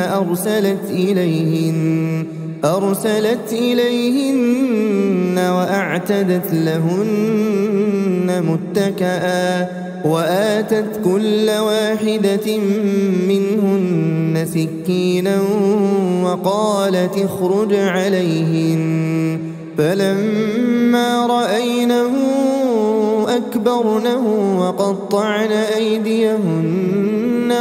أرسلت إليهن وأعتدت لهن متكئا وآتت كل واحدة منهن سكينا وقالت اخرج عليهن فلما رأينه أكبرنه وقطعن أيديهن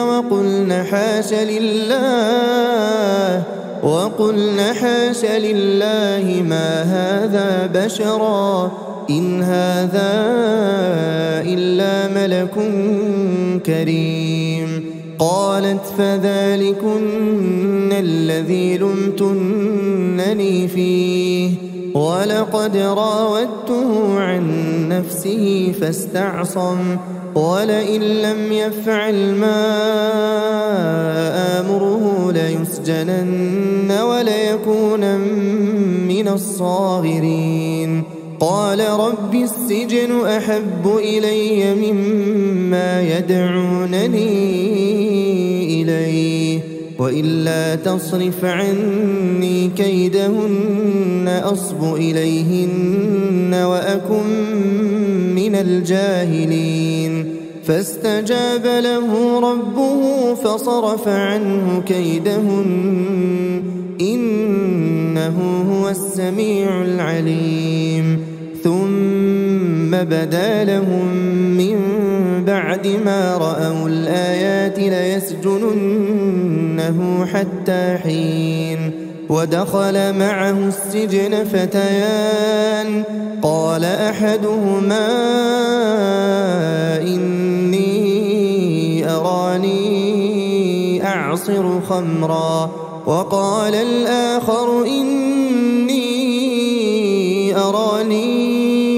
وقلن حاش لله ما هذا بشرا إن هذا إلا ملك كريم قالت فذلكن الذي لمتنني فيه ولقد راودته عن نفسه فاستعصم ولئن لم يفعل ما آمره ليسجنن وليكون من الصاغرين قال رب السجن أحب إلي مما يدعونني إليه وإلا تصرف عني كيدهن أصب إليهن وأكن من الجاهلين فاستجاب له ربه فصرف عنه كيدهن إنه هو السميع العليم ثم بدا لهم من بعد ما رأوا الآيات ليسجننه حتى حين ودخل معه السجن فتيان قال أحدهما إني أراني أعصر خمرا وقال الآخر إني أراني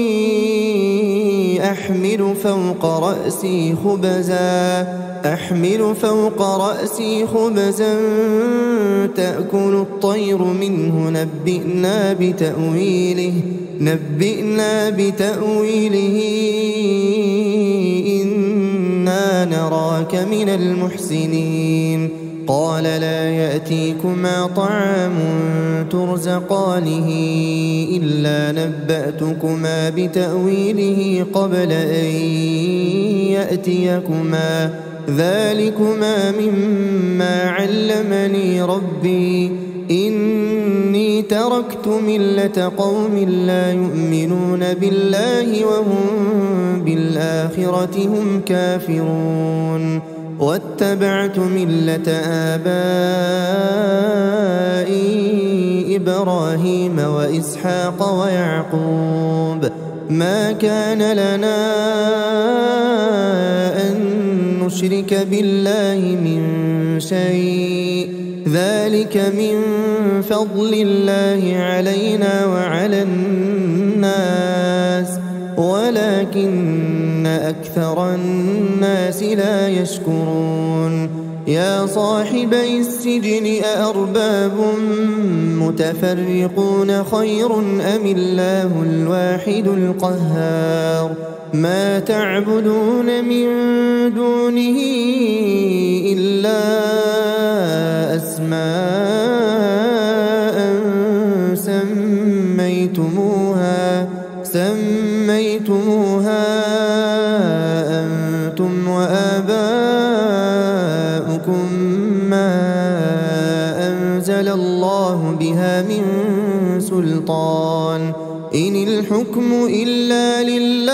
أحمل فوق رأسي خبزا تأكل الطير منه نبئنا بتأويله إنا نراك من المحسنين قال لا يأتيكما طعام ترزقانه إلا نبأتكما بتأويله قبل أن يأتيكما ذلكما مما علمني ربي إني تركت ملة قوم لا يؤمنون بالله وهم بالآخرة هم كافرون واتبعت ملة آبائي إبراهيم وإسحاق ويعقوب ما كان لنا أن نشرك بالله من شيء ذلك من فضل الله علينا وعلى الناس ولكن أكثر الناس لا يشكرون يا صاحبي السجن أأرباب متفرقون خير أم الله الواحد القهار ما تعبدون من دونه إلا أسماء سميتموها أنتم وآباؤكم ما أنزل الله بها من سلطان إن الحكم إلا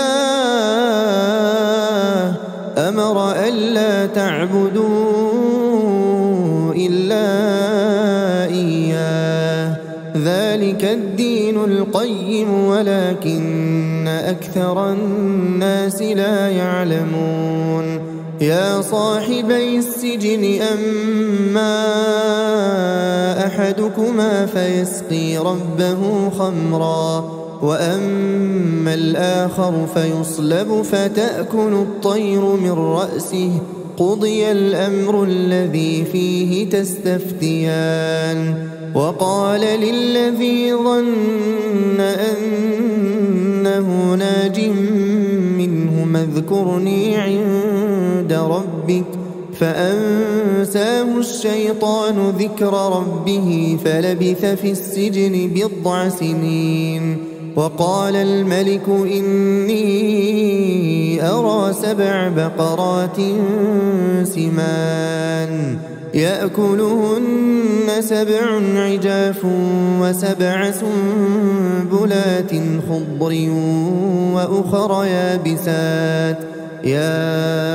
لله أمر ألا تعبدوا إلا إياه ذلك الدين القيم ولكن أكثر الناس لا يعلمون يا صاحبي السجن أما أحدكما فيسقي ربه خمرا وأما الآخر فيصلب فتأكل الطير من رأسه قضي الأمر الذي فيه تستفتيان وقال للذي ظن أنه ناج منهما اذكرني عند ربك فأنساه الشيطان ذكر ربه فلبث في السجن 9 سنين وقال الملك إني أرى 7 بقرات سمان يأكلهن 7 عجاف و7 سنبلات خضر وأخر يابسات يا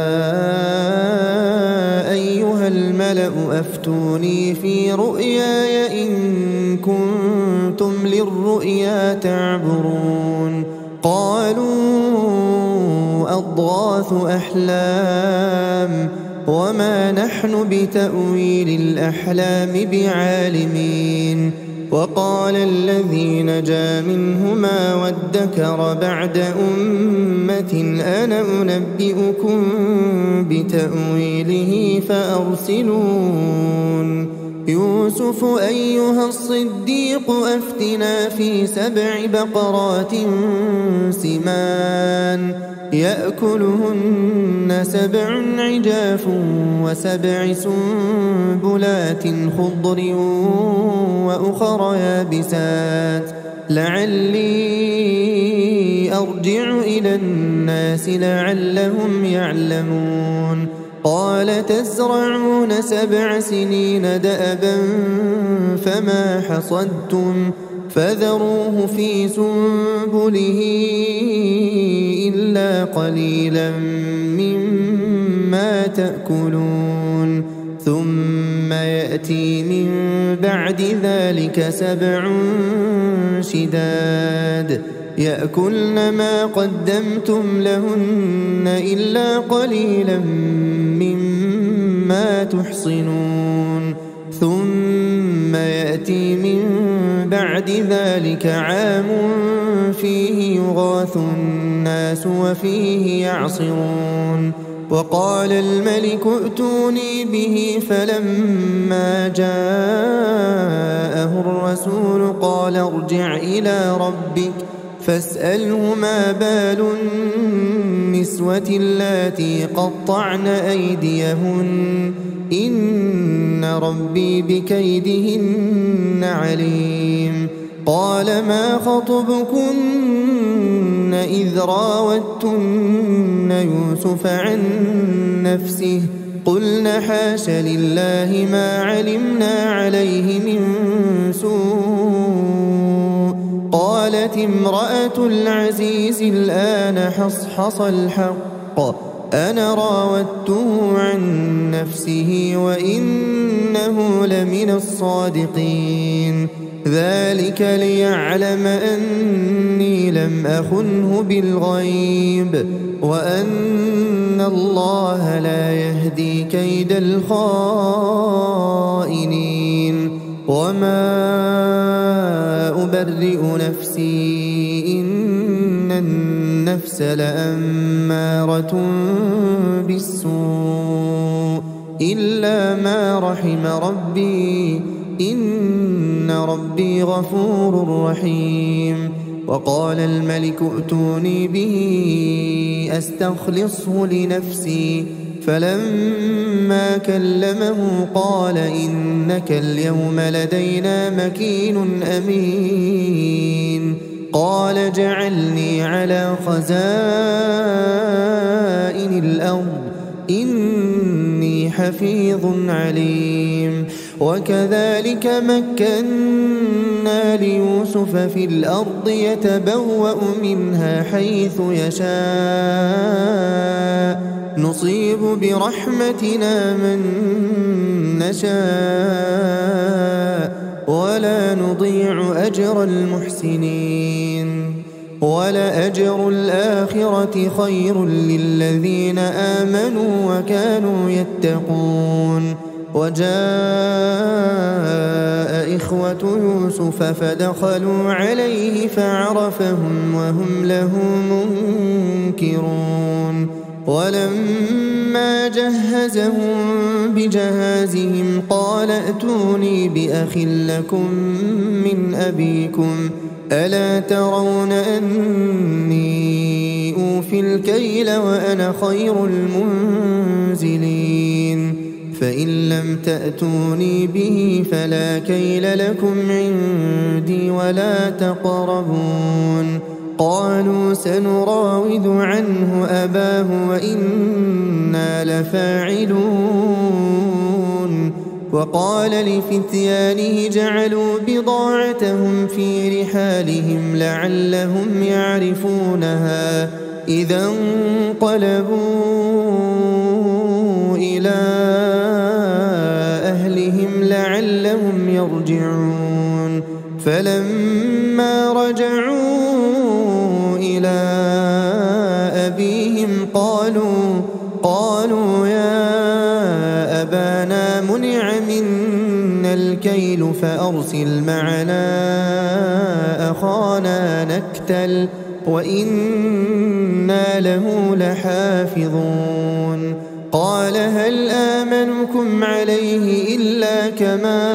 أيها الملأ أفتوني في رؤياي إن كنتم للرؤيا تعبرون قالوا أضغاث أحلام وما نحن بتأويل الأحلام بعالمين وقال الذي نجا منهما وادكر بعد أمة أنا أنبئكم بتأويله فأرسلون يوسف أيها الصديق أفتنا في 7 بقرات سمان يأكلهن 7 عجاف و7 سنبلات خضر وأخر يابسات لعلي أرجع إلى الناس لعلهم يعلمون قال تزرعون 7 سنين دأبا فما حصدتم فذروه في سنبله إلا قليلا مما تأكلون ثم يأتي من بعد ذلك 7 شداد يأكلن ما قدمتم لهن إلا قليلا مما تحصنون ثم يأتي من بعد ذلك عام فيه يغاث الناس وفيه يعصرون وقال الملك ائتوني به فلما جاءه الرسول قال ارجع إلى ربك فاسأله ما بال النسوة اللاتي قطعن أيديهن إن ربي بكيدهن عليم قال ما خطبكن إذ راوتن يوسف عن نفسه قلنا حاش لله ما علمنا عليه من سوء. قالت امرأة العزيز الآن حصحص الحق أنا راودته عن نفسه وإنه لمن الصادقين. ذلك ليعلم أني لم أخنه بالغيب وأن الله لا يهدي كيد الخائنين. وما أبرئ نفسي إن النفس لأمارة بالسوء إلا ما رحم ربي إن ربي غفور رحيم. وقال الملك ائتوني به أستخلصه لنفسي فلما كلمه قال إنك اليوم لدينا مكين أمين. قال اجعلني على خزائن الأرض إني حفيظ عليم. وكذلك مكنا ليوسف في الأرض يتبوأ منها حيث يشاء نصيب برحمتنا من نشاء ولا نضيع أجر المحسنين. ولأجر الآخرة خير للذين آمنوا وكانوا يتقون. وجاء إخوة يوسف فدخلوا عليه فعرفهم وهم له منكرون. ولما جهزهم بجهازهم قال ائتوني بأخ لكم من أبيكم ألا ترون أني أوفي الكيل وأنا خير المنزلين. فإن لم تأتوني به فلا كيل لكم عندي ولا تقربون. قالوا سنراود عنه أباه وإنا لفاعلون. وقال لفتيانه جعلوا بضاعتهم في رحالهم لعلهم يعرفونها إذا انقلبوا إلى أهلهم لعلهم يرجعون. فلما رجعوا إلى أبيهم قالوا يا أبانا منع منا الكيل فأرسل معنا أخانا نكتل وإنا له لحافظون. قال هل آمنكم عليه إلا كما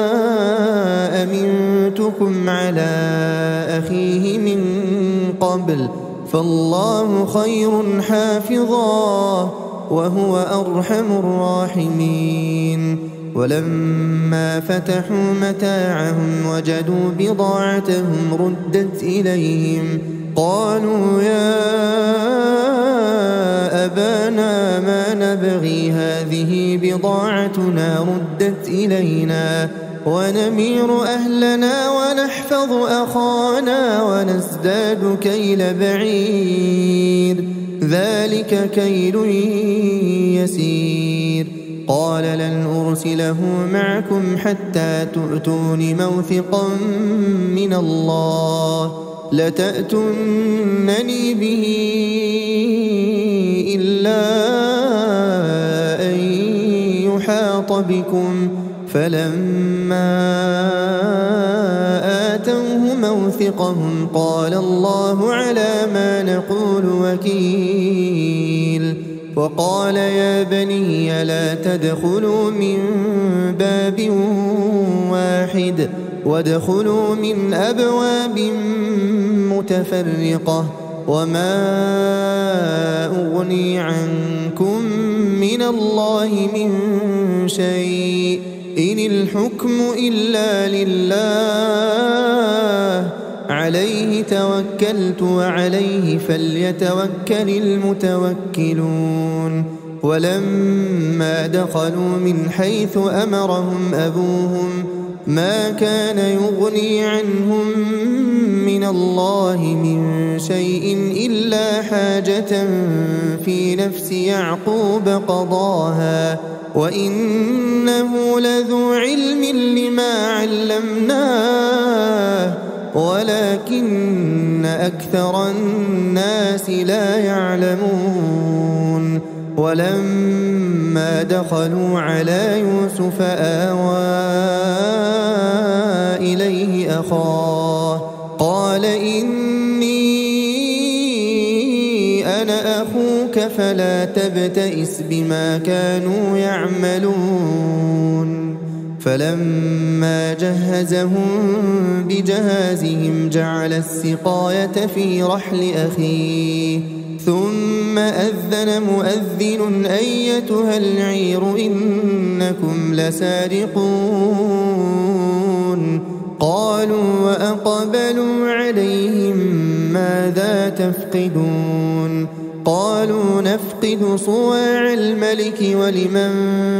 أمنتكم على أخيه من قبل فالله خير حافظا وهو أرحم الراحمين. ولما فتحوا متاعهم وجدوا بضاعتهم ردت إليهم قالوا يا أبانا ما نبغي هذه بضاعتنا ردت إلينا ونمير أهلنا ونحفظ أخانا ونزداد كيل بعير ذلك كيل يسير. قال لن أرسله معكم حتى تؤتون موثقا من الله لتأتونني به إلا أن يحاط بكم. فلما آتوه موثقهم قال الله على ما نقول وكيل. وقال يا بني لا تدخلوا من باب واحد وادخلوا من أبواب متفرقة وما أغني عنكم من الله من شيء إن الحكم إلا لله عليه توكلت وعليه فليتوكل المتوكلون. ولما دخلوا من حيث أمرهم أبوهم ما كان يغني عنهم من الله من شيء إلا حاجة في نفس يعقوب قضاها وإنه لذو علم لما علمناه ولكن أكثر الناس لا يعلمون. ولما دخلوا على يوسف آوى إليه أخاه قال إني أنا أخوك فلا تبتئس بما كانوا يعملون. فلما جهزهم بجهازهم جعل السقاية في رحل أخيه ثم أذن مؤذن أيتها العير إنكم لسارقون. قالوا وأقبلوا عليهم ماذا تفقدون؟ قالوا نفقد صواع الملك ولمن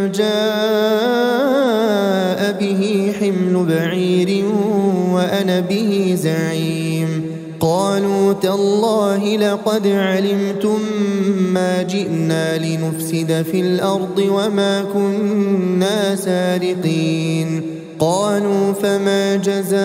جاء به حمل بعير وأنا به زعيم. قالوا تالله لقد علمتم ما جئنا لنفسد في الأرض وما كنا سارقين. قالوا فما جزاؤه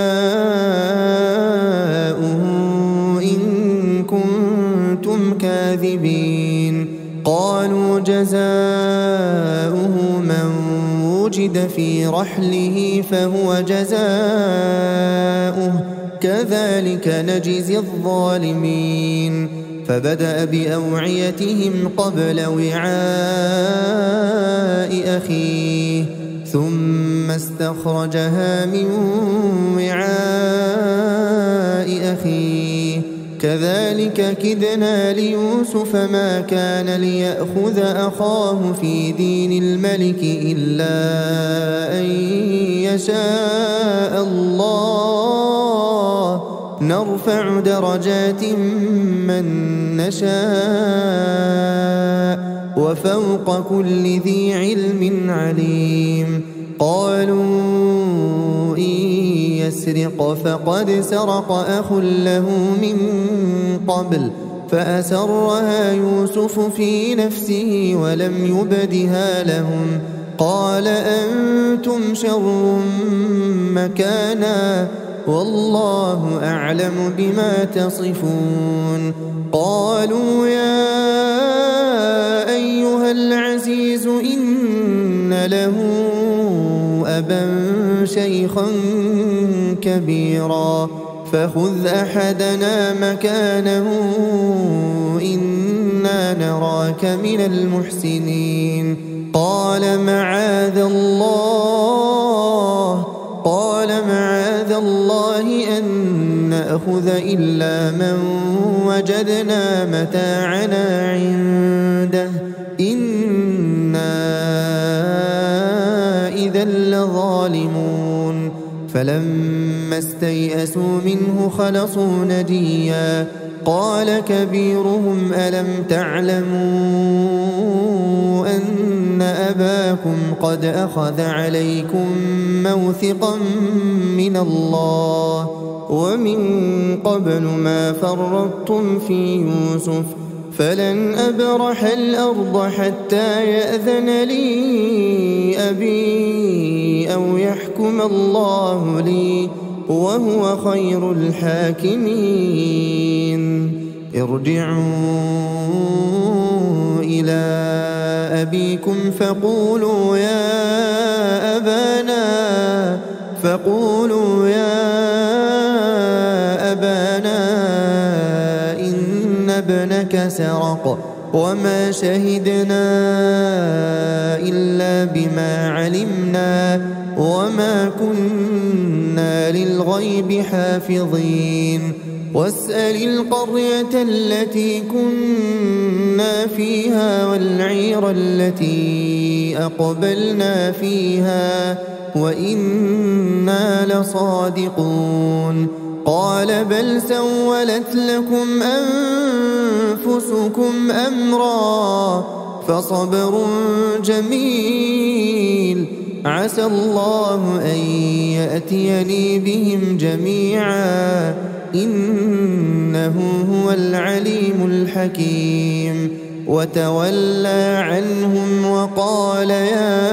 إن كنتم كاذبين؟ قالوا جزاؤه من وجد في رحله فهو جزاؤه كذلك نجزي الظالمين. فبدأ بأوعيتهم قبل وعاء أخيه ثم استخرجها من وعاء أخيه كذلك كدنا ليوسف ما كان ليأخذ أخاه في دين الملك إلا أن يشاء الله نرفع درجات من نشاء وفوق كل ذي علم عليم. قالوا إن يسرق فقد سرق أخ له من قبل فأسرها يوسف في نفسه ولم يبدها لهم. قال أنتم شر مكانا والله أعلم بما تصفون. قالوا يا أيها العزيز إن له أبا شيخا كبيرا فخذ أحدنا مكانه إنا نراك من المحسنين. قال معاذ الله أن نأخذ إلا من وجدنا متاعنا عنده إنا إذا لظالمون. فلما استيئسوا منه خلصوا نجيا. قال كبيرهم ألم تعلموا أن أباكم قد أخذ عليكم موثقا من الله ومن قبل ما فرطتم في يوسف فلن أبرح الأرض حتى يأذن لي أبي أو يحكم الله لي وهو خير الحاكمين. ارجعوا إلى أبيكم فقولوا يا أبانا إن ابنك سرق وما شهدنا إلا بما علمنا وما كنا للغيب حافظين. واسأل القرية التي كنا فيها والعير التي أقبلنا فيها وإنا لصادقون. قال بل سولت لكم أنفسكم أمرا فصبر جميل عسى الله أن يأتيني بهم جميعا إنه هو العليم الحكيم وتولى عنهم وقال يا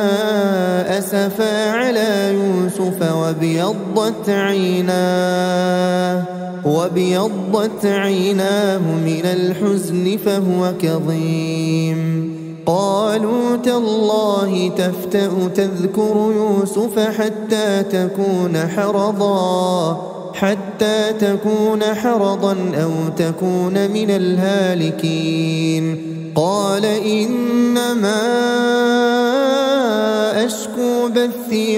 أسفا على يوسف وابيضت عيناه من الحزن فهو كظيم قالوا تالله تفتأ تذكر يوسف حتى تكون حرضا أو تكون من الهالكين قال إنما أشكو بثي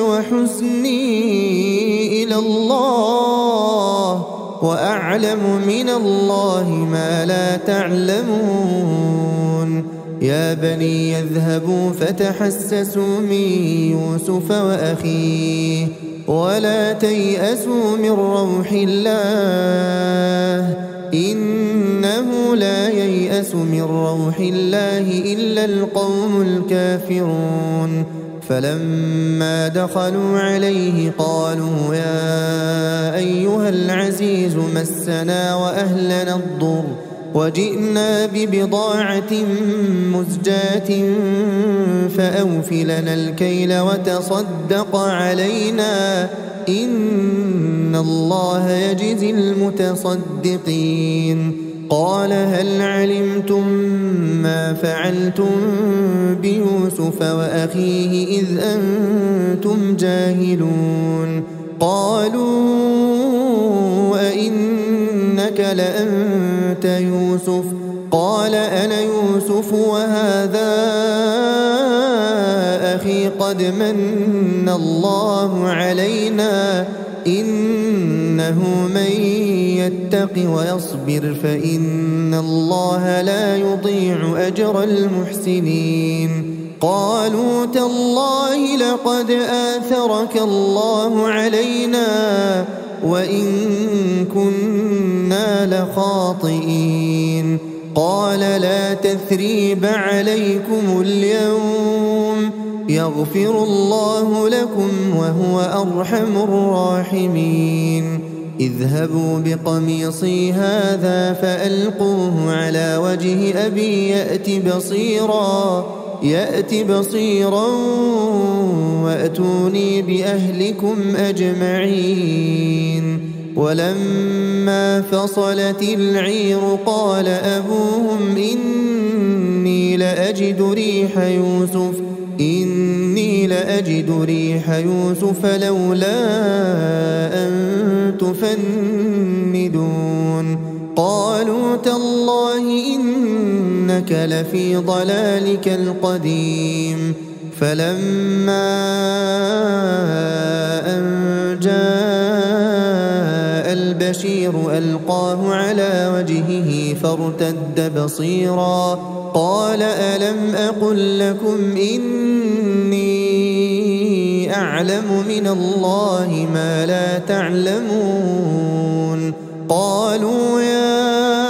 وحزني إلى الله وأعلم من الله ما لا تعلمون يا بني يذهبوا فتحسسوا من يوسف وأخيه ولا تيأسوا من روح الله إنه لا ييأس من روح الله إلا القوم الكافرون فلما دخلوا عليه قالوا يا أيها العزيز مسنا وأهلنا الضر وجئنا ببضاعة مزجاة فأوف لنا الكيل وتصدق علينا إن الله يجزي المتصدقين قال هل علمتم ما فعلتم بيوسف وأخيه إذ أنتم جاهلون قالوا أئنك لأنت يوسف قال أنا يوسف وهذا أخي قد من الله علينا إنه من يتق ويصبر فإن الله لا يضيع أجر المحسنين قالوا تالله لقد آثرك الله علينا وإن كنا لخاطئين قال لا تثريب عليكم اليوم يغفر الله لكم وهو أرحم الراحمين اذهبوا بقميصي هذا فألقوه على وجه أبي يأت بصيرا وأتوني بأهلكم أجمعين ولما فصلت العير قال أبوهم إني لأجد ريح يوسف لولا أن تفندون قالوا تالله إنك لفي ضلالك القديم فلما أن جاء البشير ألقاه على وجهه فارتد بصيرا قال ألم أقل لكم إني أعلم من الله ما لا تعلمون قالوا يا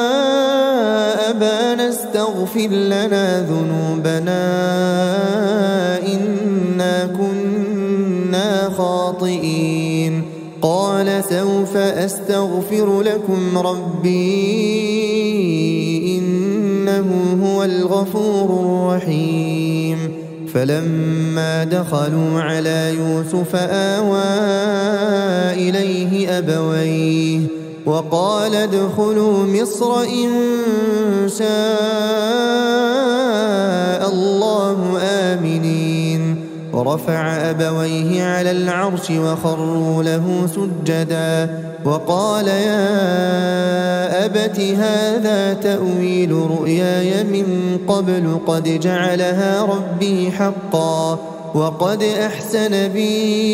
أبانا استغفر لنا ذنوبنا إنا كنا خاطئين قال سوف أستغفر لكم ربي إنه هو الغفور الرحيم فلما دخلوا على يوسف آوى إليه أبويه وقال ادخلوا مصر إن شاء الله آمنين ورفع أبويه على العرش وخروا له سجدا وقال يا أبت هذا تأويل رؤياي من قبل قد جعلها ربي حقا وقد أحسن بي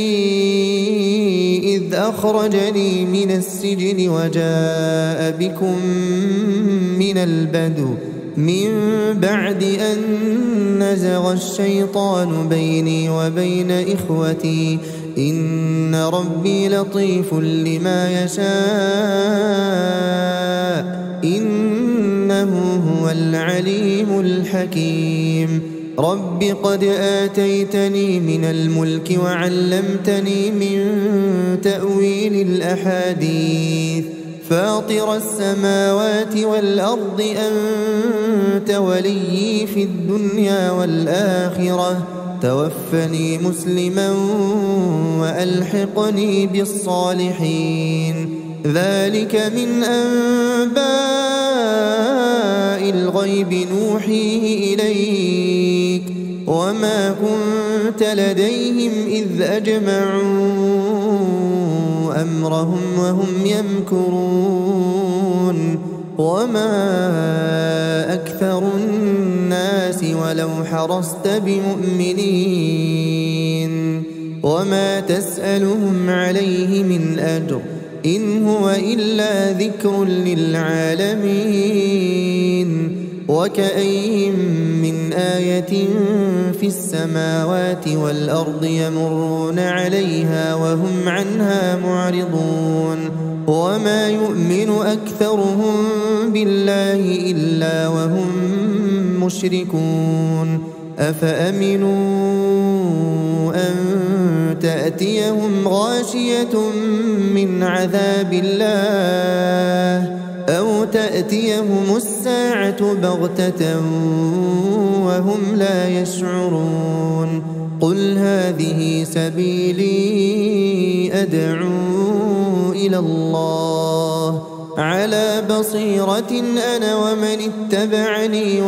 إذ أخرجني من السجن وجاء بكم من البدو من بعد أن نزغ الشيطان بيني وبين إخوتي إن ربي لطيف لما يشاء إنه هو العليم الحكيم رب قد آتيتني من الملك وعلمتني من تأويل الأحاديث فاطر السماوات والأرض أنت وليي في الدنيا والآخرة توفني مسلما وألحقني بالصالحين ذلك من أنباء الغيب نوحيه إليك وما كنت لديهم إذ أجمعوا أمرهم وهم يمكرون وما أكثر الناس ولو حرصت بمؤمنين وما تسألهم عليه من أجر إن هو إلا ذكر للعالمين وكأين من آية في السماوات والأرض يمرون عليها وهم عنها معرضون وما يؤمن أكثرهم بالله إلا وهم مشركون أفأمنوا أن تأتيهم غاشية من عذاب الله أو تأتيهم الساعة بغتة وهم لا يشعرون قل هذه سبيلي أدعو إلى الله على بصيرة أنا ومن اتبعني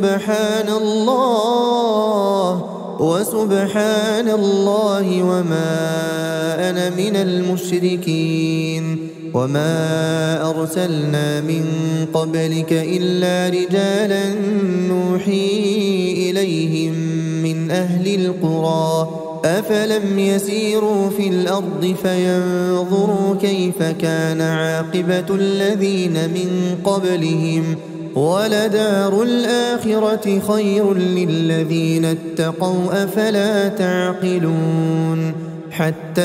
وسبحان الله وما أنا من المشركين وما أرسلنا من قبلك إلا رجالا نوحي إليهم من أهل القرى أفلم يسيروا في الأرض فينظروا كيف كان عاقبة الذين من قبلهم ولدار الآخرة خير للذين اتقوا أفلا تعقلون حتى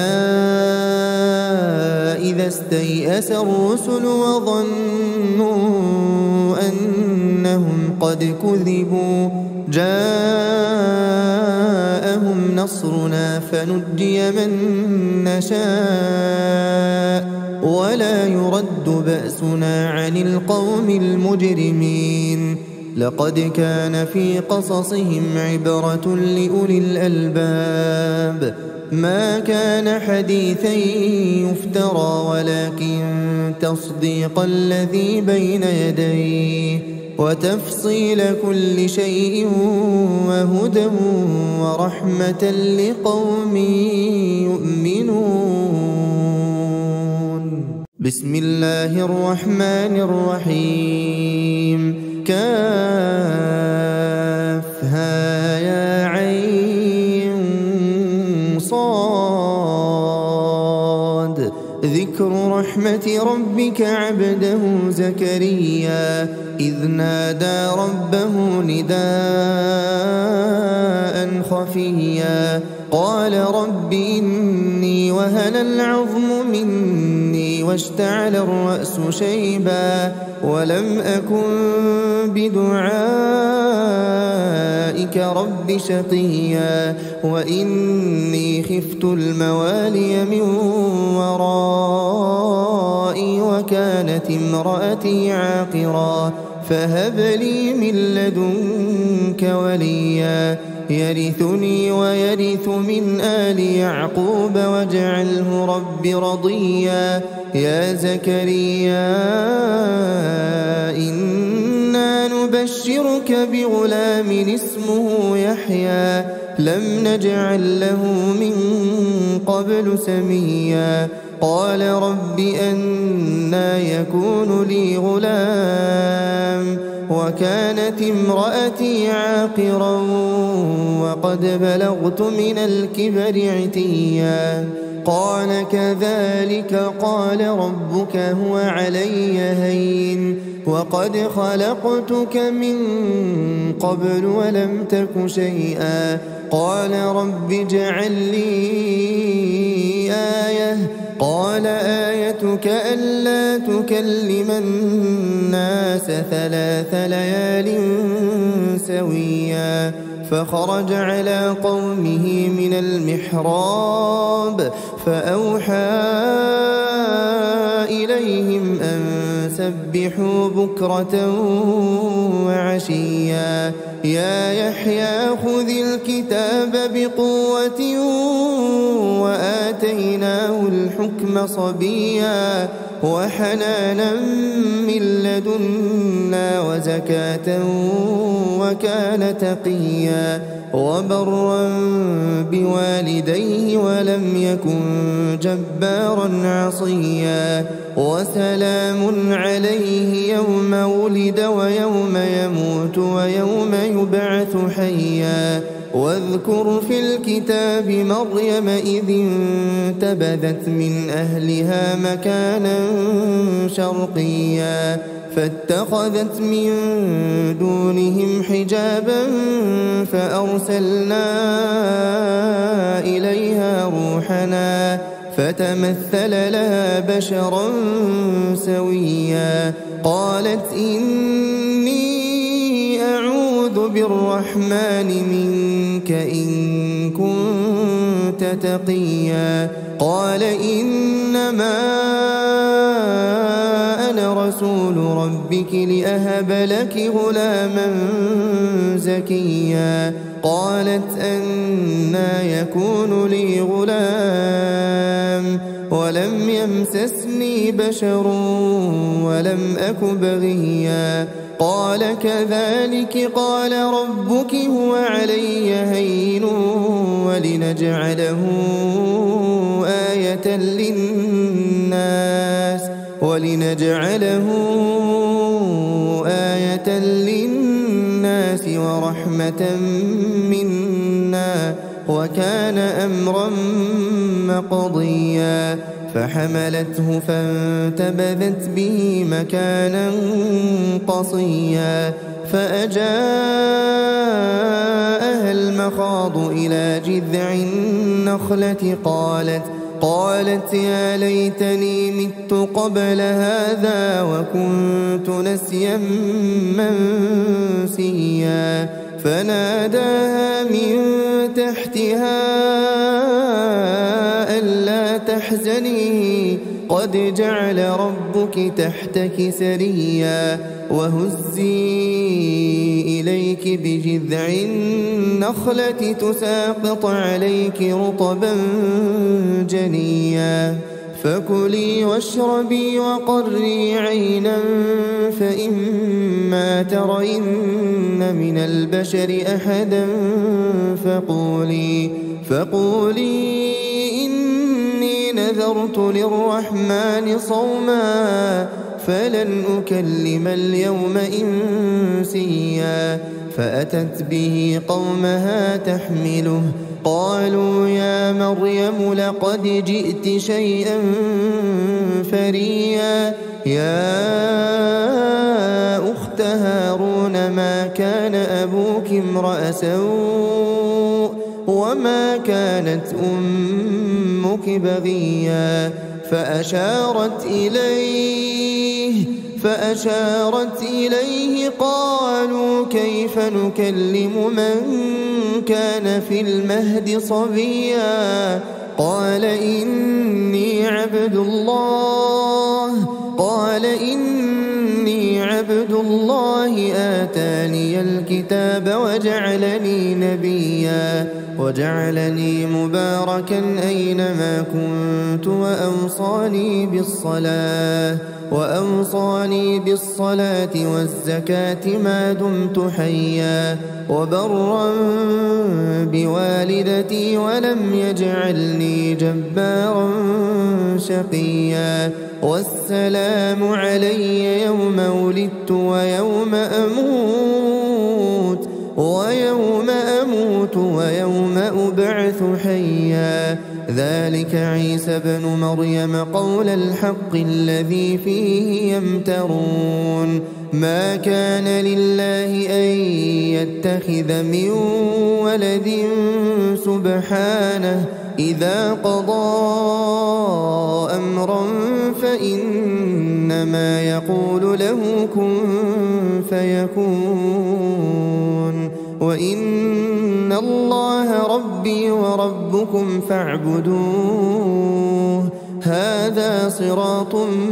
إذا استيأس الرسل وظنوا أنهم قد كذبوا جاءهم نصرنا فنجي من نشاء ولا يرد بأسنا عن القوم المجرمين لقد كان في قصصهم عبرة لأولي الألباب ما كان حديثا يفترى ولكن تصديق الذي بين يديه وتفصيل كل شيء وهدى ورحمة لقوم يؤمنون بسم الله الرحمن الرحيم كافها يا عين صاد ذكر رحمة ربك عبده زكريا إذ نادى ربه نداء خفيا قال رب إني وهن العظم مني واشتعل الرأس شيبا ولم أكن بدعائك رب شقيا وإني خفت الموالي من ورائي وكانت امرأتي عاقرا فهب لي من لدنك وليا يرثني ويرث من آل يعقوب واجعله رب رضيا يا زكريا إنا نبشرك بغلام اسمه يحيى لم نجعل له من قبل سميا قال رب أنى يكون لي غلام وكانت امرأتي عاقرا وقد بلغت من الكبر عتيا قال كذلك قال ربك هو علي هين وقد خلقتك من قبل ولم تك شيئا قال رب اجعل لي آية قال آيتك لك ألا تكلم الناس 3 ليال سويا فخرج على قومه من المحراب فأوحى إليهم أن سبحوا بكرة وعشيا يا يحيى خذ الكتاب بقوة وآتيناه الحكم صبيا وحنانا من لدنا وزكاة وكان تقيا وبرا بوالديه ولم يكن جبارا عصيا وسلام عليه يوم ولد ويوم يموت ويوم يبعث حيا واذكر في الكتاب مريم إذ انتبذت من أهلها مكانا شرقيا فاتخذت من دونهم حجابا فأرسلنا إليها روحنا فتمثل لها بشرا سويا قالت إني أعوذ بالرحمن منك إن كنت تقيا قال إنما أنا رسول ربك لأهب لك غلاما زكيا قالت أنى يكون لي غلام ولم يمسسني بشر ولم أك بغيا قال كذلك قال ربك هو علي هين ولنجعله آية للناس ورحمة منا وكان أمرا مقضيا فحملته فانتبذت به مكانا قصيا فأجاءها المخاض إلى جذع النخلة قالت يا ليتني مت قبل هذا وكنت نسيا منسيا فناداها من تحتها ألا تحزني قد جعل ربك تحتك سريا وهزي إليك بجذع النخلة تساقط عليك رطبا جنيا فكلي واشربي وقري عينا فإما ترين من البشر أحدا فقولي إني نذرت للرحمن صوما فلن أكلم اليوم إنسيا فأتت به قومها تحمله قالوا يا مريم لقد جئت شيئا فريا يا أخت هارون ما كان أبوك امرأ سوء وما كانت أمك بغيا فأشارت إليه قالوا كيف نكلم من كان في المهد صبيا قال إني عبد الله آتاني الكتاب وجعلني نبيا وجعلني مباركا أينما كنت وأوصاني بالصلاة والزكاة ما دمت حيا وبرا بوالدتي ولم يجعلني جبارا شقيا والسلام علي يوم ولدت ويوم أموت ويوم أبعث حيا ذلك عيسى بن مريم قول الحق الذي فيه يمترون ما كان لله أن يتخذ من ولد إذا قضى أمرا فإنما يقول له كن فيكون وإن الله ربي وربكم فاعبدوه هذا صراط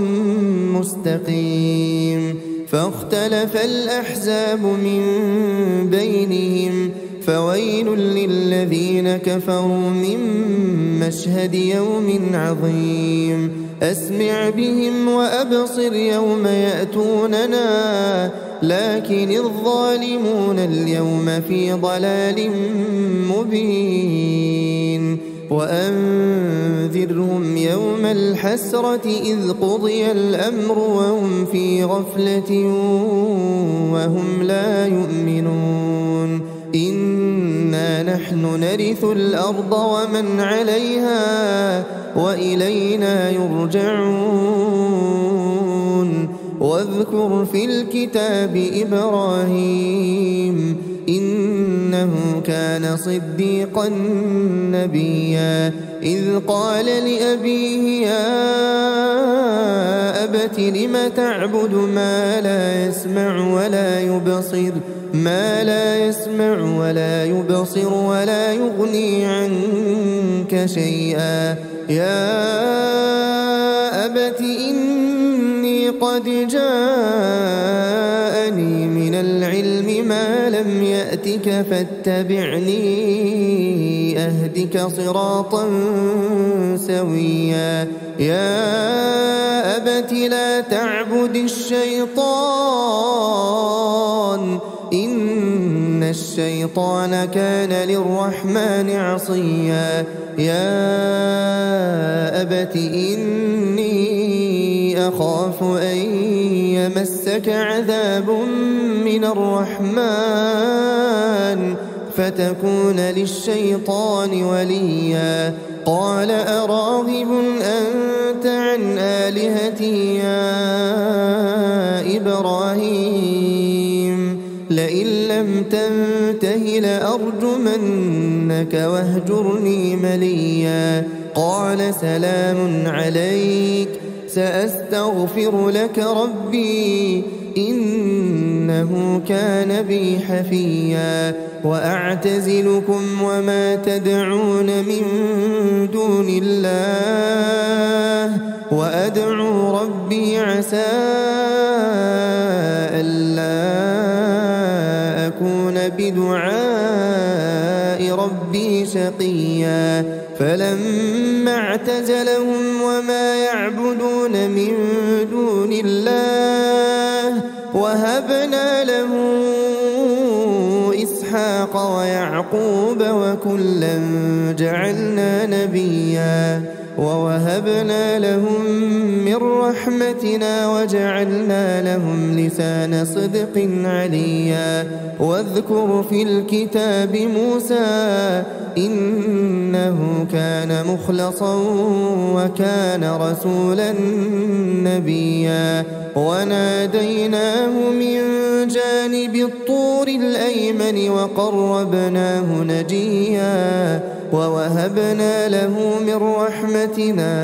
مستقيم فاختلف الأحزاب من بينهم فويل للذين كفروا من مشهد يوم عظيم أسمع بهم وأبصر يوم يأتوننا لكن الظالمون اليوم في ضلال مبين وأنذرهم يوم الحسرة إذ قضي الأمر وهم في غفلة وهم لا يؤمنون إنا نحن نرث الأرض ومن عليها وإلينا يرجعون واذكر في الكتاب إبراهيم إنه كان صديقا نبيا إذ قال لأبيه يا أبت لم تعبد ما لا يسمع ولا يبصر ولا يغني عنك شيئا يا أبت إني قد جاءني من العلم ما لم يأتك فاتبعني أهدك صراطا سويا يا أبت لا تعبد الشيطان إن الشيطان كان للرحمن عصيا يا أبت إني أخاف أن يمسك عذاب من الرحمن فتكون للشيطان وليا قال أراغب أنت عن آلهتي يا إبراهيم لئن لم تنته لأرجمنك واهجرني مليا قال سلام عليك سأستغفر لك ربي إنه كان بي حفيا وأعتزلكم وما تدعون من دون الله وأدعو ربي عسى ألا أكون بدعاء ربي شقيا فلما اعتزلهم وما يعبدون من دون الله وهبنا له إسحاق ويعقوب وكلا جعلنا نبيا ووهبنا لهم من رحمتنا وجعلنا لهم لسان صدق عليا واذكر في الكتاب موسى إنه كان مخلصا وكان رسولا نبيا وناديناه من جانب الطور الأيمن وقربناه نجيا ووهبنا له من رحمتنا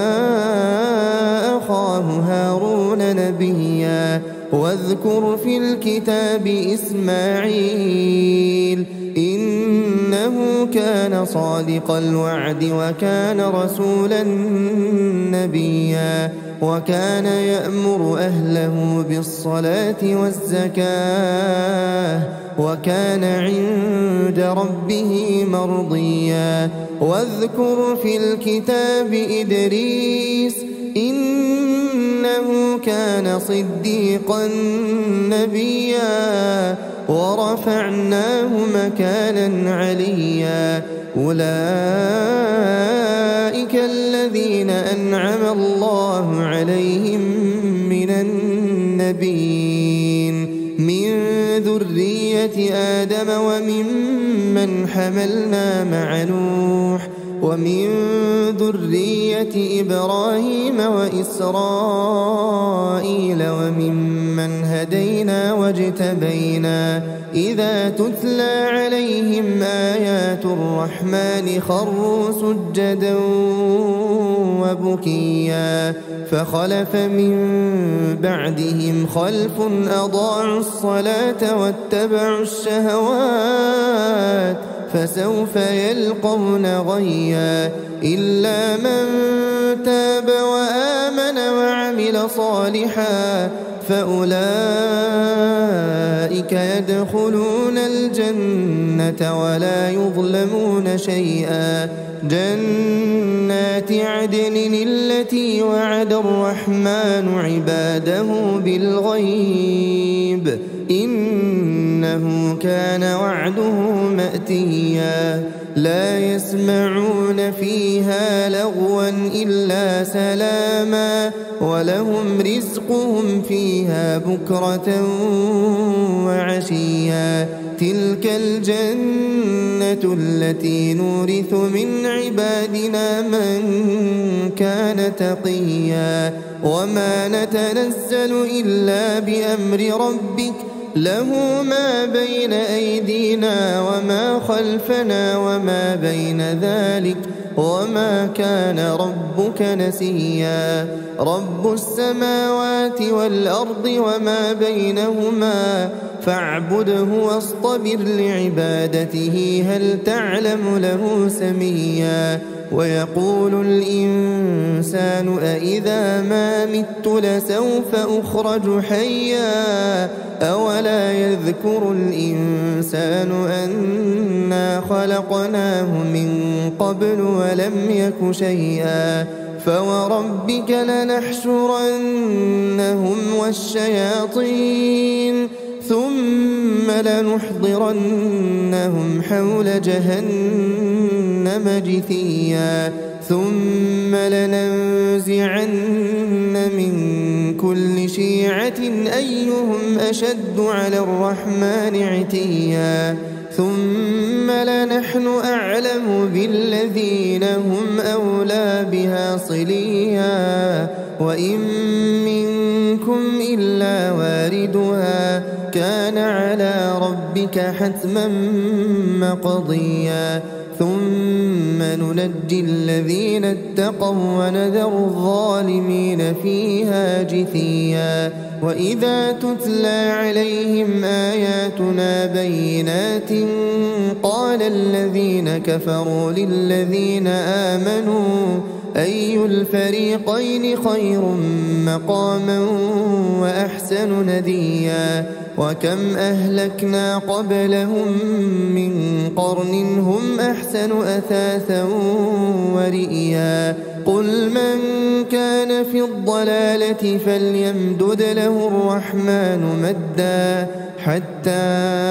أخاه هارون نبيا واذكر في الكتاب إسماعيل إنه كان صادق الوعد وكان رسولا نبيا وكان يأمر أهله بالصلاة والزكاة وكان عند ربه مرضيا واذكر في الكتاب إدريس إنه كان صديقا نبيا ورفعناه مكانا عليا أولئك الذين أنعم الله عليهم من النبيين من ذرية آدم وممن حملنا مع نوح ومن ذرية إبراهيم وإسرائيل وممن هدينا واجتبينا إذا تتلى عليهم آيات الرحمن خروا سجدا وبكيا فخلف من بعدهم خلف أضاعوا الصلاة واتبعوا الشهوات فسوف يلقون غيا إلا من تاب وآمن وعمل صالحا فأولئك يدخلون الجنة ولا يظلمون شيئا جنات عدن التي وعد الرحمن عباده بالغيب إنه كان وعده مأتيا لا يسمعون فيها لغوا إلا سلاما ولهم رزقهم فيها بكرة وعشيا تلك الجنة التي نورث من عبادنا من كان تقيا وما نتنزل إلا بأمر ربك له ما بين أيدينا وما خلفنا وما بين ذلك وما كان ربك نسيا رب السماوات والأرض وما بينهما فاعبده واصطبر لعبادته هل تعلم له سميا ويقول الإنسان أإذا ما مت لسوف أخرج حيا أولا يذكر الإنسان أنا خلقناه من قبل ولم يك شيئا فوربك لنحشرنهم والشياطين ثم لنحضرنهم حول جهنم جثيا ثم لننزعن من كل شيعة أيهم أشد على الرحمن عتيا ثم لنحن أعلم بالذين هم أولى بها صليا وإن منكم إلا واردها كان على ربك حتما مقضيا ثم ننجي الذين اتقوا ونذر الظالمين فيها جثيا وإذا تتلى عليهم آياتنا بينات قال الذين كفروا للذين آمنوا أي الفريقين خير مقاما وأحسن نديا وكم أهلكنا قبلهم من قرن هم أحسن أثاثا ورئيا قل من كان في الضلالة فليمدد له الرحمن مدا حتى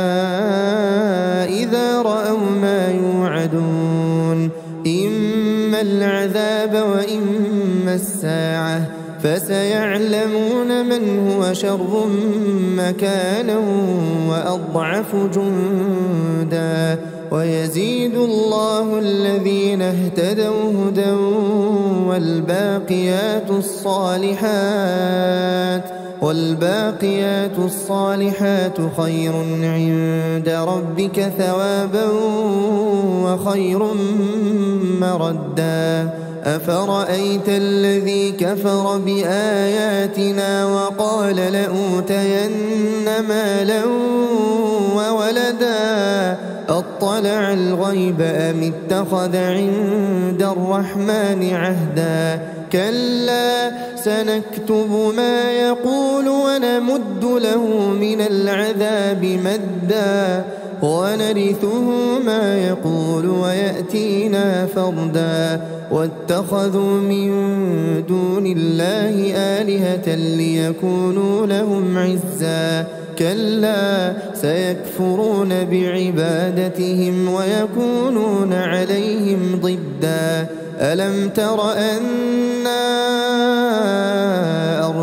إذا رأوا ما يوعدون إما العذاب وإما الساعة فسيعلمون من هو شر مكانا وأضعف جندا ويزيد الله الذين اهتدوا هدى والباقيات الصالحات خير عند ربك ثوابا وخير مردا أفرأيت الذي كفر بآياتنا وقال لأوتين مالا وولدا أطلع الغيب أم اتخذ عند الرحمن عهدا كلا سنكتب ما يقول ونمد له من العذاب مدا ونرثه ما يقول ويأتينا فردا واتخذوا من دون الله آلهة ليكونوا لهم عزا كلا سيكفرون بعبادتهم ويكونون عليهم ضدا ألم تر أنا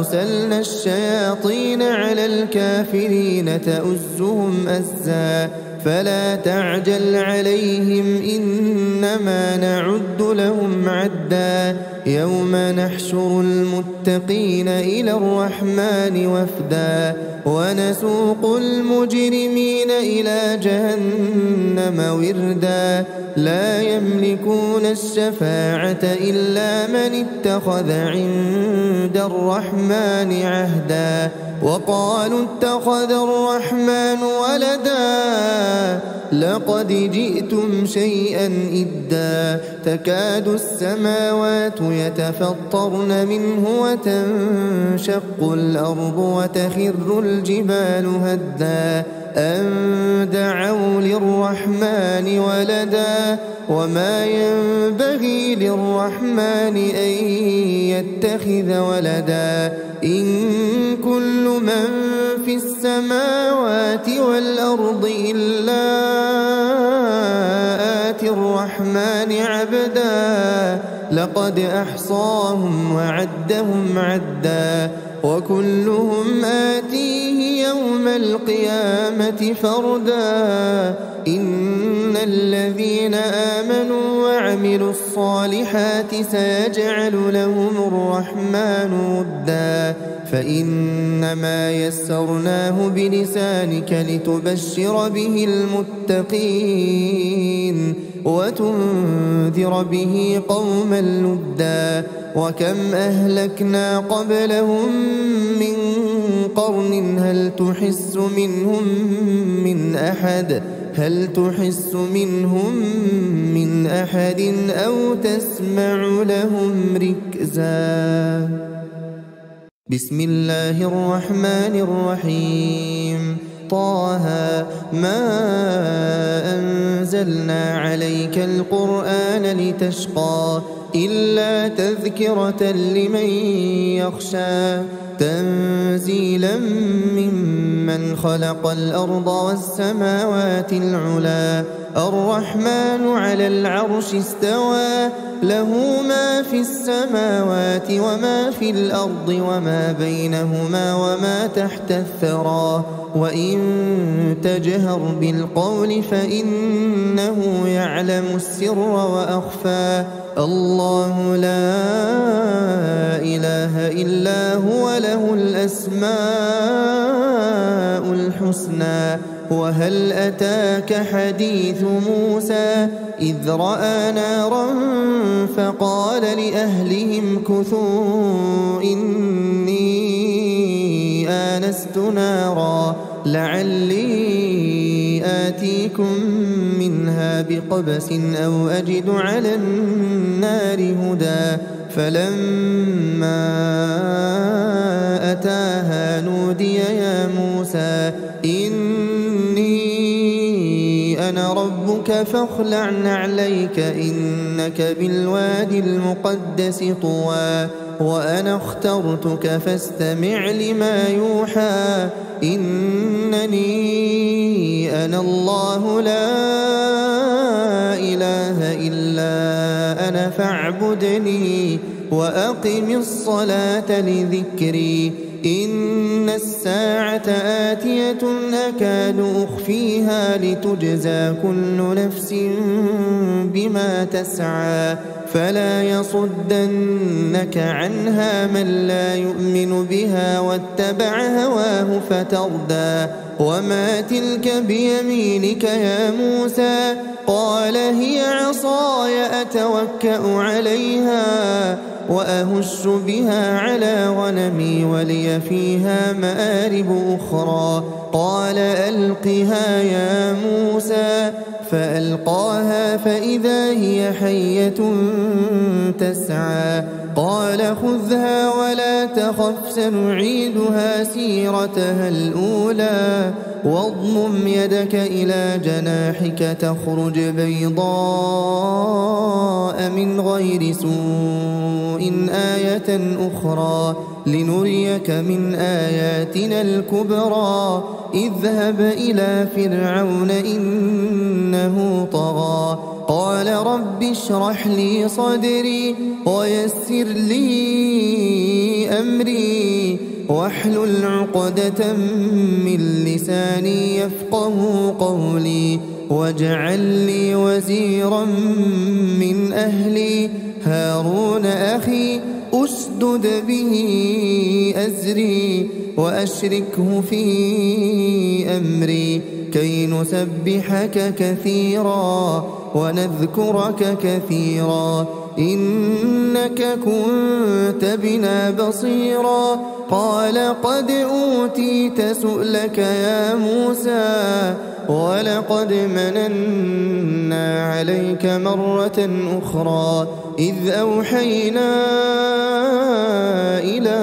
أرسلنا الشياطين على الكافرين تؤزهم أزا فلا تعجل عليهم إنما نعد لهم عدا يوم نحشر المتقين إلى الرحمن وفدا ونسوق المجرمين إلى جهنم وردا لا يملكون الشفاعة إلا من اتخذ عند الرحمن عهدا وقالوا اتخذ الرحمن ولدا لقد جئتم شيئا إدا تكاد السماوات يتفطرن منه وتنشق الأرض وتخر الجبال هدا أن دعوا للرحمن ولدا وما ينبغي للرحمن أن يتخذ ولدا إن كل من في السماوات والأرض إلا آتي الرحمن عبدا لقد أحصاهم وعدهم عدا وكلهم آتيه يوم القيامة فردا إن الذين آمنوا وعملوا الصالحات سيجعل لهم الرحمن ودا فإنما يسرناه بلسانك لتبشر به المتقين وتنذر به قوما لدا وكم أهلكنا قبلهم من قرن هل تحس منهم من أحد أو تسمع لهم ركزا بسم الله الرحمن الرحيم طه ما أنزلنا عليك القرآن لتشقى إلا تذكرة لمن يخشى تنزيلا ممن خلق الأرض والسماوات العلا الرحمن على العرش استوى له ما في السماوات وما في الأرض وما بينهما وما تحت الثرى وإن تجهر بالقول فإنه يعلم السر وأخفى الله لا إله إلا هو له الأسماء الحسنى وهل أتاك حديث موسى إذ رأى نارا فقال لأهلهم كثوا إني آنست نارا لعلي آتيكم منها بقبس أو أجد على النار هدى فلما أتاها نودي يا موسى إني أنا ربك فاخلع نعليك إنك بالوادي المقدس طوى وأنا اخترتك فاستمع لما يوحى إنني أنا الله لا إله إلا أنا فاعبدني وأقم الصلاة لذكري إن الساعة آتية أكاد أخفيها لتجزى كل نفس بما تسعى فلا يصدنك عنها من لا يؤمن بها واتبع هواه فتردى وما تلك بيمينك يا موسى قال هي عصاي أتوكأ عليها وأهش بها على غنمي ولي فيها مآرب أخرى قال ألقها يا موسى فألقاها فإذا هي حية تسعى قال خذها ولا تخف سنعيدها سيرتها الأولى واضمم يدك إلى جناحك تخرج بيضاء من غير سوء آية أخرى لنريك من آياتنا الكبرى اذهب إلى فرعون إنه طغى قال رب اشرح لي صدري ويسر لي أمري واحلل عقدة من لساني يفقه قولي واجعل لي وزيرا من أهلي هارون أخي أشدد به أزري وأشركه في أمري كي نسبحك كثيرا ونذكرك كثيرا إنك كنت بنا بصيرا قال قد أوتيت سؤلك يا موسى ولقد مننا عليك مرة أخرى إذ أوحينا إلى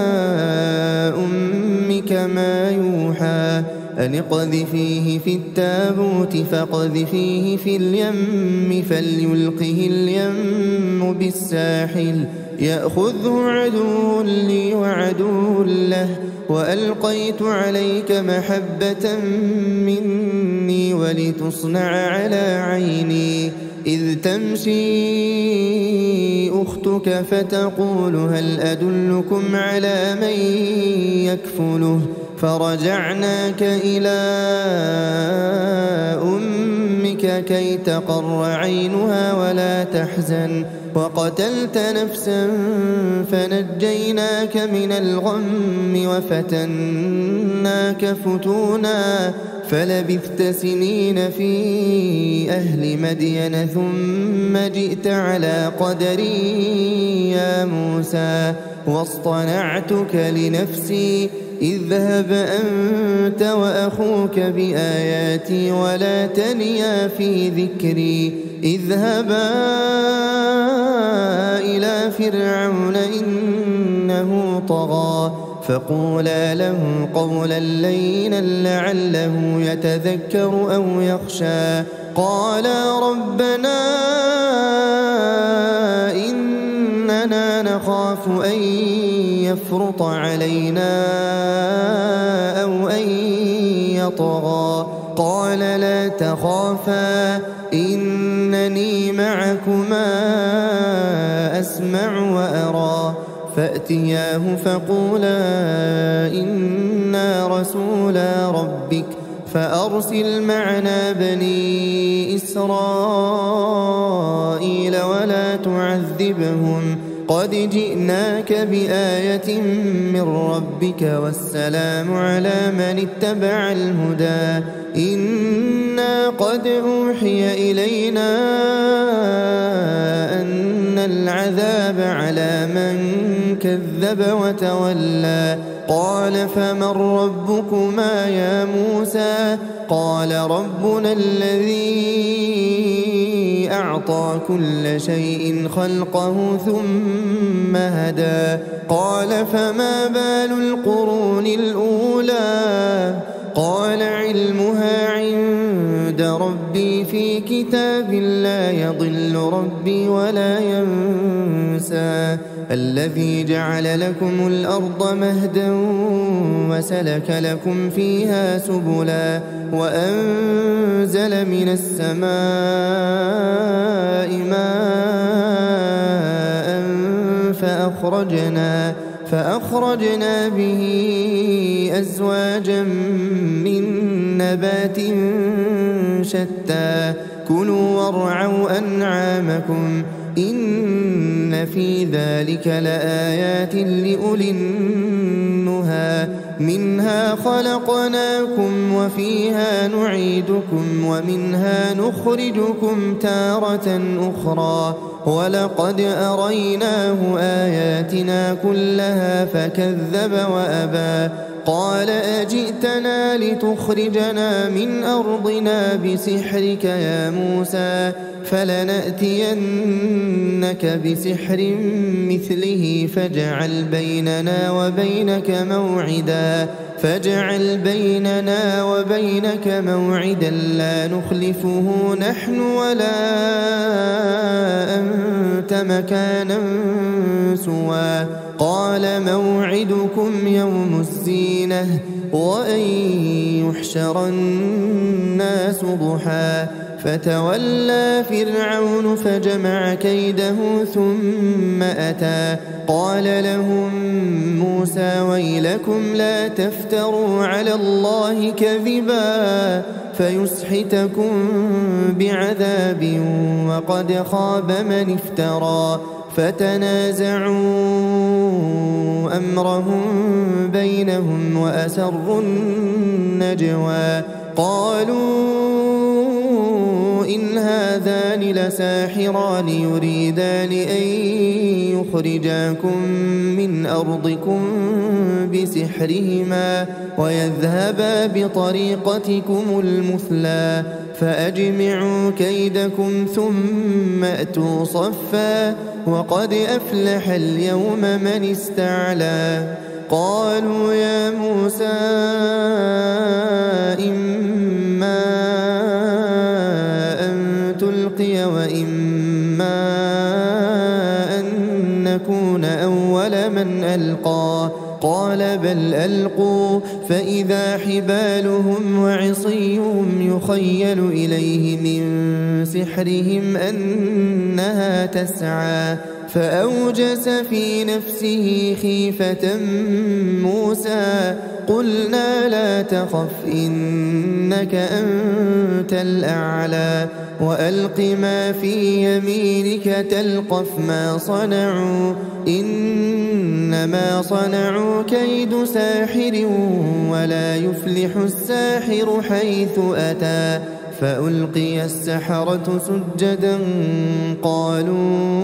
أمك ما يوحى أن اقذفيه في التابوت فاقذفيه في اليم فليلقه اليم بالساحل يأخذه عدو لي وعدو له وألقيت عليك محبة مني ولتصنع على عيني إذ تمشي أختك فتقول هل أدلكم على من يكفله فرجعناك إلى أمك كي تقر عينها ولا تحزن وقتلت نفسا فنجيناك من الغم وفتناك فتونا فلبثت سنين في أهل مدين ثم جئت على قدري يا موسى واصطنعتك لنفسي اذهب أنت وأخوك بآياتي ولا تنيا في ذكري اذهبا إلى فرعون إنه طغى فقولا له قولا لينا لعله يتذكر أو يخشى قالا ربنا إننا نخاف أن يفرط علينا أو أن يطغى قال لا تخافا إنني معكما أسمع وأرى فأتياه فقولا إنا رسولا ربك فأرسل معنا بني إسرائيل ولا تعذبهم قد جئناك بآية من ربك والسلام على من اتبع الهدى إنا قد أوحي إلينا أن العذاب على من كذب وتولى قال فمن ربكما يا موسى قال ربنا الذي أعطى كل شيء خلقه ثم هدى قال فما بال القرون الأولى قال علمها عند ربي في كتاب لا يضل ربي ولا ينسى الذي جعل لكم الأرض مهدا وسلك لكم فيها سبلا وأنزل من السماء ماء فأخرجنا به أزواجا من نبات شتى كلوا وارعوا أنعامكم إن في ذلك لآيات لأولي النهى منها خلقناكم وفيها نعيدكم ومنها نخرجكم تارة أخرى ولقد أريناه آياتنا كلها فكذب وأبى قال أجئتنا لتخرجنا من أرضنا بسحرك يا موسى فلنأتينك بسحر مثله فاجعل بيننا وبينك موعدا لا نخلفه نحن ولا أنت مكانا سوى قال موعدكم يوم الزينة وأن يحشر الناس ضحى فتولى فرعون فجمع كيده ثم أتى قال لهم موسى ويلكم لا تفتروا على الله كذبا فيسحتكم بعذاب وقد خاب من افترى فتنازعوا أمرهم بينهم وأسروا النجوى قالوا إن هذان لساحران يريدان أن يخرجاكم من أرضكم بسحرهما ويذهبا بطريقتكم المثلى فأجمعوا كيدكم ثم أتوا صفا وقد أفلح اليوم من استعلى قالوا يا موسى إما أن تلقي وإما أن نكون أول من ألقى قال بل ألقوا فإذا حبالهم وعصيهم يخيل إليه من سحرهم أنها تسعى فأوجس في نفسه خيفة موسى قلنا لا تخف إنك أنت الأعلى وألق ما في يمينك تلقف ما صنعوا إنما صنعوا كيد ساحر ولا يفلح الساحر حيث أتى فألقي السحرة سجدا قالوا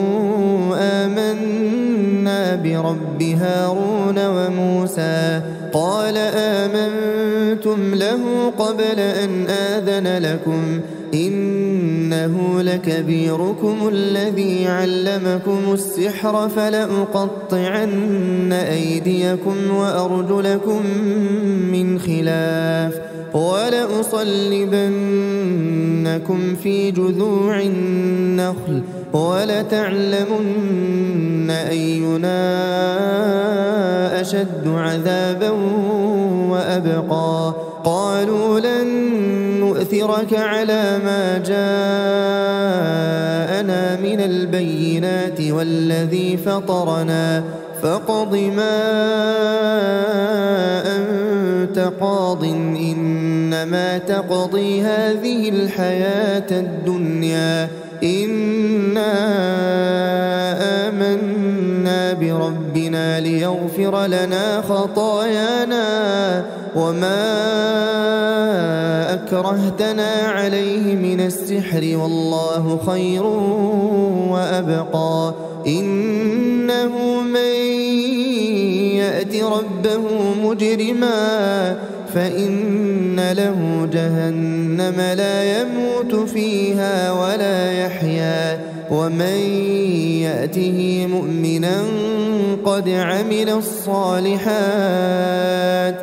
آمنا برب هارون وموسى قال آمنتم له قبل أن آذن لكم إنه لكبيركم الذي علمكم السحر فلأقطعن أيديكم وأرجلكم من خلاف ولأصلبنكم في جذوع النخل ولتعلمن أينا أشد عذابا وأبقى قالوا لن نؤثرك على ما جاءنا من البينات والذي فطرنا فاقض ما أنت قاض إنما تقضي هذه الحياة الدنيا إنا آمنا بربنا ليغفر لنا خطايانا وما أكرهتنا عليه من السحر والله خير وأبقى إنه من يأت ربه مجرما فإن له جهنم لا يموت فيها ولا يحيا ومن يأته مؤمنا قد عمل الصالحات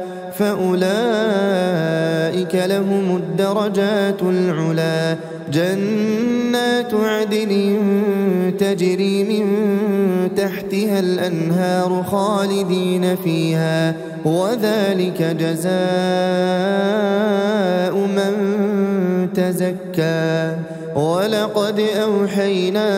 فأولئك لهم الدرجات العلا جنات عدن تجري من تحتها الأنهار خالدين فيها وذلك جزاء من تزكى ولقد أوحينا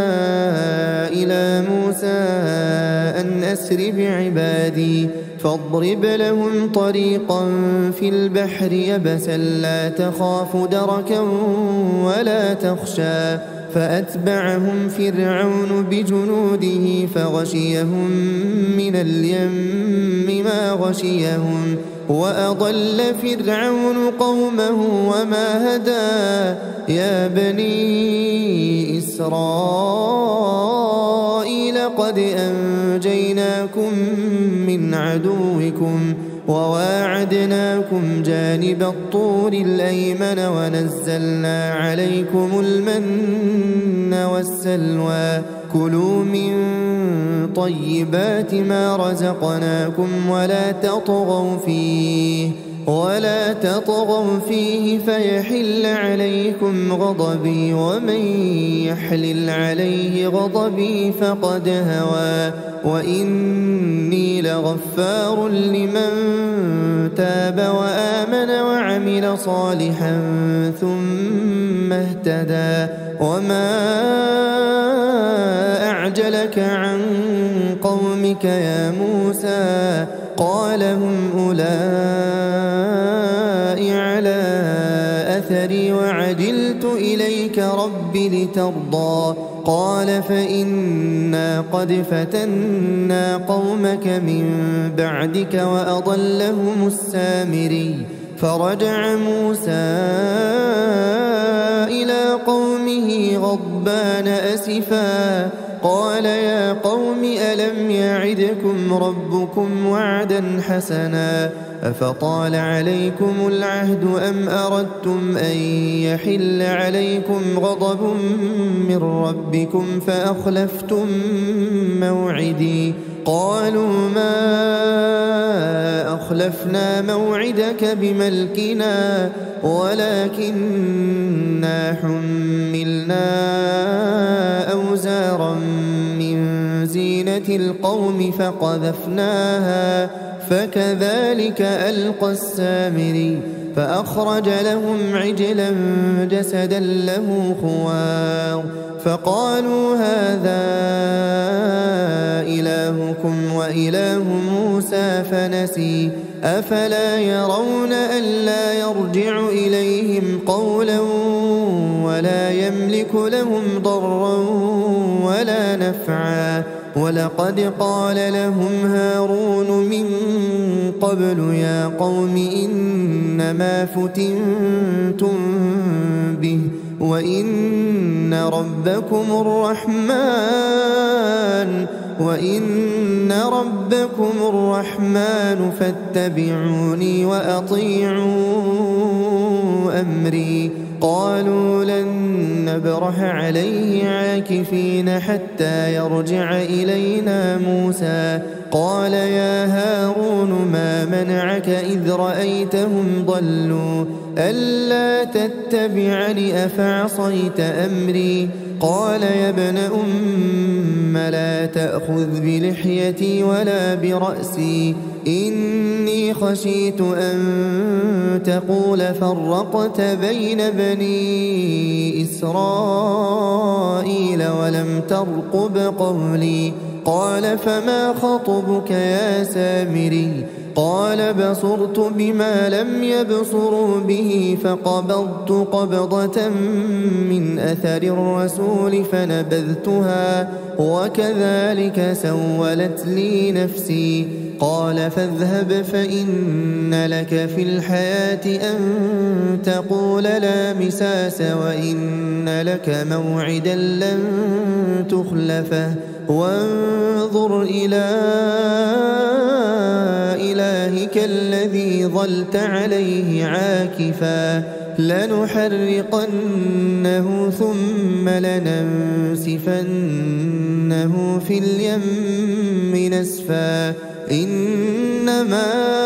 إلى موسى أن أسر بعبادي فاضرب لهم طريقا في البحر يبسا لا تخاف دركا ولا تخشى فأتبعهم فرعون بجنوده فغشيهم من اليم ما غشيهم وأضل فرعون قومه وما هدى يا بني إسرائيل قد أنجيناكم من عدوكم وواعدناكم جانب الطور الأيمن ونزلنا عليكم المن والسلوى كلوا من طيبات ما رزقناكم ولا تطغوا فيه فيحل عليكم غضبي ومن يحلل عليه غضبي فقد هوى وإني لغفار لمن تاب وآمن وعمل صالحا ثم اهتدى وما أعجلك عن قومك يا موسى قال هم أولئك على أثري وعجلت إليك رب لترضى قال فإنا قد فتنا قومك من بعدك وأضلهم السامري فرجع موسى إلى قومه غضبان أسفا قال يا قوم ألم يعدكم ربكم وعدا حسنا أفطال عليكم العهد أم أردتم أن يحل عليكم غضب من ربكم فأخلفتم موعدي قالوا ما أخلفنا موعدك بملكنا ولكننا حملنا أوزارا من زينة القوم فقذفناها فكذلك ألقى السامري فأخرج لهم عجلا جسدا له خوار فقالوا هذا إلهكم وإله موسى فنسي أفلا يرون ألا يرجع إليهم قولا ولا يملك لهم ضرا ولا نفعا ولقد قال لهم هارون من قبل يا قوم إنما فتنتم به وإن ربكم الرحمن فاتبعوني وأطيعوا أمري قالوا لن نبرح عليه عاكفين حتى يرجع إلينا موسى قال يا هارون ما منعك إذ رأيتهم ضلوا ألا تتبعني أفعصيت أمري قال يا ابن أم لا تأخذ بلحيتي ولا برأسي إني خشيت أن تقول فرقت بين بني إسرائيل ولم ترقب قولي قال فما خطبك يا سامري قال بصرت بما لم يبصروا به فقبضت قبضة من أثر الرسول فنبذتها وكذلك سولت لي نفسي قال فاذهب فإن لك في الحياة أن تقول لا مساس وإن لك موعدا لن تخلفه وانظر إلى إلهك الذي ظلت عليه عاكفا لنحرقنه ثم لننسفنه في اليم نسفا إنما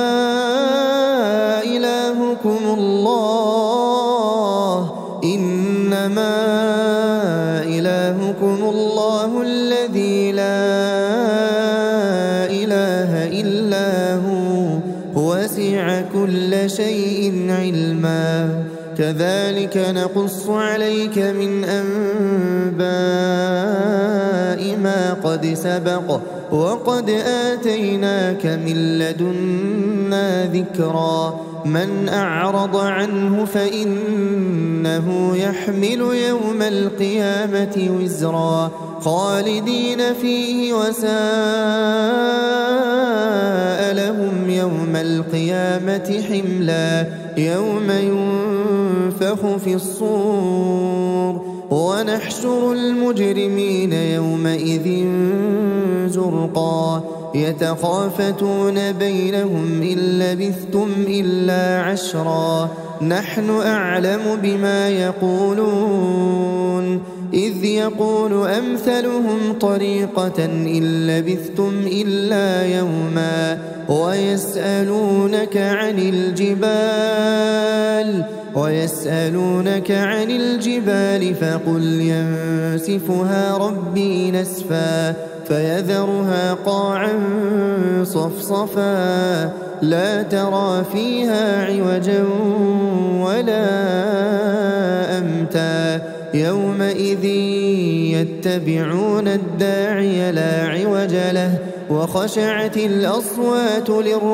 إلهكم الله الذي لا إله إلا هو وسع كل شيء علما كذلك نقص عليك من أنباء ما قد سبق وقد آتيناك من لدنا ذكرا من أعرض عنه فإنه يحمل يوم القيامة وزرا خالدين فيه وساء لهم يوم القيامة حملا يوم ينفخ في الصور ونحشر المجرمين يومئذ زرقا يتخافتون بينهم إن لبثتم إلا عشرا نحن أعلم بما يقولون إذ يقول أمثلهم طريقة إن لبثتم إلا يوما ويسألونك عن الجبال فقل ينسفها ربي نسفا فيذرها قاعا صفصفا لا ترى فيها عوجا ولا أمتا يومئذ يتبعون الداعي لا عوج له وخشعت الأصوات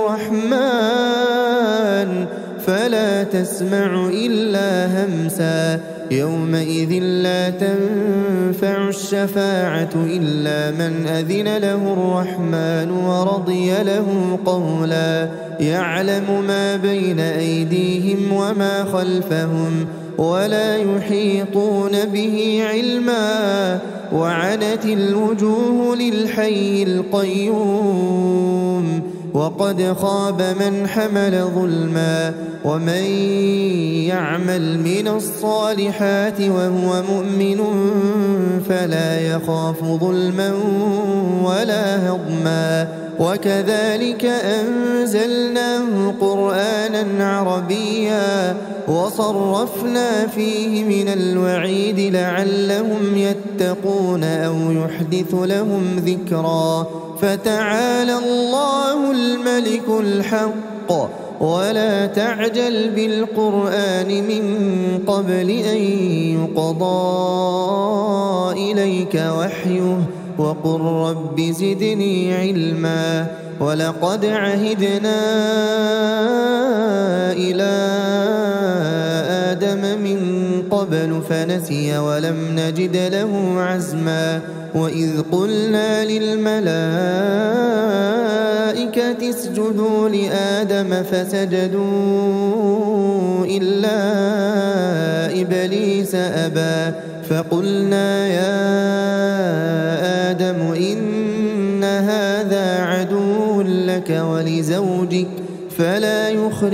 للرحمن فلا تسمع إلا همسا يومئذ لا تنفع الشفاعة إلا من أذن له الرحمن ورضي له قولا يعلم ما بين أيديهم وما خلفهم ولا يحيطون به علما وعنت الوجوه للحي القيوم وقد خاب من حمل ظلما ومن يعمل من الصالحات وهو مؤمن فلا يخاف ظلما ولا هضما وكذلك أنزلناه قرآنا عربيا وصرفنا فيه من الوعيد لعلهم يتقون أو يحدث لهم ذكرا فتعالى الله الملك الحق ولا تعجل بالقرآن من قبل أن يقضى إليك وحيه وقل رب زدني علما ولقد عهدنا إلى آدم من قبل فنسي ولم نجد له عزما وإذ قلنا للملائكة اسجدوا لآدم فسجدوا إلا إبليس أبى فقلنا يا آدم إن هذا عدو لك ولزوجك فلا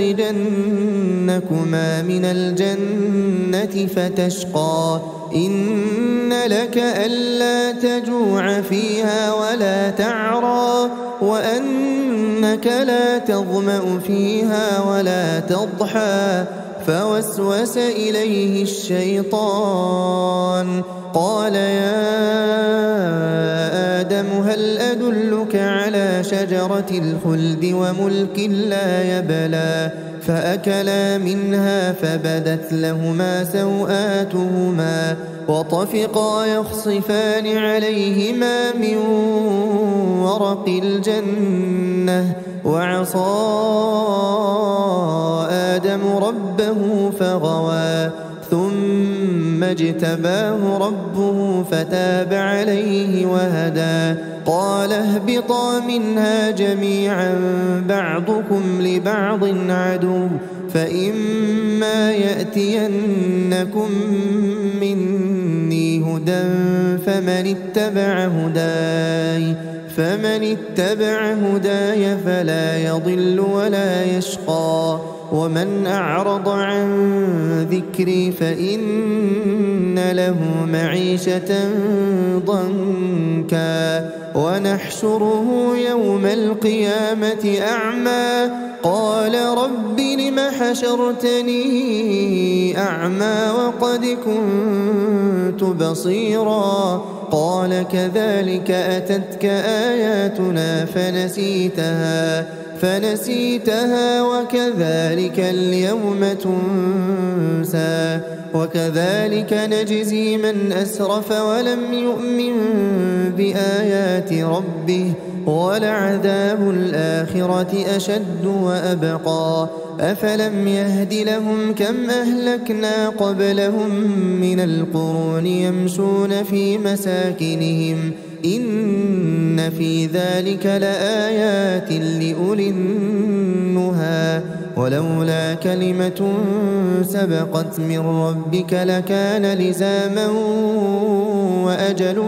يخرجنكما من الجنة فتشقى إن لك ألا تجوع فيها ولا تعرى وأنك لا تظمأ فيها ولا تضحى فوسوس إليه الشيطان قال يا آدم هل أدلك على شجرة الخلد وملك لا يبلى فأكلا منها فبدت لهما سوآتهما وطفقا يخصفان عليهما من ورق الجنة وعصى آدم ربه فغوى ثم اجتباه ربه فتاب عليه وهدى قال اهبطا منها جميعا بعضكم لبعض عدو فإما يأتينكم مني هدى فمن اتبع هداي فلا يضل ولا يشقى ومن أعرض عن ذكري فإن له معيشة ضنكا ونحشره يوم القيامة أعمى قال رب لم حشرتني أعمى وقد كنت بصيرا قال كذلك أتتك آياتنا فنسيتها وكذلك اليوم تنسى وكذلك نجزي من أسرف ولم يؤمن بآيات ربه ولعذاب الآخرة أشد وأبقى أفلم يهد لهم كم أهلكنا قبلهم من القرون يمشون في مساكنهم إن في ذلك لآيات لأولي النهى ولولا كلمة سبقت من ربك لكان لزاما وأجل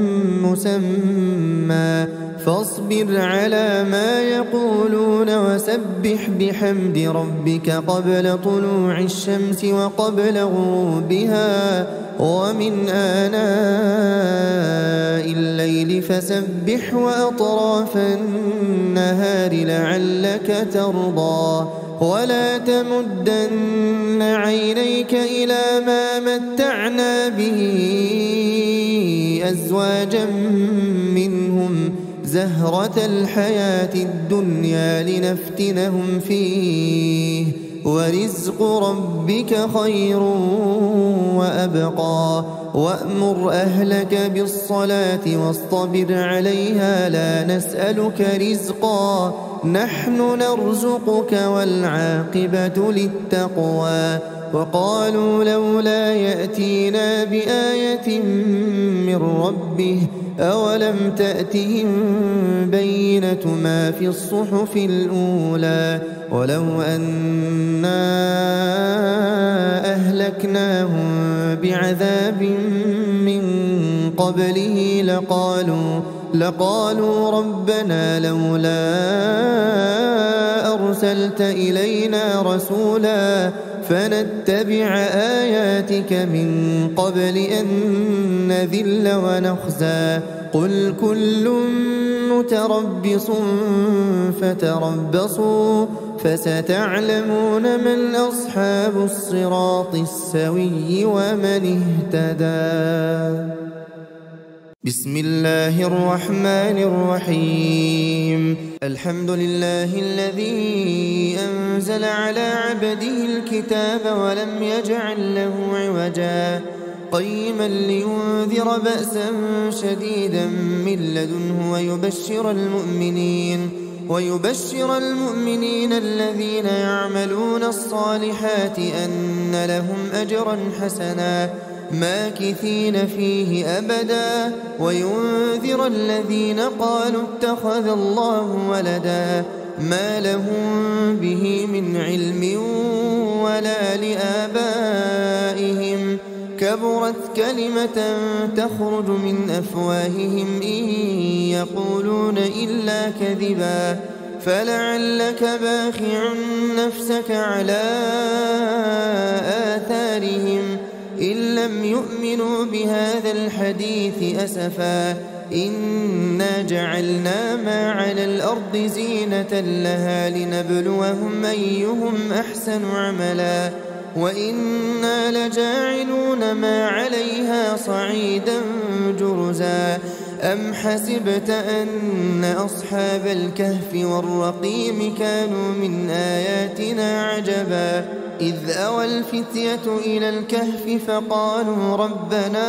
مسمى فاصبر على ما يقولون وسبح بحمد ربك قبل طلوع الشمس وقبل غروبها ومن آناء الليل فسبح وأطراف النهار لعلك ترضى ولا تمدن عينيك إلى ما متعنا به أزواجا منهم زهرة الحياة الدنيا لنفتنهم فيه ورزق ربك خير وأبقى وأمر أهلك بالصلاة واصطبر عليها لا نسألك رزقا نحن نرزقك والعاقبة للتقوى وقالوا لولا يأتينا بآية من ربه أولم تأتهم بينة ما في الصحف الأولى ولو أنا أهلكناهم بعذاب من قبله لقالوا ربنا لولا أرسلت إلينا رسولا فنتبع آياتك من قبل أن نذل ونخزى قل كل متربص فتربصوا فستعلمون من أصحاب الصراط السوي ومن اهتدى. بسم الله الرحمن الرحيم الحمد لله الذي أنزل على عبده الكتاب ولم يجعل له عوجا قيما لينذر بأسا شديدا من لدنه ويبشر المؤمنين الذين يعملون الصالحات أن لهم أجرا حسنا ماكثين فيه أبدا وينذر الذين قالوا اتخذ الله ولدا ما لهم به من علم ولا لآبائهم كبرت كلمة تخرج من أفواههم إن يقولون إلا كذبا فلعلك باخع نفسك على آثارهم إن لم يؤمنوا بهذا الحديث أسفا إنا جعلنا ما على الأرض زينة لها لنبلوهم أيهم أحسن عملا وإنا لجاعلون ما عليها صعيدا جرزا أم حسبت أن أصحاب الكهف والرقيم كانوا من آياتنا عجبا إذ أوى الفتية إلى الكهف فقالوا ربنا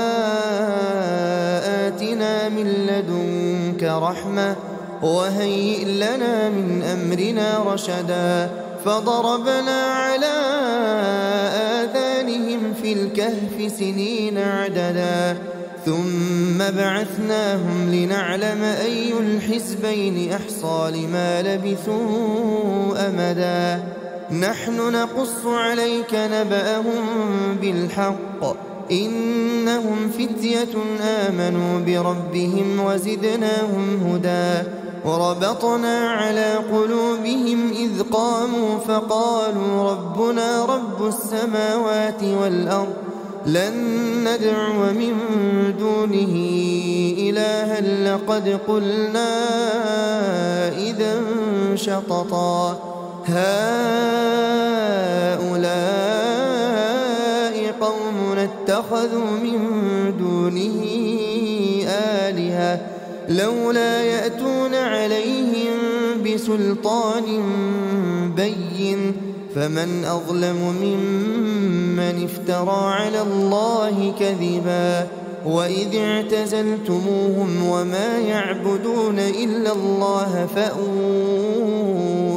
آتنا من لدنك رحمة وهيئ لنا من أمرنا رشدا فضربنا على آذانهم في الكهف سنين عددا ثم بعثناهم لنعلم أي الحزبين أحصى لما لبثوا أمدا نحن نقص عليك نبأهم بالحق إنهم فتية آمنوا بربهم وزدناهم هدى وربطنا على قلوبهم إذ قاموا فقالوا ربنا رب السماوات والأرض لن ندعو من دونه إلها لقد قلنا إذا شططا هؤلاء قومنا اتخذوا من دونه آلهة لولا يأتون عليهم بسلطان بين فمن أظلم ممن افترى على الله كذبا وإذ اعتزلتموهم وما يعبدون إلا الله فأووا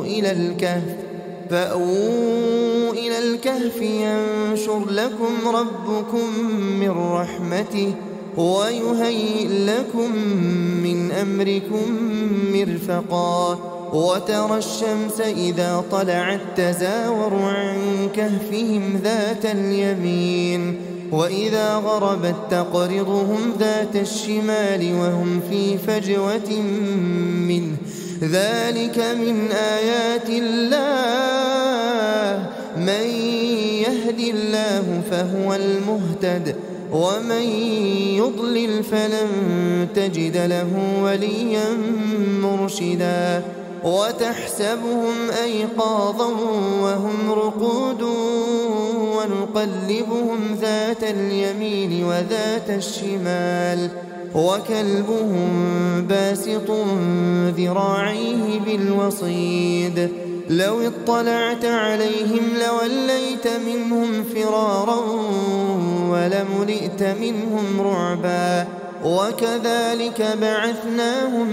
إلى الكهف ينشر لكم ربكم من رحمته ويهيئ لكم من أمركم مرفقا وترى الشمس إذا طلعت تزاور عن كهفهم ذات اليمين وإذا غربت تقرضهم ذات الشمال وهم في فجوة منه ذلك من آيات الله من يهد الله فهو المهتد ومن يضلل فلن تجد له وليا مرشدا وتحسبهم أيقاظا وهم رقود ونقلبهم ذات اليمين وذات الشمال وكلبهم باسط ذراعيه بالوصيد لو اطلعت عليهم لوليت منهم فرارا ولملئت منهم رعبا وكذلك بعثناهم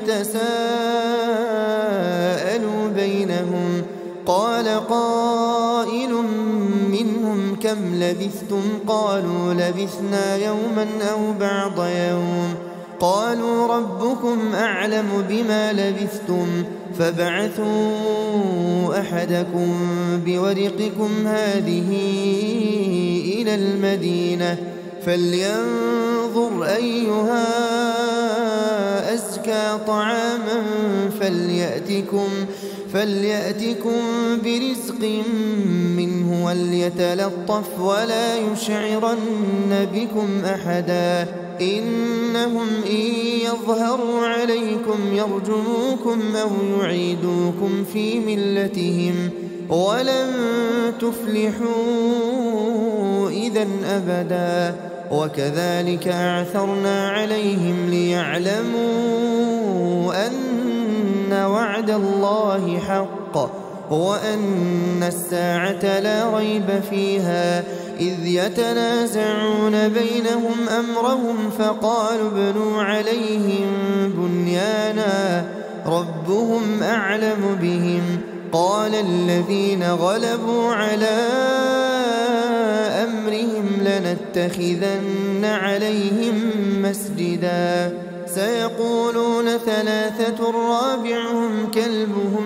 ليتساءلوا بينهم قال قائل منهم كم لبثتم قالوا لبثنا يوما أو بعض يوم قالوا ربكم أعلم بما لبثتم فابعثوا أحدكم بورقكم هذه إلى المدينة فلينظر أيها أزكى طعاما فليأتكم برزق منه وليتلطف ولا يشعرن بكم أحدا إنهم إن يظهروا عليكم يرجموكم أو يعيدوكم في ملتهم ولن تفلحوا إذا أبدا وكذلك أعثرنا عليهم ليعلموا أن وعد الله حق وأن الساعة لا ريب فيها إذ يتنازعون بينهم أمرهم فقالوا ابنوا عليهم بنيانا ربهم أعلم بهم قال الذين غلبوا على أمرهم لنتخذن عليهم مسجدا سيقولون ثلاثة رابعهم كلبهم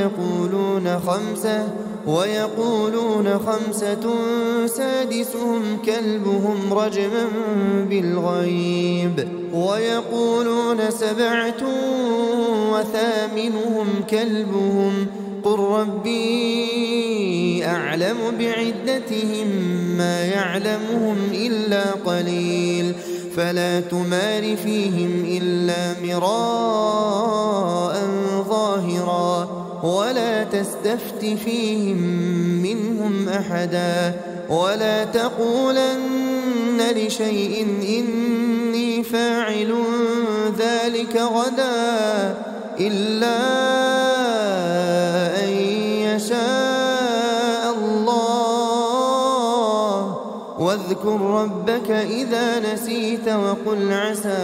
ويقولون خمسة سادسهم كلبهم رجما بالغيب ويقولون سبعة وثامنهم كلبهم قل ربي أعلم بعدتهم ما يعلمهم إلا قليل فلا تمار فيهم إلا مراء ظاهرا ولا تستفت فيهم منهم أحدا ولا تقولن لشيء إني فاعل ذلك غدا إلا أن يشاء الله واذكر ربك إذا نسيت وقل عسى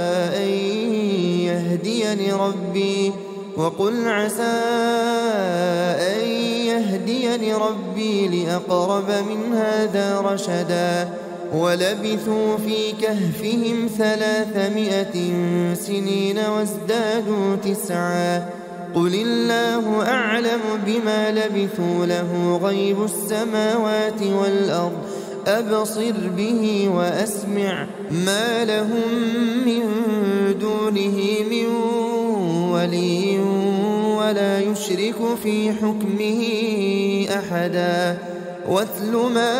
أن يهديني ربي لأقرب من هذا رشدا ولبثوا في كهفهم 300 سنين وازدادوا 9 قل الله أعلم بما لبثوا له غيب السماوات والأرض أبصر به وأسمع ما لهم من دونه من ولي ولا يشرك في حكمه أحدا واتل ما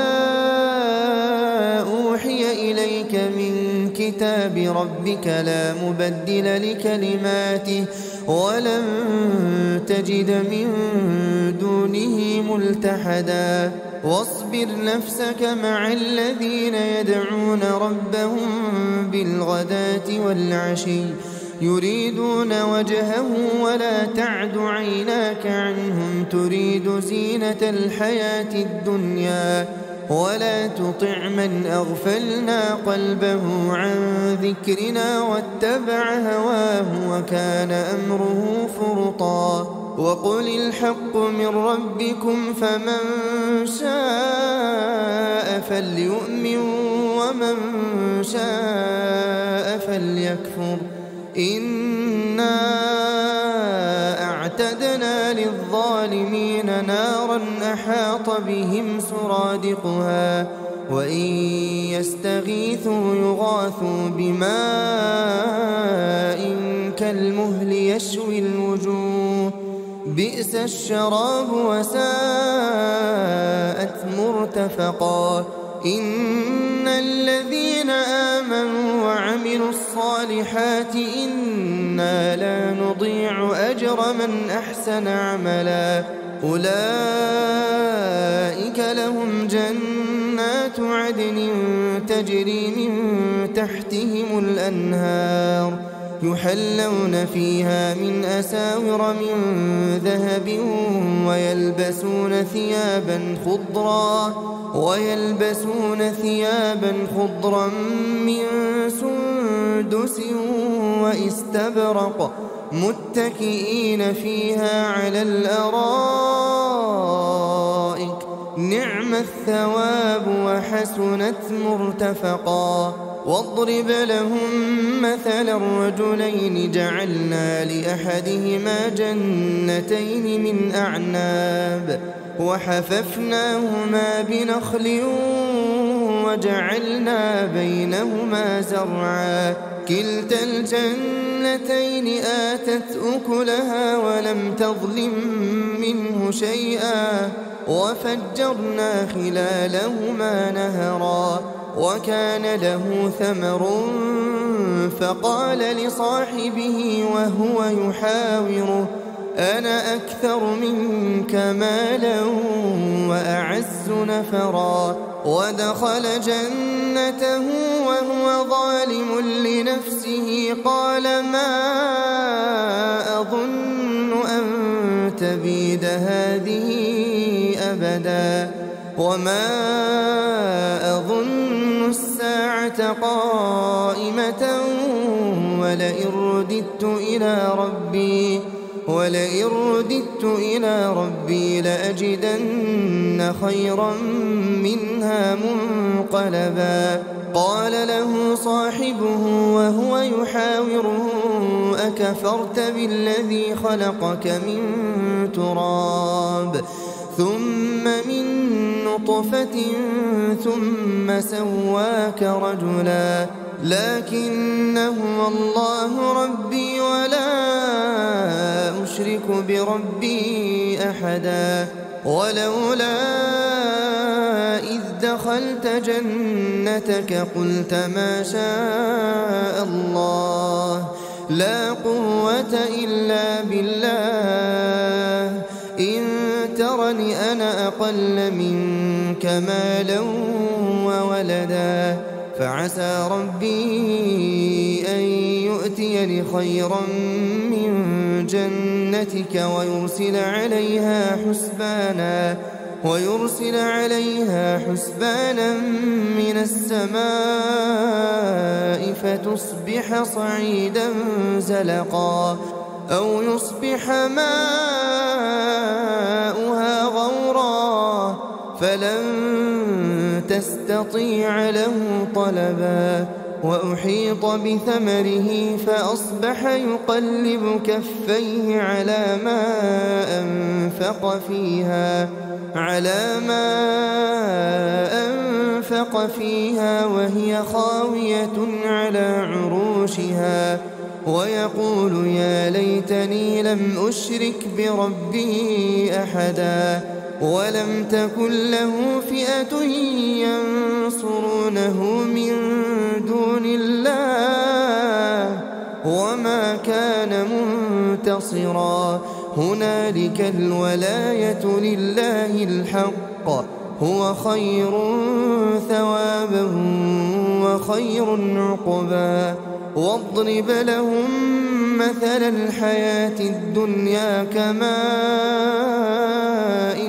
أوحي إليك من كتاب ربك لا مبدل لكلماته ولن تجد من دونه ملتحدا واصبر نفسك مع الذين يدعون ربهم بالغداة والعشي يريدون وجهه ولا تعد عيناك عنهم تريد زينة الحياة الدنيا ولا تطع من أغفلنا قلبه عن ذكرنا واتبع هواه وكان أمره فرطا وقل الحق من ربكم فمن شاء فليؤمن ومن شاء فليكفر إنا أعتدنا للظالمين نارا أحاط بهم سرادقها وإن يستغيثوا يغاثوا بماء كالمهل يشوي الوجوه بئس الشراب وساءت مرتفقا إن الذين آمنوا وعملوا الصالحات إنا لا نضيع أجر من أحسن عملا أولئك لهم جنات عدن تجري من تحتهم الأنهار يحلون فيها من أساور من ذهب ويلبسون ثيابا خضرا من سندس واستبرق متكئين فيها على الأرائك نعم الثواب وحسنت مرتفقا. واضرب لهم مثل الرجلين جعلنا لأحدهما جنتين من أعناب وحففناهما بنخل وجعلنا بينهما زرعا كلتا الجنتين آتت أكلها ولم تظلم منه شيئا وفجرنا خلالهما نهرا وكان له ثمر فقال لصاحبه وهو يحاوره أنا أكثر منك مالا وأعز نفرا ودخل جنته وهو ظالم لنفسه قال ما أظن أن تبيد هذه أبدا وما أظن الساعة قائمة ولئن رددت إلى ربي لأجدن خيرا منها منقلبا. قال له صاحبه وهو يحاوره أكفرت بالذي خلقك من تراب ثم من نطفة ثم سواك رجلا لكن هو الله ربي ولا أشرك بربي أحدا. ولولا إذ دخلت جنتك قلت ما شاء الله لا قوة إلا بالله إن ترني أنا أقل منك مالا وولدا فعسى ربي أن يؤتيني خيرا من جنتك ويرسل عليها حسبانا من السماء فتصبح صعيدا زلقا أو يصبح ماؤها غورا فلن تستطيع له طلبا. وأحيط بثمره فأصبح يقلب كفيه على ما أنفق فيها وهي خاوية على عروشها ويقول يا ليتني لم أشرك بربي أحدا ولم تكن له فئة ينصرونه من دون الله وما كان منتصرا. هنالك الولاية لله الحق هو خير ثوابا وخير عقبا. واضرب لهم مثل الحياة الدنيا كماء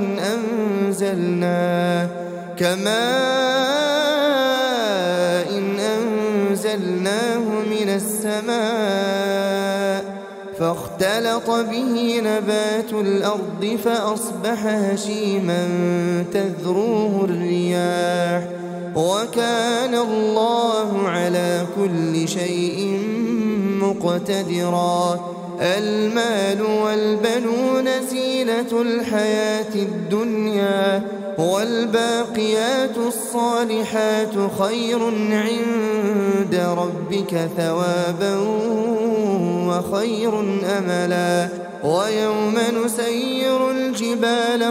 أنزلناه من السماء فاختلط به نبات الأرض فأصبح هشيما تذروه الرياح وكان الله على كل شيء مقتدرا. المال والبنون زينة الحياة الدنيا والباقيات الصالحات خير عند ربك ثوابا وخير أملا. ويوم نسير الجبال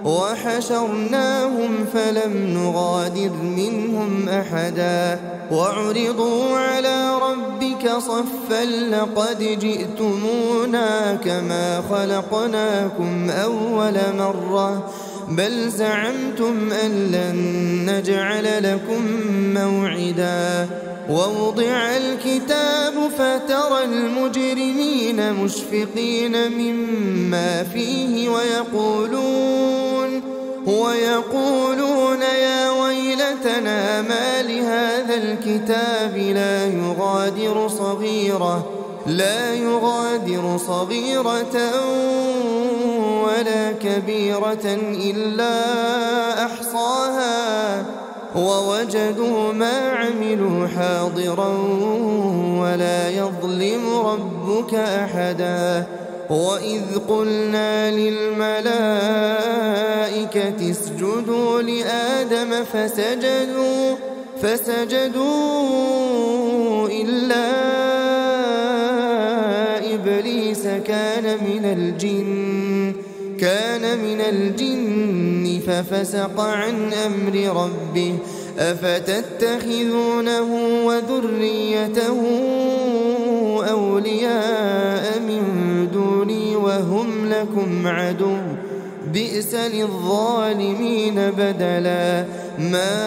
وحشرناهم فلم نغادر منهم أحدا وعرضوا على ربك صفا لقد جئتمونا كما خلقناكم أول مرة بل زعمتم أن لن نجعل لكم موعدا ووضع الكتاب فترى المجرمين مشفقين مما فيه ويقولون يا ويلتنا ما لهذا الكتاب لا يغادر صغيرة ولا كبيرة إلا أحصاها ووجدوا ما عملوا حاضرا ولا يظلم ربك أحدا وإذ قلنا للملائكة اسجدوا لآدم فسجدوا إلا إبليس كان من الجن ففسق عن أمر ربه أفتتخذونه وذريته أولياء من دوني وهم لكم عدو بئس للظالمين بدلا ما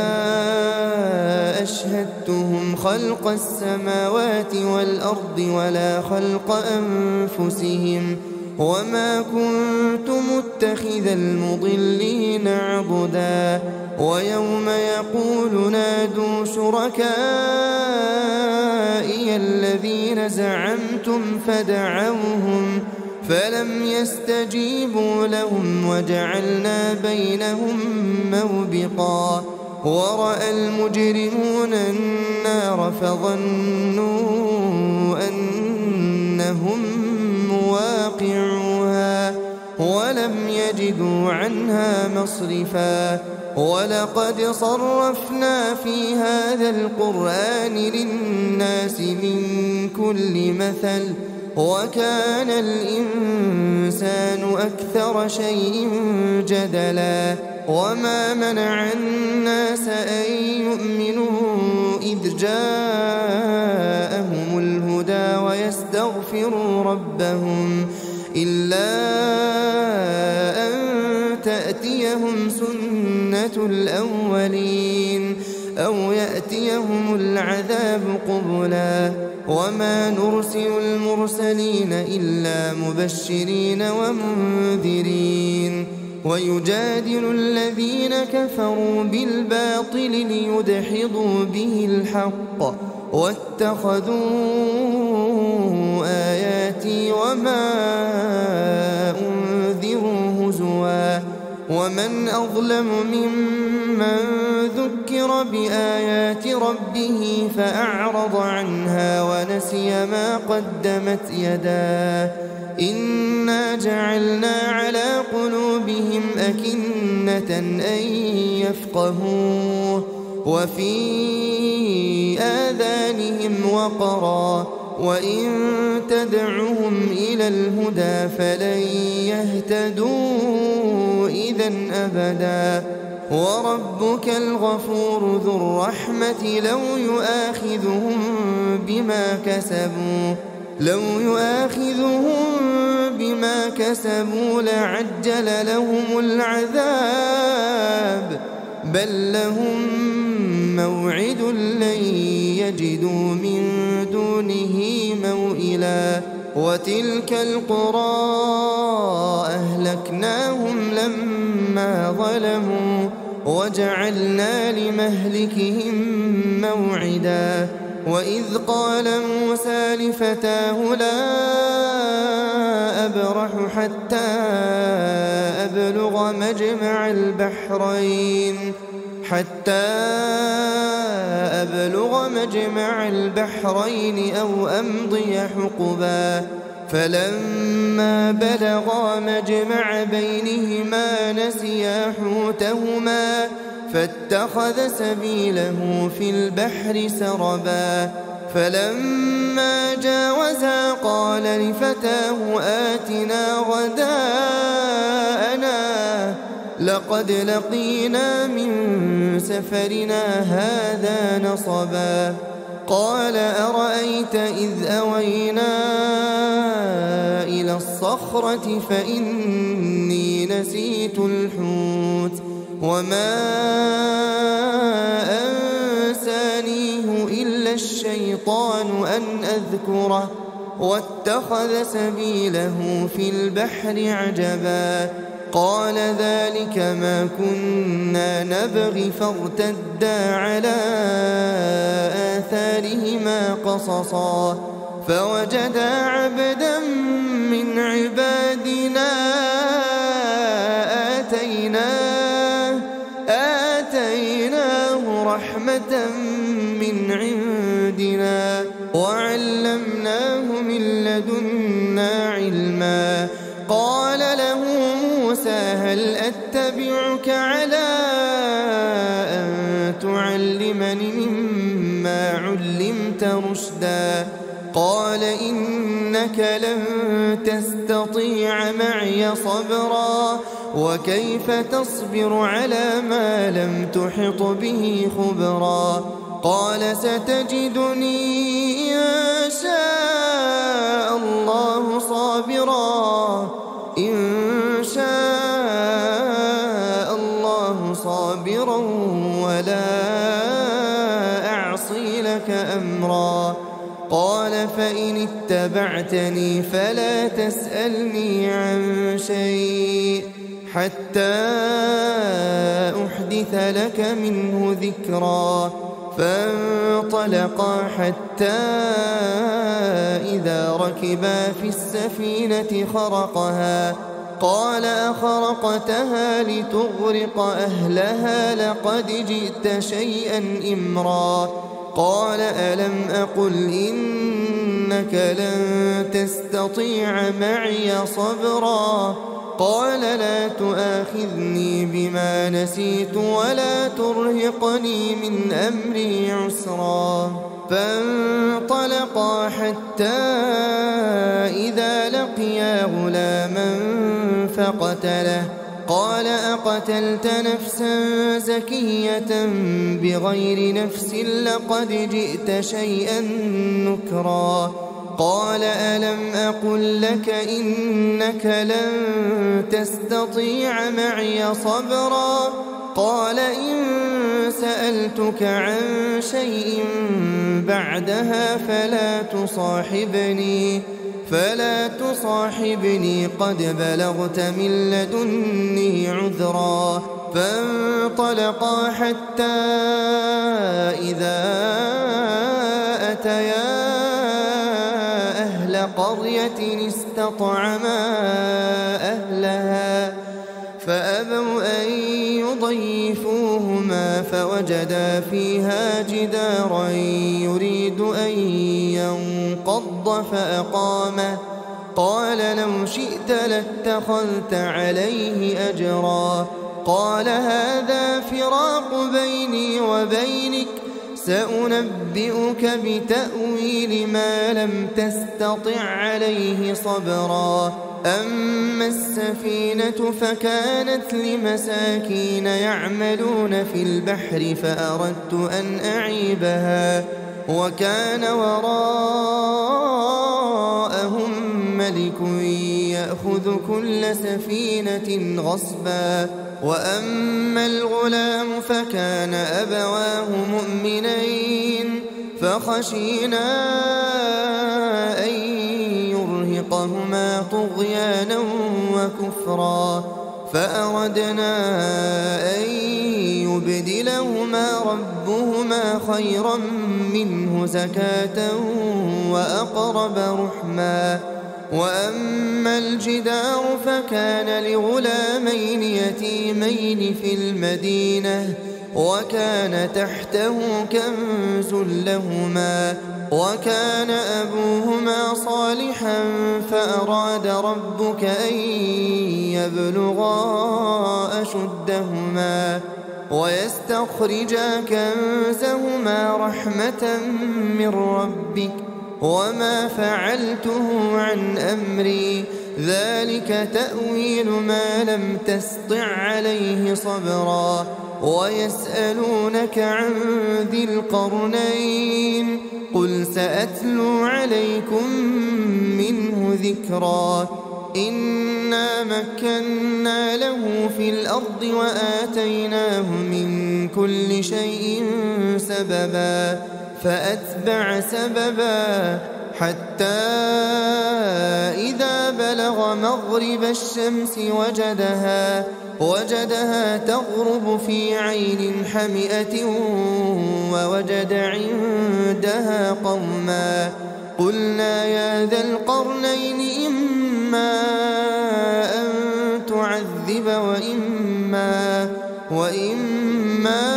أشهدتهم خلق السماوات والأرض ولا خلق أنفسهم وما كنت متخذ المضلين عضدا ويوم يقول نادوا شركائي الذين زعمتم فدعوهم فلم يستجيبوا لهم وجعلنا بينهم موبقا ورأى المجرمون النار فظنوا أنهم مواقعوها ولم يجدوا عنها مصرفا ولقد صرفنا في هذا القرآن للناس من كل مثل وكان الإنسان أكثر شيء جدلا وما منع الناس أن يؤمنوا إذ جاءهم الهدى ويستغفروا ربهم إلا أن تأتيهم سنة الأولين أو يأتيهم العذاب قبلا وما نرسل المرسلين إلا مبشرين ومنذرين ويجادل الذين كفروا بالباطل ليدحضوا به الحق واتخذوا آياتي وما أنذروا هزوا ومن أظلم ممن ذكر بآيات ربه فأعرض عنها ونسي ما قدمت يداه إنا جعلنا على قلوبهم أكنة أن يفقهوه وفي آذانهم وقرا وإن تدعهم إلى الهدى فلن يهتدوا إذا أبدا وربك الغفور ذو الرحمة لو يؤاخذهم بما كسبوا لعجل لهم العذاب بل لهم موعد لن يجدوا من دونه موئلا وتلك القرى أهلكناهم لما ظلموا وجعلنا لمهلكهم موعدا وإذ قال موسى لفتاه لا أبرح حتى أبلغ مجمع البحرين أو أمضي حقبا فلما بلغا مجمع بينهما نسيا حوتهما فاتخذ سبيله في البحر سربا فلما جاوزا قال لفتاه آتنا غداءنا لقد لقينا من سفرنا هذا نصبا قال أرأيت إذ أوينا إلى الصخرة فإني نسيت الحوت وما أنسانيه إلا الشيطان أن أذكره واتخذ سبيله في البحر عجبا قال ذلك ما كنا نبغي فارتدا على آثارهما قصصا فوجدا عبدا من عبادنا آتيناه رحمة من عندنا وعلمناه من لدنا علما قال له موسى هل أتبعك على أن تعلمني مما علمت رشدا قال إنك لن تستطيع معي صبرا وكيف تصبر على ما لم تحط به خبرا قال ستجدني إن شاء الله صابرا ولا أعصي لك أمرا قال فإن اتبعتني فلا تسألني عن شيء حتى أحدث لك منه ذكرا فانطلقا حتى إذا ركبا في السفينة خرقها قال أخرقتها لتغرق أهلها لقد جئت شيئا إمرا قال ألم أقل إنك لن تستطيع معي صبرا قال لا تؤاخذني بما نسيت ولا ترهقني من أمري عسرا فانطلقا حتى إذا لقيا غلاما فقتله قال أقتلت نفسا زكية بغير نفس لقد جئت شيئا نكرا قال ألم أقل لك إنك لن تستطيع معي صبرا قال إن سألتك عن شيء بعدها فلا تصاحبني قد بلغت من لدني عذرا فانطلقا حتى إذا أتيا أهل قرية استطعما أهلها فأبوا أن يضيفوهما فوجدا فيها جدارا يريد أن ينقض فأقامه قال لو شئت لاتخذت عليه أجرا قال هذا فراق بيني وبينك سأنبئك بتأويل ما لم تستطع عليه صبرا أما السفينة فكانت لمساكين يعملون في البحر فأردت أن أعيبها وكان وراءهم ملك يأخذ كل سفينة غصبا وأما الغلام فكان أبواه مؤمنين فخشينا أن يرهقهما طغيانا وكفرا فأردنا أن يبدلهما ربهما خيرا منه زكاة وأقرب رحما وأما الجدار فكان لغلامين يتيمين في المدينة وكان تحته كنز لهما وكان أبوهما صالحا فأراد ربك أن يبلغا أشدهما ويستخرجا كنزهما رحمة من ربك وما فعلته عن أمري ذلك تأويل ما لم تسطع عليه صبرا ويسألونك عن ذي القرنين قل سأتلو عليكم منه ذكرا إنا مكنا له في الأرض وآتيناه من كل شيء سببا فأتبع سببا حتى إذا بلغ مغرب الشمس وجدها تغرب في عين حمئة ووجد عندها قوما قلنا يا ذا القرنين إما أن تعذب وإما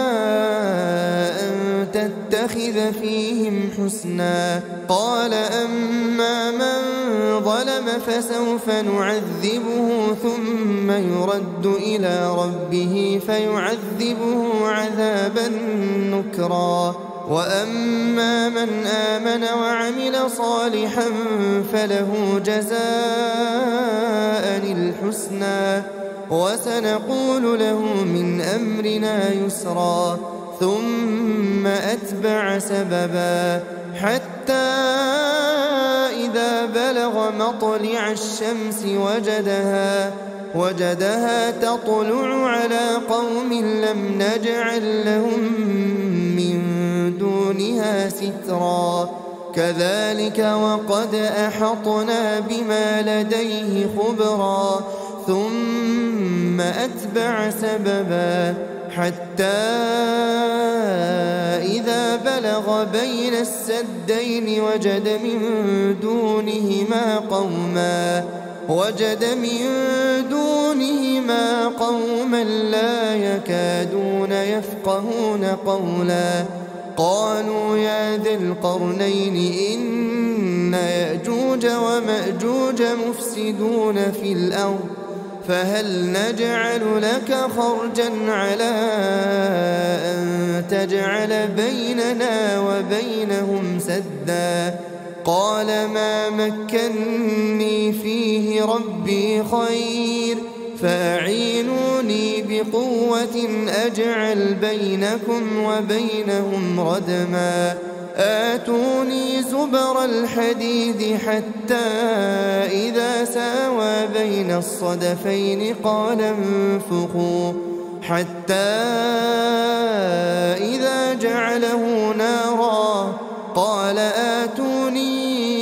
أن تتخذ فيهم حسنا قال أما من ظلم فسوف نعذبه ثم يرد إلى ربه فيعذبه عذابا نكرا وأما من آمن وعمل صالحا فله جزاء الحسنى وسنقول له من أمرنا يسرا ثم أتبع سببا حتى إذا بلغ مطلع الشمس وجدها تطلع على قوم لم نجعل لهم من دونها سترا كذلك وقد أحطنا بما لديه خبرا ثم أتبع سببا حتى إذا بلغ بين السدين وجد من دونهما قوما لا يكادون يفقهون قولا قالوا يا ذا القرنين إن يأجوج ومأجوج مفسدون في الأرض فهل نجعل لك خرجا على أن تجعل بيننا وبينهم سدا قال ما مكني فيه ربي خير فأعينوني بقوة أجعل بينكم وبينهم ردما آتوني زبر الحديد حتى إذا ساوى بين الصدفين قال انفخوا حتى إذا جعله نارا قال آتوني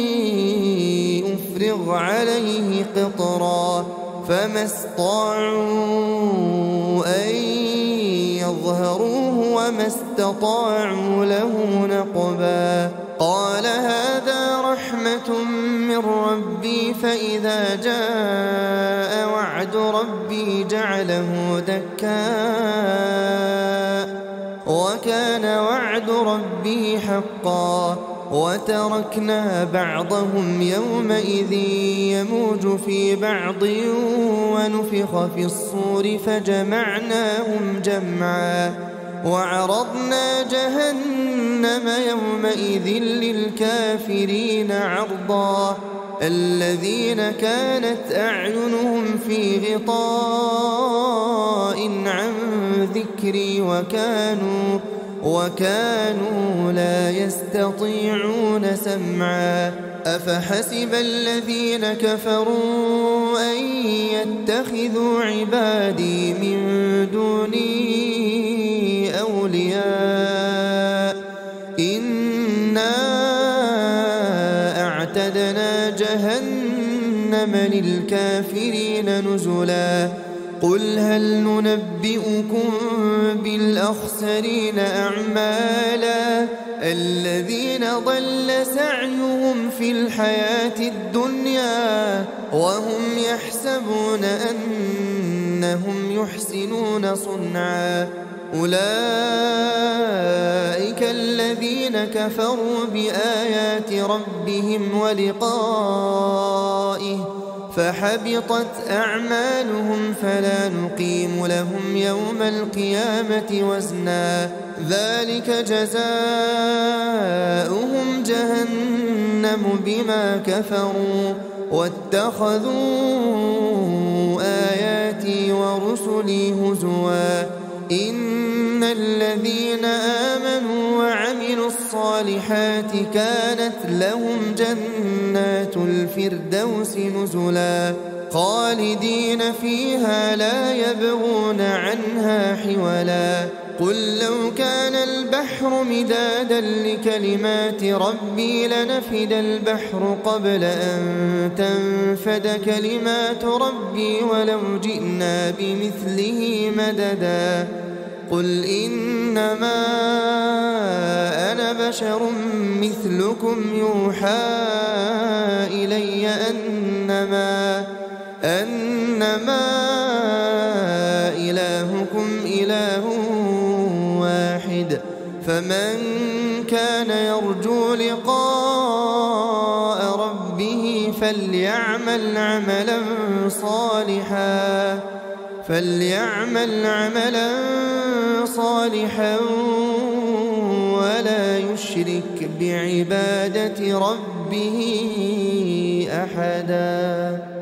أفرغ عليه قطرا فما استطاعوا أن يظهروه وما استطاعوا له نقبا قال هذا رحمة من ربي فإذا جاء وعد ربي جعله دكاء وكان وعد ربي حقا وتركنا بعضهم يومئذ يموج في بعض ونفخ في الصور فجمعناهم جمعا وعرضنا جهنم يومئذ للكافرين عرضا الذين كانت أعينهم في غطاء عن ذكري وكانوا لا يستطيعون سمعا أفحسب الذين كفروا أن يتخذوا عبادي من دوني أولياء إنا أعتدنا جهنم للكافرين نزلا قل هل ننبئكم بالأخسرين أعمالا الذين ضل سعيهم في الحياة الدنيا وهم يحسبون أنهم يحسنون صنعا أولئك الذين كفروا بآيات ربهم ولقائه فحبطت أعمالهم فلا نقيم لهم يوم القيامة وزنا ذلك جزاؤهم جهنم بما كفروا واتخذوا آياتي ورسلي هزوا إن الذين آمنوا وعملوا الصالحات كانت لهم جنات الفردوس نزلا خالدين فيها لا يبغون عنها حولا قل لو كان البحر مدادا لكلمات ربي لنفد البحر قبل أن تنفد كلمات ربي ولو جئنا بمثله مددا قل إنما أنا بشر مثلكم يوحى إلي أنما إلهكم إله واحد فمن كان يرجو لقاء ربه فليعمل عملا صالحا ولا يشرك بعبادة ربه أحدا.